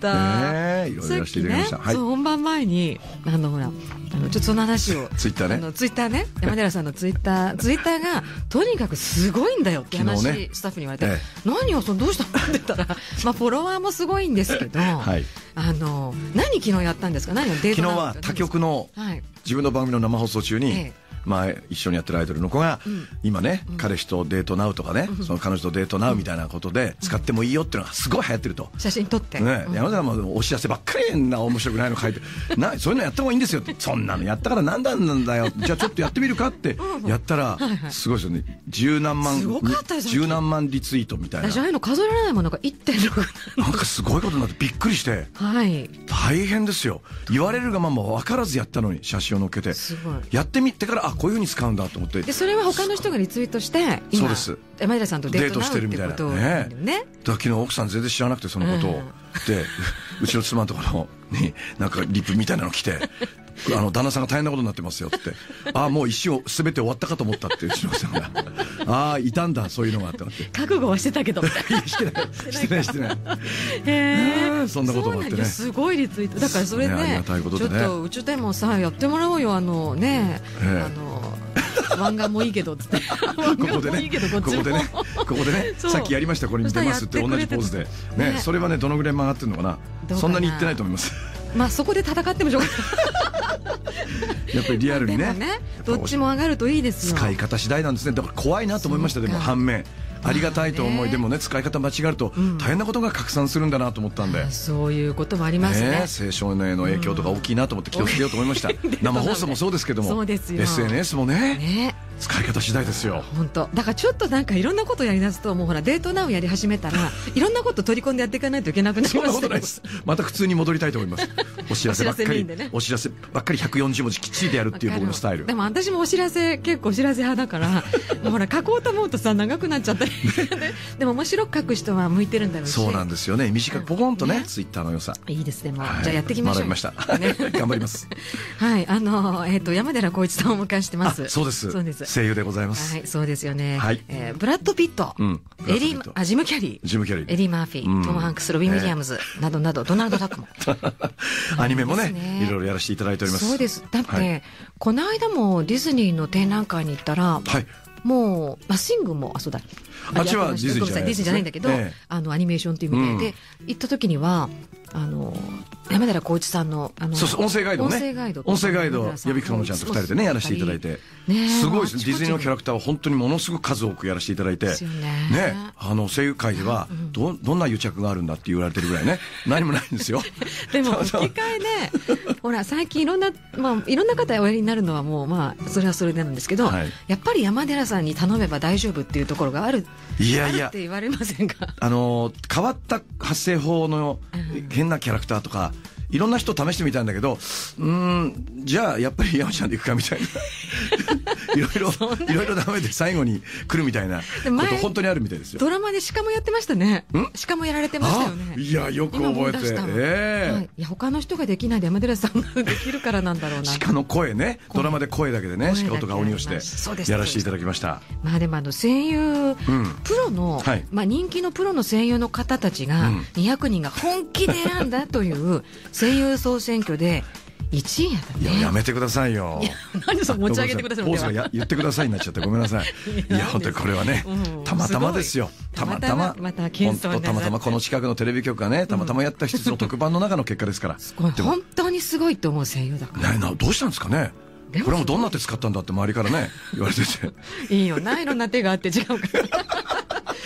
ねえ、いろいろやらせていただきました。 はい。そう本番前にあのほらあのちょっとその話をツイッターね。 あのツイッターね山寺さんのツイッターツイッターがとにかくすごいんだよって話、ね、スタッフに言われて、ええ、何をそのどうしたのって言ったらまあフォロワーもすごいんですけど、はい、あの何昨日やったんですか。何をデート昨日は他局の、はい、自分の番組の生放送中に。ええまあ、一緒にやってるアイドルの子が、うん、今ね、うん、彼氏とデートナウとかね、うん、その彼女とデートナウみたいなことで使ってもいいよっていうのがすごい流行ってると。 写真撮って。 ね、うん、山田さんもお知らせばっかりな面白くないの書いて、な、そういうのやった方がいいんですよって。そんなのやったからなんだなんだよ。じゃあちょっとやってみるかってやったら、はいはい、すごいですよね。十何万、十何万リツイートみたいな。 じゃあああいうの数えられないものが いってんろくなんかすごいことになってびっくりして。はい。大変ですよ。言われるがまま分からずやったのに写真を載っけて。すごい。やってみてから、あ、こういうふうに使うんだと思って。 でそれは他の人がリツイートして今そうです山寺さんとデートしてるみたいなね。 ねだから昨日奥さん全然知らなくてそのことを、うん、でうちの妻のところになんかリップみたいなの来てあの旦那さんが大変なことになってますよってああもう一生全て終わったかと思ったってうちの奥さんがああいたんだそういうのがあって覚悟はしてたけどしてないしてないしてないへえそんなこともあってねすごいリツイートだからそれで、ね、ありがたいことでねちょっとうちでもさやってもらおうよあのねあの漫画もいいけどつってここでねここでねここでねさっきやりましたこれに出ますって同じポーズでねそれはねどのぐらい曲がってるのかなそんなに言ってないと思いますまあそこで戦ってもしょうがないやっぱりリアルにねどっちも上がるといいですよ使い方次第なんですねだから怖いなと思いましたでも反面ありがたいと思いでもね使い方間違えると大変なことが拡散するんだなと思ったんでそういうこともありますね青少年への影響とか大きいなと思って気をつけようと思いました生放送もそうですけども エスエヌエス もね使い方次第ですよ本当だからちょっとなんかいろんなことやりだすともうほらデートナウやり始めたらいろんなこと取り込んでやっていかないといけなくなりますそんなことないですまた普通に戻りたいと思いますお知らせばっかりお知らせばっかりひゃくよんじゅうもじきっちりでやるっていう僕のスタイルでも私もお知らせ結構お知らせ派だからもうほら書こうと思うとさ長くなっちゃったりでも面白く書く人は向いてるんだろうしそうなんですよね短くポコンとねツイッターの良さいいですねもうじゃあやっていきましょう学びました頑張りますはいあのえっと山寺宏一さんをお迎えしてますそうです声優でございますはい、そうですよね。はい、えー、ブラッド・ピット、うん、エリー、あ、ジム・キャリー、 ジム・キャリー、 エリー・マーフィー、うん、トム・ハンクス、ロビン・ウィリアムズ、などなど、ドナルド・ダックも。 アニメもね、いろいろやらせていただいております。 そうです。だって、はい、この間もディズニーの展覧会に行ったら、はい、もう、マシングも、あ、そうだ。 あっちはディズニーじゃない、 ディズニーじゃないんだけど、ええ、あの、アニメーションという意味で、うん、で、行った時には、あの、山寺宏一さんの、あの、 そうそう、音声ガイドね。音声ガイド。音声ガイド、矢吹かのちゃんと二人でね、やらせていただいて。ねすごいですね。ディズニーのキャラクターは本当にものすごく数多くやらせていただいて。ですよね。ね。あの、声優界では、ど、どんな癒着があるんだって言われてるぐらいね。何もないんですよ。 でも、吹き替えね、ほら、最近いろんな、まあ、いろんな方おやりになるのはもう、まあ、それはそれなんですけど、はい、やっぱり山寺さんに頼めば大丈夫っていうところがある。いやいや。って言われませんかあの、変わった発声法の変なキャラクターとか、いろんな人試してみたんだけど、うーん、じゃあやっぱり山ちゃんでいくかみたいな。いろいろ、いろいろダメで最後に来るみたいなこと本当にあるみたいですよ。 ドラマで鹿もやってましたね。鹿もやられてましたよね。 いや、よく覚えて。ええはい。いや、他の人ができないで山寺さんができるからなんだろうな。 鹿の声ね。ドラマで声だけでね、鹿音が鬼をしてやらせていただきました。 まあでもあの声優、プロの、まあ人気のプロの声優の方たちが、にひゃくにんが本気で選んだという声優総選挙で、いちいやったね。 いや、やめてくださいよ。 何でそう持ち上げてくださいのポーズが言ってくださいになっちゃってごめんなさい。いや、本当にこれはね、たまたまですよ。たまたま。 また、 本当たまたまこの近くのテレビ局がね、たまたまやった一つの特番の中の結果ですから。 すごい。本当にすごいと思う声優だから。 ね、な、どうしたんですかね。これもどんな手使ったんだって周りからね、言われてて。 いいよな、いろんな手があって違うから。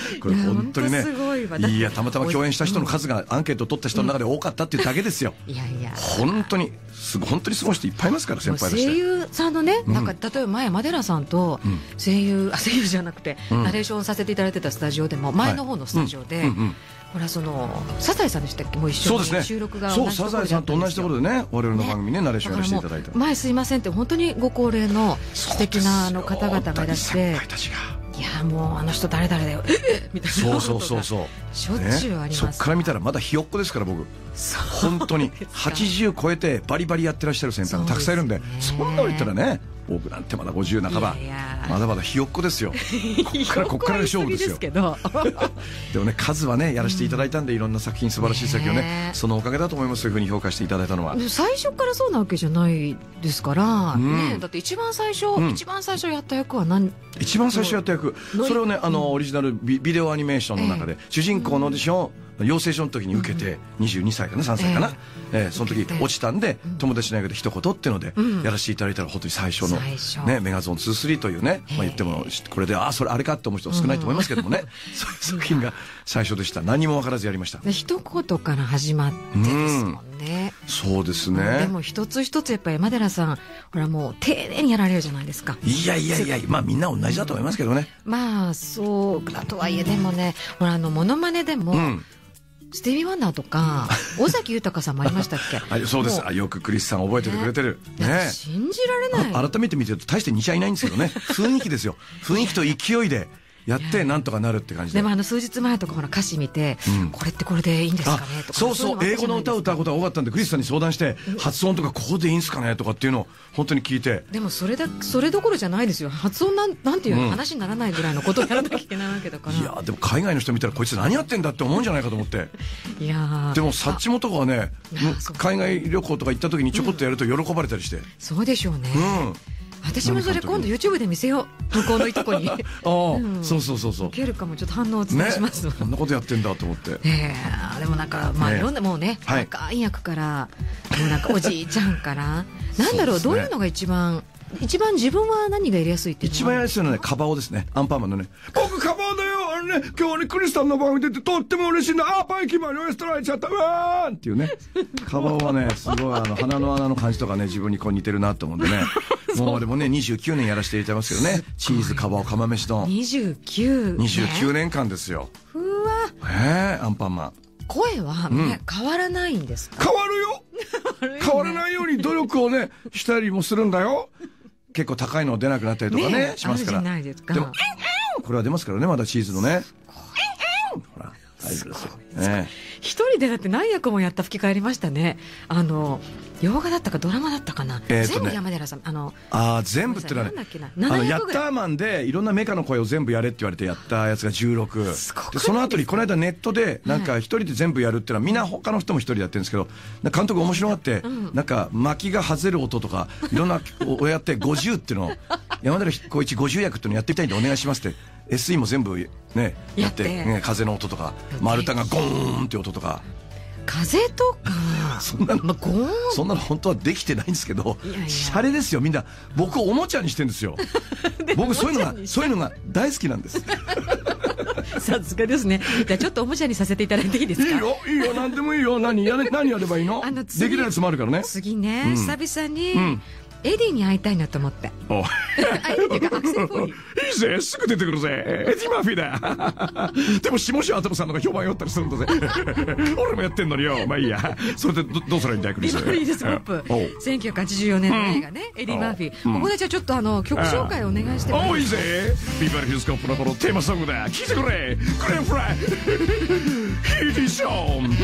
これ本当にね、 すごいわ。 いや、たまたま共演した人の数がアンケートを取った人の中で多かったっていうだけですよ。 いやいや。 本当に、すごい、本当にすごい人いっぱいいますから、先輩として。 声優さんのね、なんか、例えば前、マデラさんと声優、あ、声優じゃなくて、ナレーションさせていただいてたスタジオでも、前の方のスタジオで、ほら、その、サザエさんでしたっけ、もう一緒に収録が同じところで。 そう、サザエさんと同じところでね、我々の番組ね、ナレーションやらせていただいた。 前すいませんって、本当にご高齢の素敵なあの方々がいらして、いやもうあの人誰々だよみたいな、 そうそうそうそう、 しょっちゅうあります。 そっから見たらまだひよっこですから、僕本当にはちじゅう超えてバリバリやってらっしゃる先輩がたくさんいるんで、そんなの言ったらね、僕なんてまだごじゅう半ば、まだまだひよっこですよ。こっからこっからで勝負ですよ。でもね、数はねやらせていただいたんで、いろんな作品、素晴らしい作品をね、そのおかげだと思います。そういうふうに評価していただいたのは。 最初からそうなわけじゃないですからね。だって一番最初一番最初やった役は何？ 一番最初やった役、それをね、あのオリジナルビデオアニメーションの中で主人公のオーディションを養成所の時に受けて、にじゅうにさいかな、さんさいかな、えー、その時落ちたんで、友達の役で一言っていうのでやらせていただいたら、本当に最初のね、メガゾンに、さんというね、まあ言ってもこれで、ああそれあれかって思う人少ないと思いますけどもね、そういう作品が最初でした。何も分からずやりました。 一言から始まってですもんね。 そうですね。 でも一つ一つやっぱり山寺さん、ほらもう丁寧にやられるじゃないですか。 いやいやいや、まあみんな同じだと思いますけどね。 まあそうだとはいえ、でもね、ほらあのモノマネでも、スティービー・ワンダーとか尾崎豊さんもありましたっけ？ あ、そうです。よくクリスさん覚えててくれてるね。 信じられない。 改めて見てると大して似ちゃいないんですけどね。雰囲気ですよ。雰囲気と勢いでやってなんとかなるって感じで。 でもあの数日前とかほら歌詞見て、これってこれでいいんですかねとか。 そうそう、英語の歌を歌うことが多かったんで、クリスさんに相談して、発音とかここでいいんですかねとかっていうのを本当に聞いて。 でもそれだ、それどころじゃないですよ。発音なん、なんていうの、話にならないぐらいのことをやらなきゃいけないわけだから。 いやでも海外の人見たらこいつ何やってんだって思うんじゃないかと思って。 いやでもサッチモとかはね、海外旅行とか行った時にちょこっとやると喜ばれたりして。 そうでしょうね。私もそれ今度 YouTube で見せよう、向こうのいとこに。ああ、そうそうそうそう。 受けるかも、ちょっと反応をお伝えします。 こんなことやってんだと思って。 ええ、でもなんかまあいろんなもうね、若い役からもうなんかおじいちゃんからなんだろう、どういうのが一番一番自分は何がやりやすいっていうのは？ 一番やりやすいのはね、カバオですね。アンパンマンのね。僕カバオだよ。あのね、今日ねクリスさんの番組出てとっても嬉しいな。あ、パイキマンにオエストライちゃったわーっていうね。カバオはね、すごいあの鼻の穴の感じとかね、自分にこう似てるなと思うんでね。もうでもね、にじゅうきゅうねんやらせていただいてますけどね。チーズ、カバオ、釜飯丼。 にじゅうきゅう。 にじゅうきゅうねんかんですよ。 うわ。 へえ、アンパンマン。 声は、ね、変わらないんですか？ 変わるよ。変わらないように努力をね、したりもするんだよ。結構高いの出なくなったりとかね、しますから。 でも、 これは出ますからね、まだチーズのね。ほら、大丈夫ですよ。ね。 一人でだって何役もやった吹き替えりましたね。あの、洋画だったかドラマだったかな。全部山寺さん、あの、 ああ、全部ってのはね、あの、ヤッターマンでいろんなメカの声を全部やれって言われてやったやつがじゅうろく。で、その後にこの間ネットで、なんか一人で全部やるっていうのは、みんな他の人も一人でやってるんですけど、監督面白がって、なんか巻きが外れる音とか、いろんなをやってごじゅうっていうのを、山寺宏一ごじゅう役っていうのをやってみたいんでお願いしますって、エスイー も全部ね、やって、ね、風の音とか、丸太がゴーンって音とか。 風とかそんなの、まあ、ゴーンそんなの本当はできてないんですけど、シャレですよ。みんな僕をおもちゃにしてんですよ。僕そういうのがそういうのが大好きなんです。 さすがですね。じゃあちょっとおもちゃにさせていただいていいですか？ いいよいいよ、何でもいいよ。何やれ何やればいいの？あのできるやつもあるからね。 次ね、うん、久々に、うんエディに会いたいなと思って。 お会いたいっていうかアクセルフォーリー。 いいぜ、すぐ出てくるぜ。エディ・マーフィーだ。でも、下島アトムさんのが評判よったりするんだぜ。俺もやってんのによ。まあいいや。それで ど, どうすればいいんだよ、クリス。 リードスコップ。せんきゅうひゃくはちじゅうよねんの映画ね、うん、エディ・マーフィー。ここでじゃあちょっとあの、曲紹介をお願いしてもいい？ おいいぜ。ビバリーヒルズコップのこのテーマソングだ。聴いてくれ。クレーフライ。ヒーティション。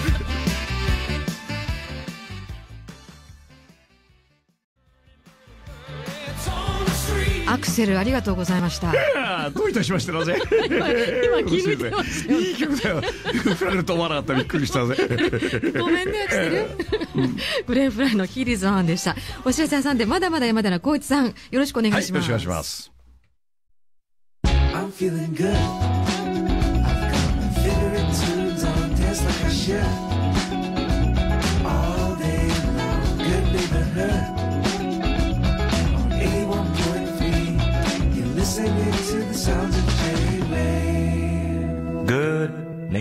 アクセルありがとうございました。 どういたしましてだぜ。 今気抜いてますよ。 いい曲だよ。振られると思わなかったらびっくりしたぜ。 ごめんねアクセル。グレーフライのヒーリーズワンでした。お知らせ屋さんでまだまだ山寺宏一さんよろしくお願いします。 はい、よろしくお願いします。 I'm feeling good. I've got my favorite tunes on dance like I should. All day long, good neighborhood.Listening to the sounds of J-Wave.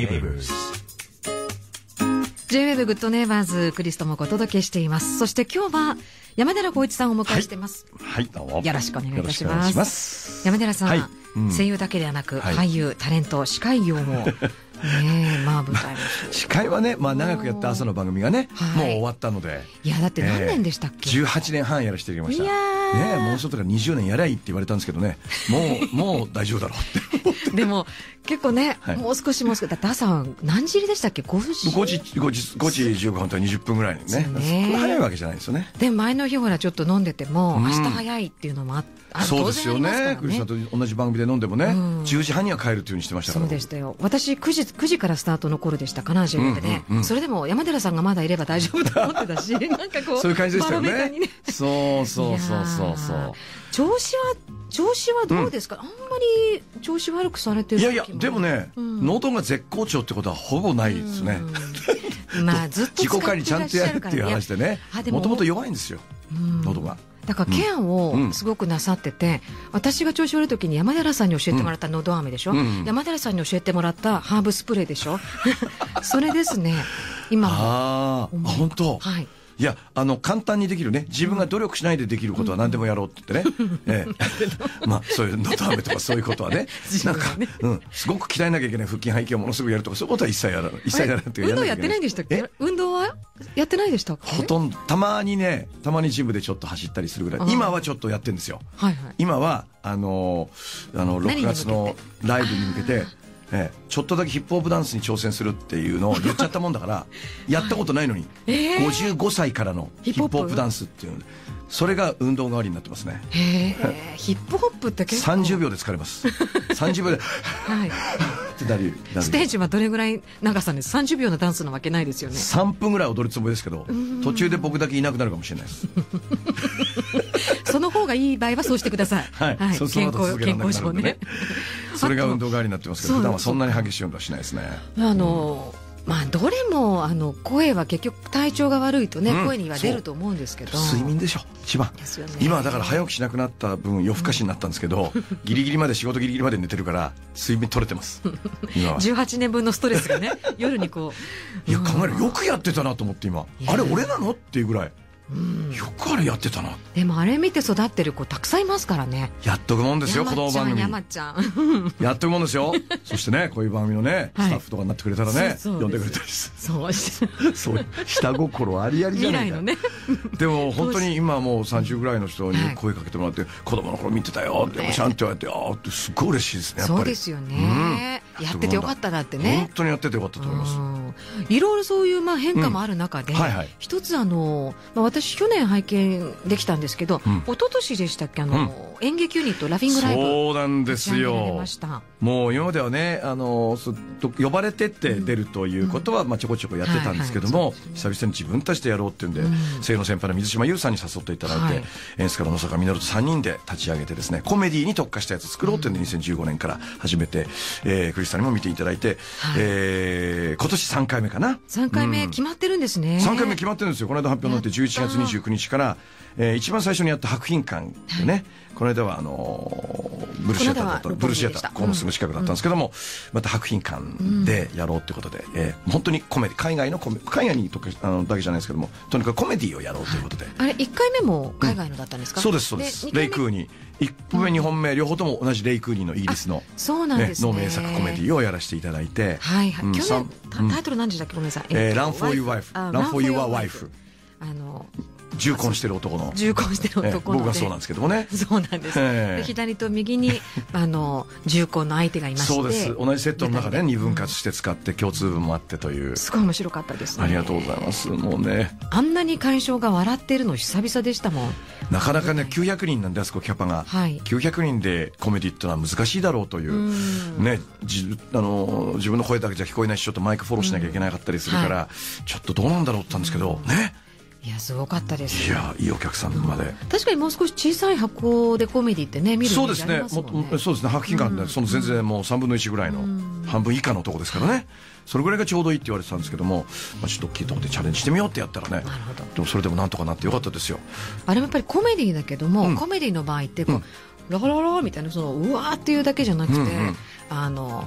neighbors。 ジェイウェーブ グッドネイバーズ、クリストもお届けしています。そして今日は山寺宏一さんをお迎えしています。 はい、はい、どうもよろしくお願いいたします。ます山寺さん、はい、うん、声優だけではなく、はい、俳優、タレント、司会業もねえ、まあ舞台も司会はね、まあ長くやった朝の番組がね、もう終わったので。 いや、だって何年でしたっけ、 えー、じゅうはちねんはんやらせていただきました。いやねえ、もうちょっとからにじゅうねんやりゃいいって言われたんですけどね、もう、もう大丈夫だろうって思って。 でも、結構ね、はい、もう少しもう少し、だって朝何時入りでしたっけ ?ご 時 ?ご 時、ご時、ごじじゅうごふんとにじゅっぷんぐらいにね。ね、早いわけじゃないですよね。 で、前の日ほらちょっと飲んでても、うん、明日早いっていうのもあって、 そうですよね。クリスさんと同じ番組で飲んでもね、うん、じゅうじはんには帰るというふうにしてましたから。 そうでしたよ。私くじ、くじからスタートの頃でしたかな、自分でね、うんうんうん。それでも山寺さんがまだいれば大丈夫と思ってたし、なんかこう、 そういう感じでしたよね。ねそうそうそうそうそう。 調子は、調子はどうですか、うん、あんまり調子悪くされてる時も。 いやいや、でもね、うん、喉が絶好調ってことはほぼないですね。 まあ、ずっと自己管理ちゃんとやるっていう話でね、もともと弱いんですよ、喉が。 だからケアをすごくなさってて、うん、私が調子悪い時に山寺さんに教えてもらったのど飴でしょ、うん、山寺さんに教えてもらったハーブスプレーでしょそれですね、今も。 ああ、本当。はい。いや、あの、簡単にできるね。自分が努力しないでできることは何でもやろうって言ってね。ええ。まあ、そういうのど飴とかそういうことはね。なんか、うん、すごく鍛えなきゃいけない腹筋背筋をものすごくやるとか、そういうことは一切やらない。一切やらないっていうか。 運動やってないんでしたっけ？運動はやってないでしたっけ？ ほとんど、たまにね、たまにジムでちょっと走ったりするぐらい。今はちょっとやってるんですよ。はいはい。今は、あの、あの、ろくがつのライブに向けて、ええ、ちょっとだけヒップホップダンスに挑戦するっていうのを言っちゃったもんだからやったことないのに、えー、ごじゅうごさいからのヒップホップダンスっていうので、それが運動代わりになってますね。 へえ、ヒップホップって結構さんじゅうびょうで疲れます。さんじゅうびょうではいってなる。 ステージはどれぐらい長さです？さんじゅうびょうのダンスのわけないですよね。 さんぷんぐらい踊るつもりですけど、途中で僕だけいなくなるかもしれないです。 その方がいい場合はそうしてください。 はい。はい、そう健康健康上ね。それが運動代わりになってますけど、普段はそんなに激しい運動はしないですね。 あの。まあ、どれもあの声は結局体調が悪いとね、うん、声には出ると思うんですけど、 睡眠でしょ一番、ね、今だから早起きしなくなった分夜更かしになったんですけど、うん、ギリギリまで仕事ギリギリまで寝てるから睡眠取れてます今はじゅうはちねんぶんのストレスがね夜にこういや考えるよくやってたなと思って今あれ俺なのっていうぐらいうん、よくあれやってたな。 でもあれ見て育ってる子たくさんいますからね。 やっとくもんですよ、子供番組。 山ちゃんやっとくもんですよ。そしてね、こういう番組のね、スタッフとかになってくれたらね、呼んでくれたりする。 そうそう下心ありありじゃないか。未来のね。でも本当に今もうさんじゅうぐらいの人に声かけてもらって、子供の頃見てたよって、ちゃんと言われて、ああってすっごい嬉しいですね、やっぱり。 そうですよね。やっててよかったなってね。 本当にやっててよかったと思います。 いろいろそういうまあ変化もある中で、一つあの、まあ私去年拝見できたんですけど、うん、一昨年でしたっけあの、うん、演劇ユニットラフィングライブそうなんですよ。もう今まではねあの呼ばれてって出るということは、うんまあ、ちょこちょこやってたんですけども、はいはい、久々に自分たちでやろうっていうんで、うん、清野先輩の水島優さんに誘っていただいて、はい、演出家の野坂実とさんにんで立ち上げてですねコメディに特化したやつ作ろうっていうんで、うん、にせんじゅうごねんから始めて、えー、クリスさんにも見ていただいて、はいえー、今年さんかいめかなさんかいめ決まってるんですね、 うん、さんかいめ決まってるんですよ。この間発表になってじゅういちがつにじゅうくにちから、えー、一番最初にやった博品館でね、はい、この間はあのー、ブルシアターだったブルシアターこのすぐ近くだったんですけども、うん、また博品館でやろうってことで、うんえー、本当にコメディ海外のコメ海外にとかあのだけじゃないですけどもとにかくコメディをやろうということで、 あれいっかいめも海外のだったんですか、 うん、そうですそうですレイクーニーいっぽんめにほんめ両方とも同じレイクーニーのイギリスの、 そうなんですね、 の名作コメディをやらせていただいて、 はいはい、うん、去年タイトル何でしたっけ、ごめんなさい、 えー、Run for your wife Run for your wife あの重婚してる男の重婚してる男の、 僕はそうなんですけどもね。 そうなんです、えー、で左と右にあの重婚の相手がいまして、 そうです。同じセットの中でにぶん割して使って共通分もあってという、 すごい面白かったですね。 ありがとうございます。もうねあんなに会場が笑ってるの久々でしたもん。 なかなかねきゅうひゃくにんなんであそこキャパが、はい、きゅうひゃくにんでコメディってのは難しいだろうという、うねじあの自分の声だけじゃ聞こえないしちょっとマイクフォローしなきゃいけなかったりするから、はい、ちょっとどうなんだろうって言ったんですけどね。 いやすごかったです。 いやいいお客さんまで、うん、 確かにもう少し小さい箱でコメディってね見るのにありますもんね。 そうですね。もそうですね。博品館で、うん、その全然もうさんぶんのいちぐらいの、うん、半分以下のとこですからね。それぐらいがちょうどいいって言われてたんですけども、まあ、ちょっと大きいところでチャレンジしてみようってやったらね、なるほど。でもそれでもなんとかなってよかったですよ。 あれもやっぱりコメディだけども、うん、コメディの場合ってこう、うん、ロロロみたいなそのうわーっていうだけじゃなくて、うんうん、あの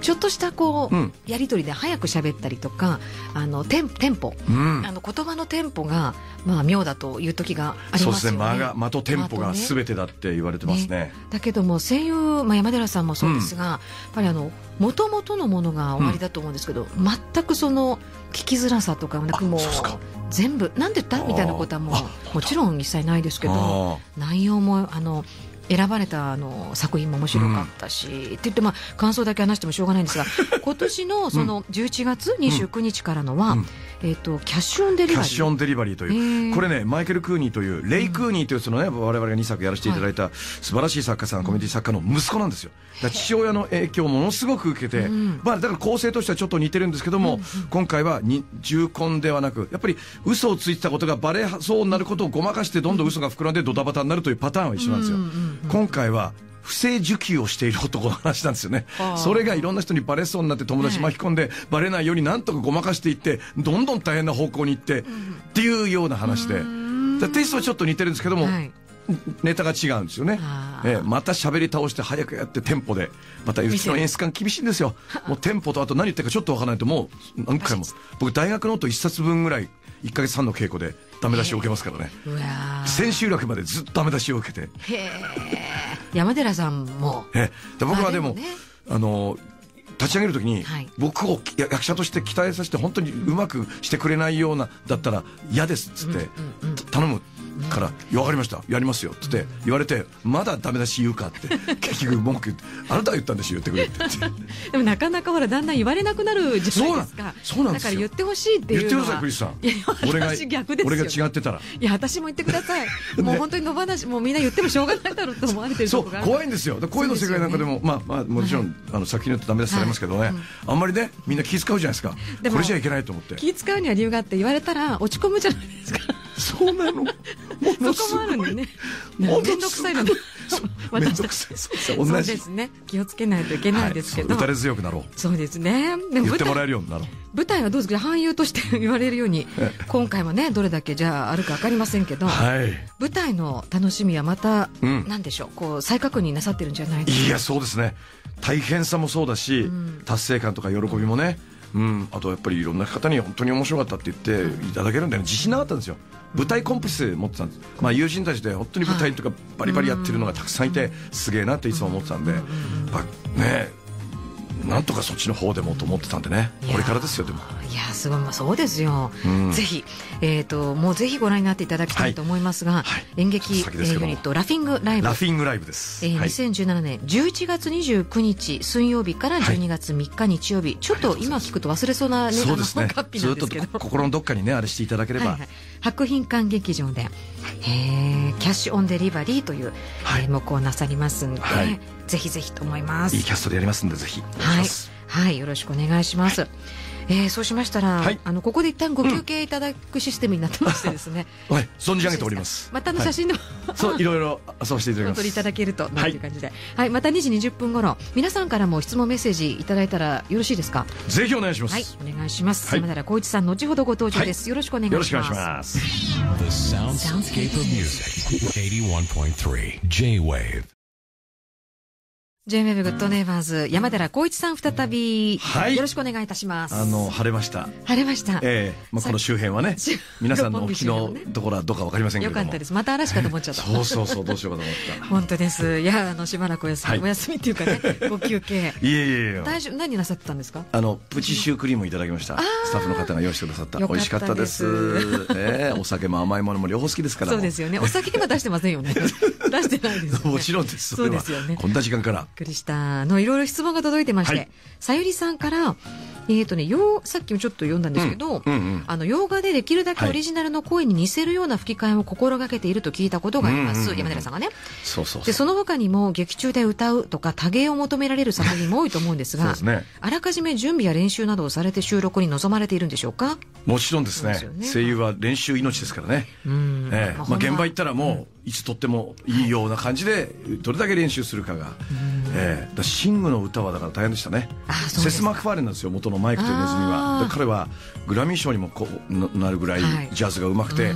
ちょっとしたこう、うん、やり取りで早く喋ったりとか、あのテンテンポ、うん、あの言葉のテンポがまあ妙だという時がありますよね。 そうですね。間が間とテンポが全てだって言われてますね。ねだけども声優、まあ、山寺さんもそうですが、うん、やっぱりあの元々のものが終わりだと思うんですけど、うん、全くその聞きづらさとかなんかもう全部なんで言ったみたいなことはもうもちろん一切ないですけど、内容もあの選ばれたあの作品も面白かったし、うん、って言って、まあ、感想だけ話してもしょうがないんですが今年のそのじゅういちがつにじゅうくにちからのは、うんえー、とキャッシュオンデリバリーキャッシュオンデリバリーという、これねマイケル・クーニーというレイ・クーニーというそのね、うん、我々がにさくやらせていただいた素晴らしい作家さん、コメディ作家の息子なんですよ。だから父親の影響をものすごく受けて、うん、まあ、だから構成としてはちょっと似てるんですけども、うんうん、今回はに重婚ではなくやっぱり嘘をついてたことがバレそうになることをごまかしてどんどん嘘が膨らんでドタバタになるというパターンは一緒なんですよ、うんうんうん、今回は不正受給をしている男の話なんですよね。それがいろんな人にバレそうになって友達巻き込んでバレないようになんとかごまかしていってどんどん大変な方向に行ってっていうような話で、テイストはちょっと似てるんですけども、はい、ネタが違うんですよね。えー、また喋り倒して早くやってテンポでまたうちの演出家厳しいんですよ。もうテンポとあと何言ってるかちょっとわからないともう何回も僕大学ノートいっさつぶんぐらいいっかげつはんの稽古でダメ出しを受けますからね。千秋楽までずっとダメ出しを受けて。 へー、山寺さんもえで僕はでも、まあでもね、あの立ち上げるときに、はい、僕を役者として期待させて本当にうまくしてくれないようなだったら嫌ですっつって、うんうんうん、頼むから「分かりましたやりますよ」っつって言われて「まだダメ出し言うか」って結局文句言って「あなたが言ったんですよ言ってくれ」って言ってでもなかなかほらだんだん言われなくなるじゃないですか。 そうなんですよ。 だから言ってほしいっていうのは言ってくださいクリスさん。いや俺が私逆ですよ。 俺が違ってたらいや私も言ってください、ね、もう本当に野放しもうみんな言ってもしょうがないだろうと思われてるところがそう怖いんですよ。声の世界なんかでも、ね、まあまあもちろん、はい、あの作品によってダメ出しされますけどね、はいうん、あんまりねみんな気使うじゃないですか。でもこれじゃいけないと思って気使うには理由があって言われたら落ち込むじゃないですか。 そうなのそこもあるんでね。めんどくさいのでめんどくさい。 そうそうですね。気をつけないといけないですけど、 はい、打たれ強くなろう。 そうですね。 でも言ってもらえるようになろう。 舞台はどうですか。俳優として言われるように今回はねどれだけじゃああるか分かりませんけど、はい、舞台の楽しみはまた、うん、なんでしょうこう再確認なさってるんじゃないですか。 いやそうですね。大変さもそうだし、うん、達成感とか喜びもね、うん、あとやっぱりいろんな方に本当に面白かったって言っていただけるんだよね。自信なかったんですよ。舞台コンプレックス持ってたんです、まあ、友人たちで本当に舞台とかバリバリやってるのがたくさんいてすげえなっていつも思ってたんで、まあね、なんとかそっちの方でもと思ってたんでね。これからですよ。でもいやすごい、まあ、そうですよ、うん、ぜひ、えー、ともうぜひご覧になっていただきたいと思いますが、はいはい、演劇ユニットラフィングライブラフィングライブです、 えーはい、にせんじゅうななねんじゅういちがつにじゅうくにち水曜日からじゅうにがつみっか日曜日、はい、ちょっと今聞くと忘れそうな、ね、 そうですね。 カッピなんですけどずっと心のどっかにねあれしていただければ、はいはい、 博品館劇場で、えー、キャッシュオンデリバリーという、はい、目をなさりますんで、はい、ぜひぜひと思います。 いいキャストでやりますんでぜひお願いします。 はい、はい、よろしくお願いします、はい。えー、そうしましたら、はい、あのここで一旦ご休憩いただくシステムになってましてですね、 うん、はい、存じ上げております。 またの写真の、はい、 そういろいろ遊ばせていただきます。お取りいただけるとという感じで、はいはい、またにじにじゅっぷん頃皆さんからも質問メッセージいただいたらよろしいですか。 ぜひお願いします。 はい、お願いします、はい、山寺宏一さん後ほどご登場です、はい、よろしくお願いします。 よろしくお願いします。 The Soundscape of Music エイティワンポイントスリー J-Wave ジェイウェーブ グッドネイバーズ山寺宏一さん再び、はい、よろしくお願いいたします。 あの晴れました。 晴れました。 ええー、まあこの周辺はね皆さんのお気のところはどうかわかりませんけれども。 よかったです。また嵐かと思っちゃった。 そうそうそうどうしようかと思った。 本当です。いやあのしばらくお休み、はい、お休みっていうかねご休憩。 いえいえいえ。 大丈夫。何なさってたんですか。 あのプチシュークリームをいただきました。スタッフの方が用意してくださった。美味しかったです。ええー、お酒も甘いものも両方好きですから。 そうですよね。お酒は出してませんよね。出してないですよね。 もちろんです。 そうですよね。 こんな時間から。びっくりした。のいろいろ質問が届いてまして、はい、さゆりさんからえーとね、洋さっきもちょっと読んだんですけど、うんうんうん、あの洋画でできるだけオリジナルの声に似せるような吹き替えを心がけていると聞いたことがあります、うんうんうん、山寺さんがね。 そうそうそう。 でその他にも劇中で歌うとか多芸を求められる作品も多いと思うんですがです、ね、あらかじめ準備や練習などをされて収録に臨まれているんでしょうか。 もちろんですね。ですよね。声優は練習命ですからね。うん、えーまあ、現場行ったらもう、いつ撮ってもいいような感じでどれだけ練習するかが、えー、だシングの歌はだから大変でしたね。セス・マクファーレンなんですよ元のマイクというネズミは。で彼はグラミー賞にもこうなるぐらいジャズがうまくて、はい、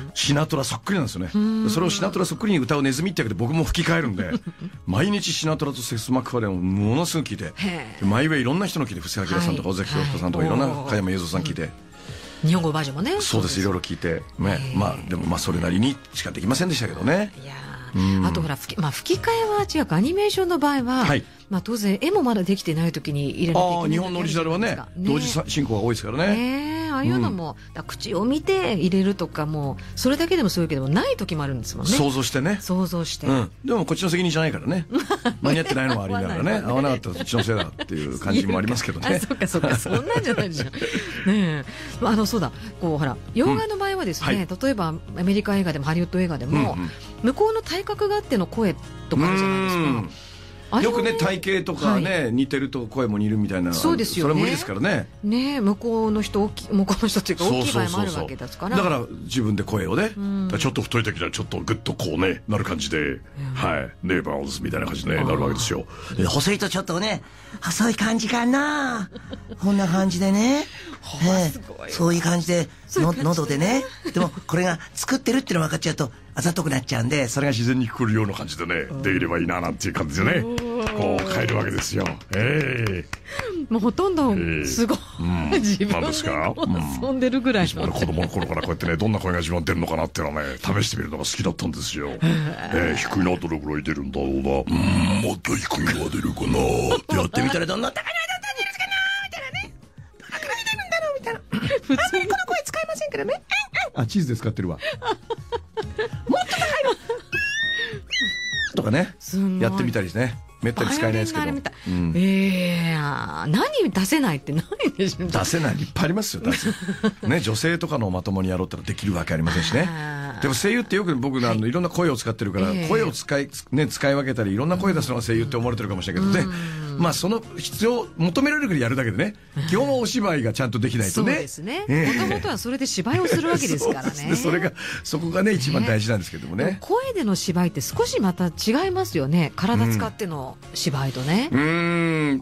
シナトラそっくりなんですよね。それをシナトラそっくりに歌うネズミってわけで僕も吹き替えるんで毎日シナトラとセス・マクファーレンをものすごく聞いて、毎回いろんな人の聞いて、布施明さんとか尾崎京子さんとかいろんな加山雄三さん聞いて、 日本語バージョンもね。 そうです、いろいろ聞いて、ね、まあでもまあそれなりにしかできませんでしたけどね。 いやあとほら吹き、まあ、吹き替えは違うか、アニメーションの場合は、はい、まあ、当然絵もまだできてない時に入れなきゃいけない。ああ、 日本のオリジナルはね、ね、同時進行が多いですからね。 ねえ、ああいうのも、うん、口を見て入れるとかも、それだけでもそういうけどもない時もあるんですもんね。 想像してね。 想像して、 うん、でもこっちの責任じゃないからね。間に合ってないのもありながらね、合わなかったらそっちのせいだっていう感じもありますけどね。 あ、そっかそっか、そんなんじゃないじゃん。ねえ、あのそうだ、こうほら洋画の場合はですね、うんはい、例えばアメリカ映画でもハリウッド映画でも、うんうん、向こうの体格があっての声とかあるじゃないですか。 よくね、体型とかね、はい、似てると声も似るみたいな。 そうですよね。 それは無理ですからね。 ね、向こうの人大きい、向こうの人っていうか大きい場合もあるわけですから。 だから自分で声をね、ちょっと太い時にはちょっとグッとこうねなる感じで、はい、ネイバーズみたいな感じで、ね、なるわけですよ。 細いとちょっとね、細い感じかな。こんな感じでね。そういう感じでの喉でね。でもこれが作ってるっていうの分かっちゃうとあざとくなっちゃうんで、 それが自然に聞こえるような感じでね、できればいいななんていう感じでね、こう変えるわけですよ。ええ、もうほとんどすごい、うん、自分で遊んでるぐらいの、 うん、子供の頃からこうやってね、どんな声が自分出るのかなっていうのはね、試してみるのが好きだったんですよ。えー、低いのはどれぐらい出るんだろうな、うん、もっと低いのは出るかなってやってみたらどんな高いのが出るかなみたいなね、どのくらい出るんだろうみたいな。 普通にこの声使えませんからね。 あ、チーズで使ってるわ。 もっと高いのとかね、やってみたりですね。めったに使えないですけど。 うん、ええー、何出せないって何でしょう。 出せないいっぱいありますよ。出せね、女性とかのまともにやろうってのはできるわけありませんしね。でも声優ってよく僕あのいろんな声を使ってるから、はい、声を使いね使い分けたりいろんな声出すのが声優って思われてるかもしれないけどね。まあその必要求められるからやるだけでね、基本はお芝居がちゃんとできないとね。 そうですね。もともとはそれで芝居をするわけですからね。 そうですね。それがそこがね一番大事なんですけどもね。 声での芝居って少しまた違いますよね。体使っての芝居とね。 うん、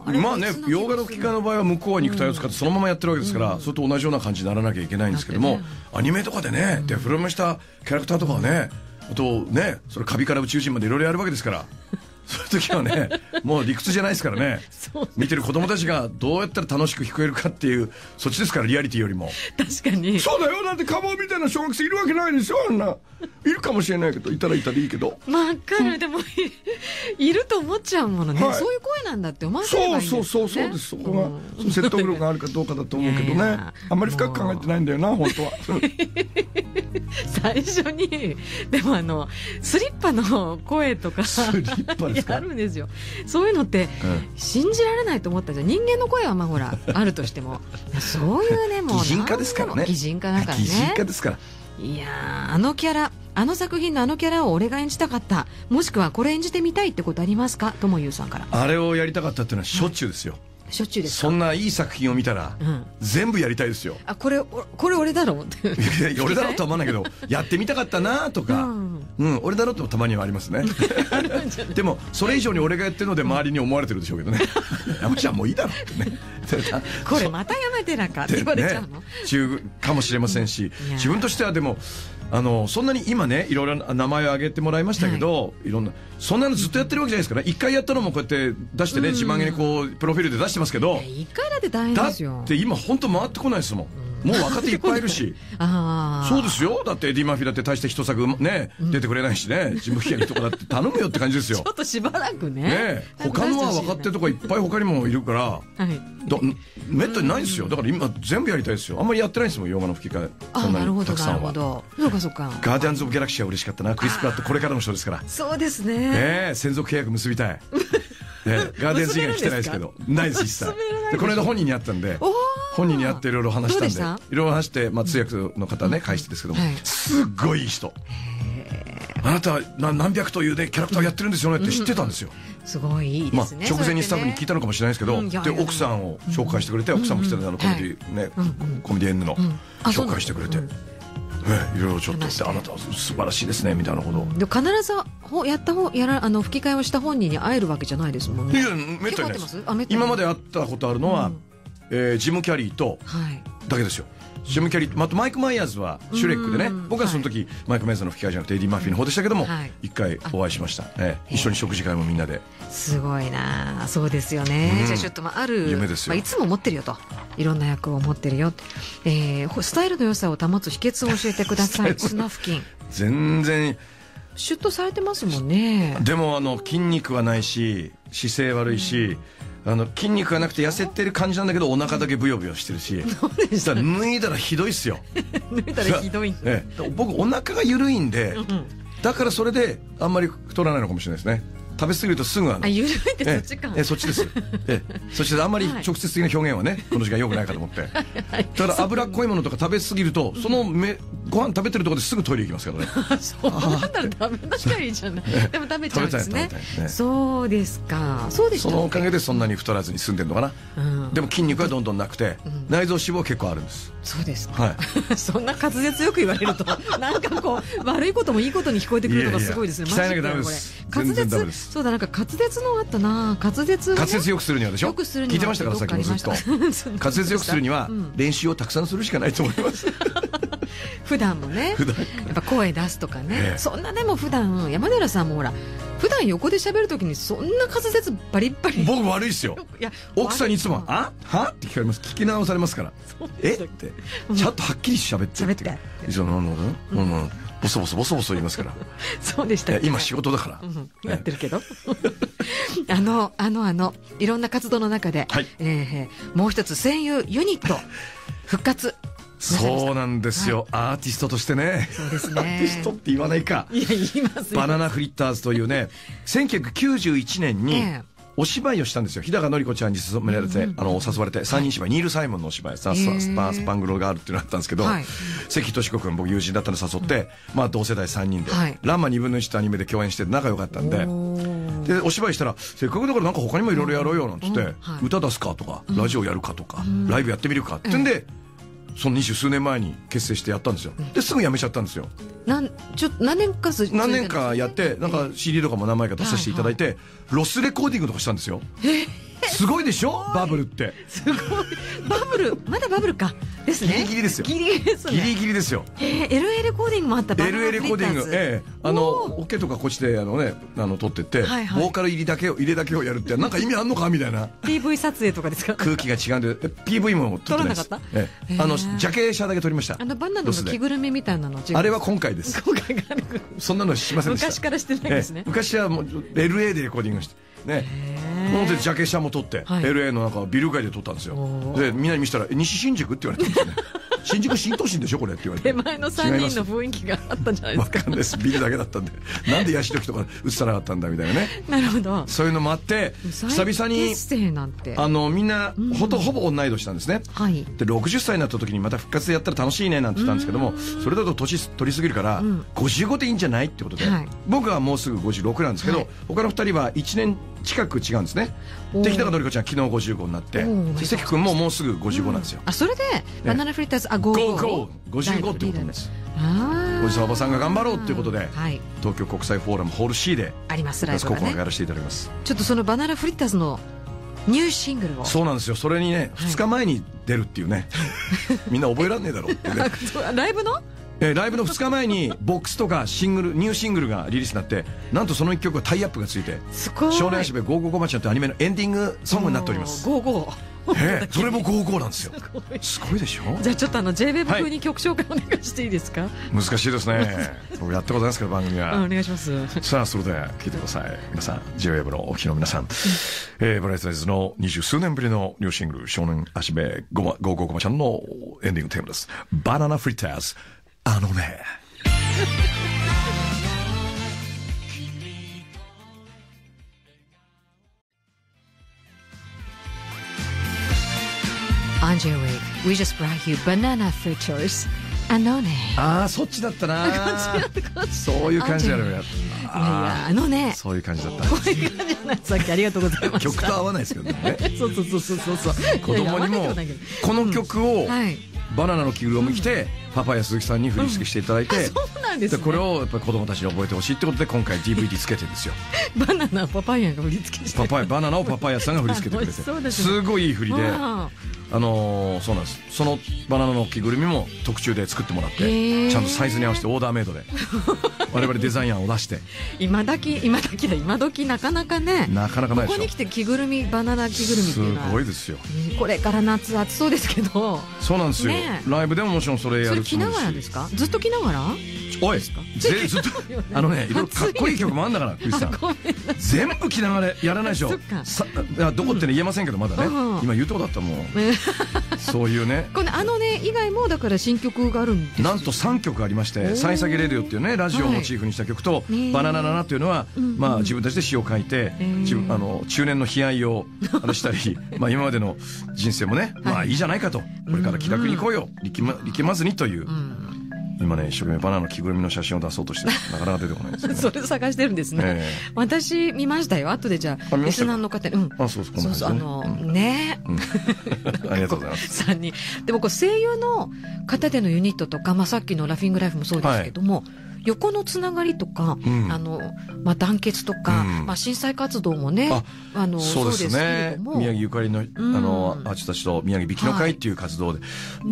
うんまあね、洋画の吹き替えの場合は向こうは肉体を使ってそのままやってるわけですから、うん、それと同じような感じにならなきゃいけないんですけども、ね、アニメとかでね、デフォルメしたキャラクターとかはね、あとね、それカビから宇宙人までいろいろやるわけですから。そういう時はね、もう理屈じゃないですからね。見てる子供たちがどうやったら楽しく聞こえるかっていう、そっちですから、リアリティよりも。 確かに。 そうだよ。だってカモみたいな小学生いるわけないですよ、あんな。いるかもしれないけど、いたらいたでいいけど。 わかる。でも、いると思っちゃうものね。はい、そういう声なんだって思わせればいいんですよね。 そうそうそうそうです。そこが、説得力があるかどうかだと思うけどね。あんまり深く考えてないんだよな、本当は。 最初に、でもあの、スリッパの声とか、 スリッパですか？ やるんですよ。そういうのって、うん、信じられないと思ったんですよ。人間の声はまあほらあるとしても、そういうね、もう擬人化ですからね。 擬人化だからね。 擬人化ですから。 いやー、あのキャラ、あの作品のあのキャラを俺が演じたかった、もしくはこれ演じてみたいってことありますか？ともゆうさんから。 あれをやりたかったっていうのはしょっちゅうですよ。 うん、しょっちゅうですか？ そんないい作品を見たら、うん、全部やりたいですよ。 あ、これこれ俺だろうって。 いやいや俺だろうとは思わないけど、やってみたかったなとか、うん、うん、俺だろうってもたまにはありますね。でもそれ以上に俺がやってるので周りに思われてるでしょうけどね。山ちゃんもういいだろうってね。 これまたやめてなかって言われちゃうの？ 中かもしれませんし、自分としてはでも。あのそんなに今ねいろいろ名前を挙げてもらいましたけど、はい、いろんなそんなのずっとやってるわけじゃないですから、一回やったのもこうやって出してね、自慢げにこうプロフィールで出してますけど、 一回だって大変ですよ。 だって今本当回ってこないですもん。もう若手いっぱいいるし。あそうですよ。だってエディ・マーフィーだって大して一作ね、うん、出てくれないしね、事務機関とかだって頼むよって感じですよ。 ちょっとしばらくね。 ね他のは若手とかいっぱい他にもいるから、はい、どめったにないですよ。だから今全部やりたいですよ。あんまりやってないですもん、洋画の吹き替え。 あ、なるほどなるほど。そうかそうか。 ガーディアンズ・オブ・ギャラクシーは嬉しかったな。クリス・プラットこれからの人ですから。 そうですね。 ねえ、専属契約結びたい。ね、ガーディアンズ以外来てないですけど、ないです一切。でこの間本人に会ったんで、本人に会っていろいろ話したんで、いろいろ話して、まあ通訳の方ね、返してですけども、すっごいいい人。あなた何百というねキャラクターやってるんですよねって知ってたんですよ。 すごいいいですね。 まあ直前にスタッフに聞いたのかもしれないですけど、で奥さんを紹介してくれて、奥さんも来てたあのコメディね、コメディエンヌの紹介してくれて。いろいろちょっとってあなたは素晴らしいですねみたいなことで必ずやった方やらあの吹き替えをした本人に会えるわけじゃないですもんね。 いやめったにないです。今まで会ったことあるのは、うんえー、ジム・キャリーとだけですよ。 ジム・キャリー、あとマイク・マイヤーズはシュレックでね、僕はその時、はい、マイク・マイヤーズの吹き替えじゃなくてエディ・マーフィーの方でしたけども、一、はい、回お会いしました、ええ、一緒に食事会もみんなで。 すごいな、そうですよね、うん、じゃあちょっと、まあ、ある夢ですよ、 まあ、いつも持ってるよと、いろんな役を持ってるよ、えー、スタイルの良さを保つ秘訣を教えてください。スナフキン全然シュッとされてますもんね。 でもあの筋肉はないし姿勢悪いし、うん、あの筋肉がなくて痩せてる感じなんだけどお腹だけブヨブヨしてるし、脱いだらひどいっすよ。 脱いだらひどい、 ええ、僕お腹が緩いんで、うん、だからそれであんまり太らないのかもしれないですね。食べ過ぎるとすぐあのあ緩いってそっちか、 ええ、そっちです、ええ、そしてあんまり直接的な表現はね、この時間良くないかと思ってだから脂っこいものとか食べ過ぎるとそのめご飯食べてるところですぐトイレ行きますからね。 そうなんだら食べなきゃいいじゃないでも食べちゃうんですね。ね、そうですか。そうでした、ね、 そのおかげでそんなに太らずに済んでるのかな、うん、でも筋肉はどんどんなくて、うん、内臓脂肪は結構あるんです。 そうですか、はい、そんな滑舌よく言われるとなんかこう悪いこともいいことに聞こえてくるのがすごいですね。 いやいや鍛えなきゃダメです。全然ダメです。 そうだ、なんか滑舌のあったな、滑舌、ね、 滑舌よくするにはでしょ。聞いてましたからさっきもずっと滑舌よくするには練習をたくさんするしかないと思います普段もね、普段やっぱ声出すとかね、ええ、そんなでも普段山寺さんもほら普段横で喋るときにそんな滑舌バリッバリ。 僕悪いっすよ。いや奥さんにいつも「あは?」って聞かれます。聞き直されますから「えっ?」てちゃんとはっきり喋って喋って一応なんだろう、うん、ボソボソボソボソ言いますからそうでしたっけ。 今仕事だから、うん、 やってるけどあのあのあのいろんな活動の中で、はい、えー、もう一つ声優ユニット復活。 そうなんですよ、はい、アーティストとしてね。 そうですね、 アーティストって言わないか。 いや言いますよ。 バナナフリッターズというねせんきゅうひゃくきゅうじゅういちねんにお芝居をしたんですよ。日高のり子ちゃんに勧められて、うんうん、あの誘われてさんにん芝居、ニール・サイモンのお芝居、スター・スパングローガールっていうのがあったんですけど、はい、関俊子君僕友人だったの誘って、うん、まあ同世代さんにんで、はい、ランマにぶんのいちとアニメで共演して仲良かったんで、でお芝居したらせっかくだからなんか他にもいろいろやろうよなんつって、うんはい、歌出すかとか、うん、ラジオやるかとか、うん、ライブやってみるかってんで、うんその二十数年前に結成してやったんですよ。ですぐ辞めちゃったんですよ。 なんちょ何年か何年かやってなんか シーディー とかも何枚か出させていただいて、はいはい、ロスレコーディングとかしたんですよ。えすごいでしょバブルって。 すごいバブルまだバブルかですね。 ギリギリですよ。 ギリギリですね。 ギリギリですよ。 えー、エルエー レコーディングもあった。バナナフリッターズエルエー レコーディング、ええー、あのオケとかこっちであのねあの撮ってって、はいはい、ボーカル入りだけを入れだけをやるってなんか意味あんのかみたいな。 ピーブイ 撮影とかですか。 空気が違うんで ピーブイ も撮ってないです。撮らなかった。ええー、あのジャケ写だけ撮りました。 あのバナナの着ぐるみみたいなの。 あれは今回です。 今回がそんなのしませんでした。 昔からしてないですね。 ええ、昔はもう エルエー でレコーディングしてね。もうでジャケ写も撮って、はい、エルエー のなんかビル街で撮ったんですよ。でみんなに見せたら西新宿って言われたんですね新宿新都心でしょこれって言われて。 手前のさんにんの雰囲気があったんじゃないですか。 わかんないです。ビルだけだったんでなんでヤシ時とか映さなかったんだみたいなね。 なるほど。 そういうのもあって久々にあのみんな、うん、ほとほぼ同い年なんですね、はい、でろくじゅっさいになった時にまた復活でやったら楽しいねなんて言ったんですけども、それだと年取りすぎるから、うん、ごじゅうごでいいんじゃないってことで、はい、僕はもうすぐごじゅうろくなんですけど、はい、他のふたりはいちねん近く違うんですね。で日高のり子ちゃん昨日ごじゅうごになって関君ももうすぐごじゅうごなんですよ、 うん、あそれでバナナフリッターズ、ね、あごじゅうごごじゅうごってことなんです。おじさんおばさんが頑張ろうっていうことで、はい、東京国際フォーラムホール C でありますライブがねやらせていただきます。 ちょっとそのバナナフリッターズのニューシングルを。 そうなんですよ。それにね、はい、ふつかまえに出るっていうねみんな覚えらんねえだろってねライブのえー、ライブのふつかまえにボックスとかシングルニューシングルがリリースになって、なんとそのいっきょくがタイアップがついて少年足部ゴーゴーコマちゃんというアニメのエンディングソングになっております。 ゴーゴーえー、それもゴーゴーなんですよ。すごいでしょ。 じゃあちょっとあの ジェイウェブ 風に曲紹介お願いしていいですか。はい、 難しいですね僕やったことないですけど番組は、 うん、お願いします。 さあそれでは聞いてください皆さん。 ジェイウェブ のお聞きの皆さん、えー、ブライトライズの二十数年ぶりのニューシングル少年足部ゴーゴーコマちゃんのエンディングテーマです。バナナフリッターズあのね On J-Wave, we just brought you Banana Fritters. あのね。 ああ、そっちだったな。そういう感じだろうや。いやいや、あのね。 そういう感じだった。 こういう感じじゃない。さっきありがとうございました。 曲と合わないですけどね。 そうそうそうそうそう。 子供にもこの曲をバナナの着ぐるみを着て、うん、パパイヤ鈴木さんに振り付けしていただいて、うん、 そうなんですね。 でこれをやっぱり子供たちに覚えてほしいってことで今回 ディーブイディー つけてるんですよ。 バナナをパパイヤが振り付けしてパパイバナナをパパイヤさんが振り付けてくれてす、ね、すごいいい振りで、あのー、そうなんです。そのバナナの着ぐるみも特注で作ってもらって、ちゃんとサイズに合わせてオーダーメイドで我々デザイン案を出して今時今時だ今時なかなかね、 なかなかないでしょ。 ここに来て着ぐるみバナナ着ぐるみっていうのはすごいですよ。 これから夏暑そうですけど。 そうなんですよ、ね、ライブでももちろんそれやるつもりですし。それ着ながらですか？ずっと着ながら？おいずっとあのね、いろいろかっこいい曲もあるんだからクリスさん、全部着ながらやらないでしょ。さどこってね言えませんけどまだね、うん、今言うとこだったもんそういうね、 このあのね以外もだから新曲があるんです。 なんとさんきょくありまして「サイサゲレディオ」っていうねラジオをモチーフにした曲と「はい、バナナナナ」というのは、うん、まあ自分たちで詩を書いて、うん、自分あの中年の悲哀をあのしたりまあ今までの人生もね、はい、まあいいじゃないかと、これから気楽に行こうよ、力ま力まずにという、うん、今ね一生懸命バナナの着ぐるみの写真を出そうとしてなかなか出てこないんですよ、ね、 それ探してるんですね、えー、私見ましたよ。後でじゃあリスナーの方に、うん、 あそうそうこんな感じ、ね、そうそうあの、うん、ね、うん、ありがとうございますさんにんでもこう声優の方でのユニットとか、まあ、さっきのラフィングライフもそうですけども、はい、横のつながりとか、うん、あのまあ、団結とか、うん、まあ、震災活動もね、ああのそうですね、宮城ゆかりの、うん、あのアーティストたちと宮城びきの会っていう活動で、はい、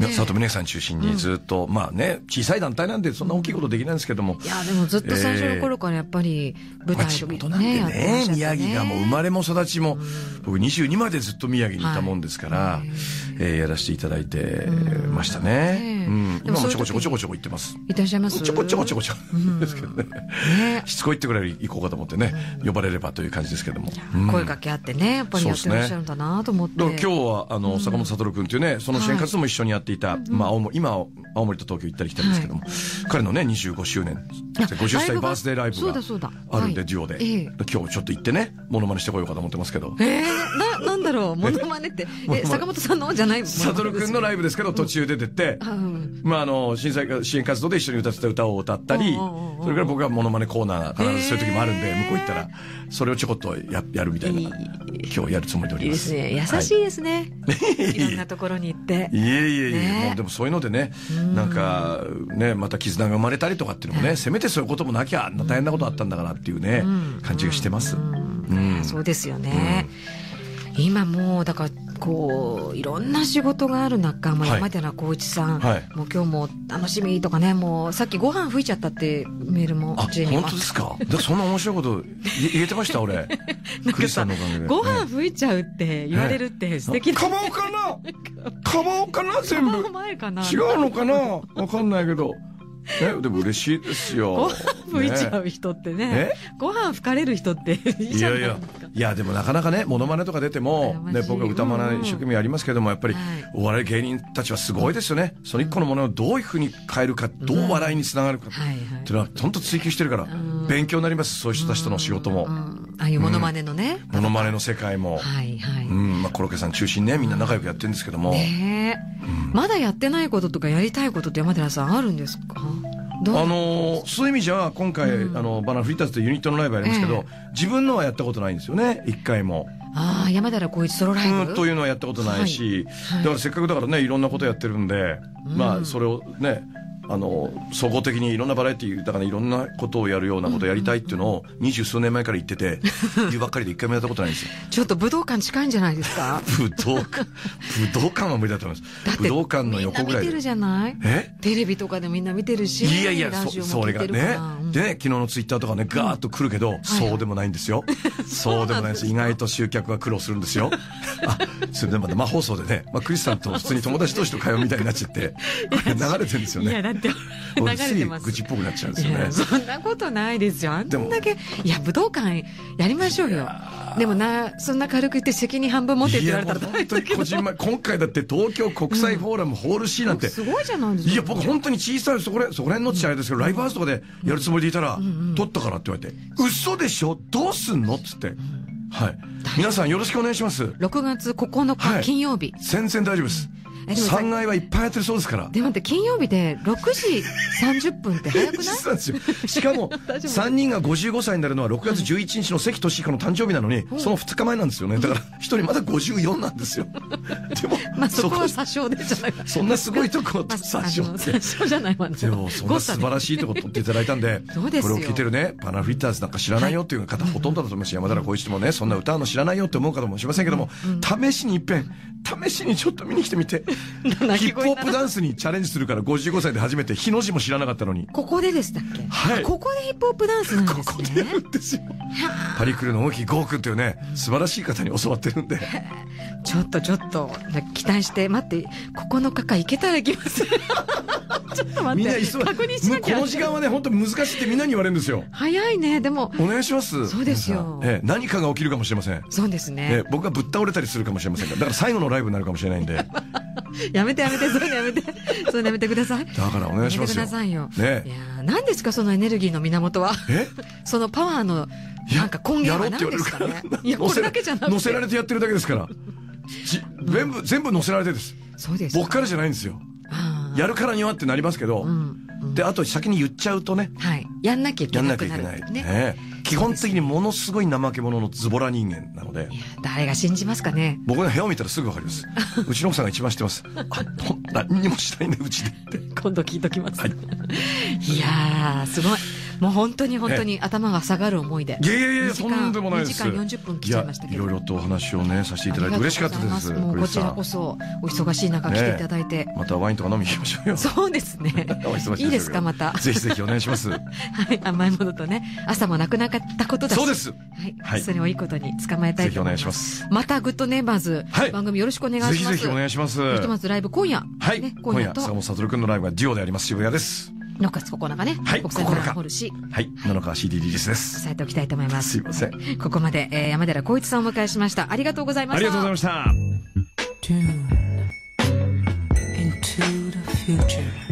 佐藤峰さん中心にずっと、うん、まあね小さい団体なんでそんな大きいことできないんですけども、 いやでもずっと最初の頃からやっぱり舞台とかね、 まあ、ね宮城がもう生まれも育ちも、うん、僕にじゅうにまでずっと宮城にいたもんですから、はい、えー、やらせていただいてましたね、うんうん、今もちょこちょこちょこちょこ行ってます。 いらっしゃいます。 ちょこちょこちょこちょこですけどね、ね、しつこいってぐらい行こうかと思ってね、うん、呼ばれればという感じですけども、 うん、声かけ合ってねやっぱりやってらっしゃるんだなと思って、ね、 今日はあの坂本悟君っていうねその支援活動も一緒にやっていた、はい、まあ、青森今青森と東京行ったり来たりですけども、はい、彼のねにじゅうごしゅうねんごじゅっさいバースデーライブがあるんでデュオで、はい、今日ちょっと行ってねモノマネしてこようかと思ってますけど、 えー、ななんだろうモノマネってえ坂本さんのじゃない悟君のライブですけど途中で出てって、うん、まああの震災支援活動で一緒に歌ってた歌を歌ったり、それから僕がモノマネコーナー必ずそういう時もあるんで、向こう行ったらそれをちょこっと や, やるみたいな今日やるつもりでおります。 いいですね、優しいですね、はい、いろんなところに行っていえいえいえ、ね、もうでもそういうのでね、なんかねまた絆が生まれたりとかっていうのもね、はい、せめてそういうこともなきゃあんな大変なことあったんだからっていうね、うん、感じがしてます、うんうん、そうですよね、うん、今もうだからこういろんな仕事がある中、まあ、山寺宏一さん、はい、もう今日も楽しみとかね、もうさっきご飯吹いちゃったってメールもあ本当ですか。だそんな面白いこと言えてました俺クリスさんのおかげでご飯吹いちゃうって言われるって素敵だ、 ね、かばおうかなかばおうかな全部違うのかなわかんないけどえでも嬉しいですよ。 ご飯吹いちゃう人ってね、ねご飯吹かれる人っていいじゃないですか。いやいやいやでもなかなかねモノマネとか出ても、ね、僕は歌マネ一生懸命やりますけども、やっぱり、はい、お笑い芸人たちはすごいですよね。その一個のものをどういうふうに変えるか、どう笑いにつながるか、うん、っていうのは本当追求してるから、うん、勉強になります。そういう人たちとの仕事も、うん、 ああいうモノマネのね、 うん、モノマネの世界も、はいはい、うんまあ、コロッケさん中心ねみんな仲良くやってるんですけども、 ねうん、まだやってないこととかやりたいことって山寺さんあるんですか。 あのー、そういう意味じゃ今回、うん、あのバナナフリーターズというユニットのライブやりますけど、えー、自分のはやったことないんですよね一回も。 ああ山寺宏一ソロライブ、 うん、というのはやったことないし、はいはい、だからせっかくだからねいろんなことやってるんで、うん、まあそれをねあの総合的にいろんなバラエティーだからいろんなことをやるようなことをやりたいっていうのを二十数年前から言ってて言うばっかりで一回もやったことないんですよ。 ちょっと武道館近いんじゃないですか。 武道館武道館は無理だと思います。だって武道館の横ぐらいでみんな見てるじゃない。えテレビとかでみんな見てるし、 いやいやラジオも聞いてるからそ, それがね、うん、でね昨日のツイッターとかねガーッと来るけど、うん、そうでもないんですよ、はいはい、そうでもないです。意外と集客は苦労するんですよ。あそれでまた生放送でね、まあ、クリスさんと普通に友達同士と会話みたいになっちゃってこれ流れてるんですよね。 いやだってつい愚痴っぽくなっちゃうんですよね。 そんなことないですよ。あんだけいや武道館やりましょうよ。でもなそんな軽く言って責任半分持ってって言われたら本当に個人前今回だって東京国際フォーラム、うん、ホール C なんてすごいじゃないですか。 いや僕本当に小さいそこらそこら辺のっちゃあれですけど、うん、ライブハウスとかでやるつもりでいたら、うん、取ったからって言われて、うん、嘘でしょどうすんのっつって、うん、はい皆さんよろしくお願いします。 ろくがつここのか、はい、金曜日全然大丈夫です。 さんがいはいっぱいやってるそうですから。 でもって金曜日でろくじさんじゅっぷんって早くない？ そうなんですよ。しかもさんにんがごじゅうごさいになるのはろくがつじゅういちにちの関俊彦の誕生日なのに、そのふつかまえなんですよね。だからひとりまだごじゅうよんなんですよ。でもまあそこは殺傷でじゃない。 そんなすごいとこ殺傷って。 殺傷じゃないわね。 でもそんな素晴らしいとこ取っていただいたんで、これを聞いてるねパナフィッターズなんか知らないよっていう方ほとんどだと思いますし、山寺宏一もねそんな歌うの知らないよって思う方もしれませんけども、試しに一遍試しにちょっと見に来てみて。ヒップホップダンスにチャレンジするからごじゅうごさいで初めて日の字も知らなかったのに。 ここででしたっけ？はい。ここでヒップホップダンスなんですね。 ここでやるんですよ。パリクルの大木ゴーくんというね素晴らしい方に教わってるんで。 ちょっとちょっと期待して待って、ここのかか行けたら行きます。ちょっと待って。みんな急い確認しなきゃ。 この時間はね本当難しいってみんなに言われるんですよ。 早いね。でもお願いします。 そうですよ。 ええ、何かが起きるかもしれません。 そうですね。 ええ、僕がぶっ倒れたりするかもしれませんから。だから最後のライブになるかもしれないんで。 やめてやめて、そういうのやめて。そういうのやめてください。 だからお願いしますよ。 やめてくださいよ。 ね。 いや何ですかそのエネルギーの源は。 えそのパワーの、なんか根源は何ですかね。いや、これだけじゃなくて。 乗せられてやってるだけですから。全部、全部乗せられてです。 そうです。 僕からじゃないんですよ。やるからにはってなりますけど。で、あと先に言っちゃうとね。 はい。やんなきゃいけない。やんなきゃいけない。ね。基本的にものすごい怠け者のズボラ人間なので。 いや、誰が信じますかね。 僕の部屋を見たらすぐわかります。うちの奥さんが一番知ってます。あ、何にもしないね、うちでって。 今度聞いときます。はい。いやー、すごい。もう本当に本当に頭が下がる思いで。 いやいやいや、とんでもないです。 にじかんよんじゅっぷん来ちゃいましたけど。 いろいろとお話をね、させていただいて嬉しかったです。 もうこちらこそ、お忙しい中来ていただいて。 またワインとか飲みに行きましょうよ。 そうですね。いいですか、また。 ぜひぜひお願いします。 はい、甘いものとね、朝もなくなかったことだし。 そうです。 はい。それをいいことに捕まえたいと思います。ぜひお願いします。またグッドネイバーズ、番組よろしくお願いします。 ぜひぜひお願いします。 ひとまずライブ今夜。 はい。今夜、坂本悟君のライブがデュオであります、渋谷です。 ろくがつここのかね。 はい。 国際フランホールし。 はい。なのか シーディー リリースです。 伝えておきたいと思います。 すいません。 ここまで、えー、山寺宏一さんをお迎えしました。ありがとうございました。 ありがとうございました。Tune into the future.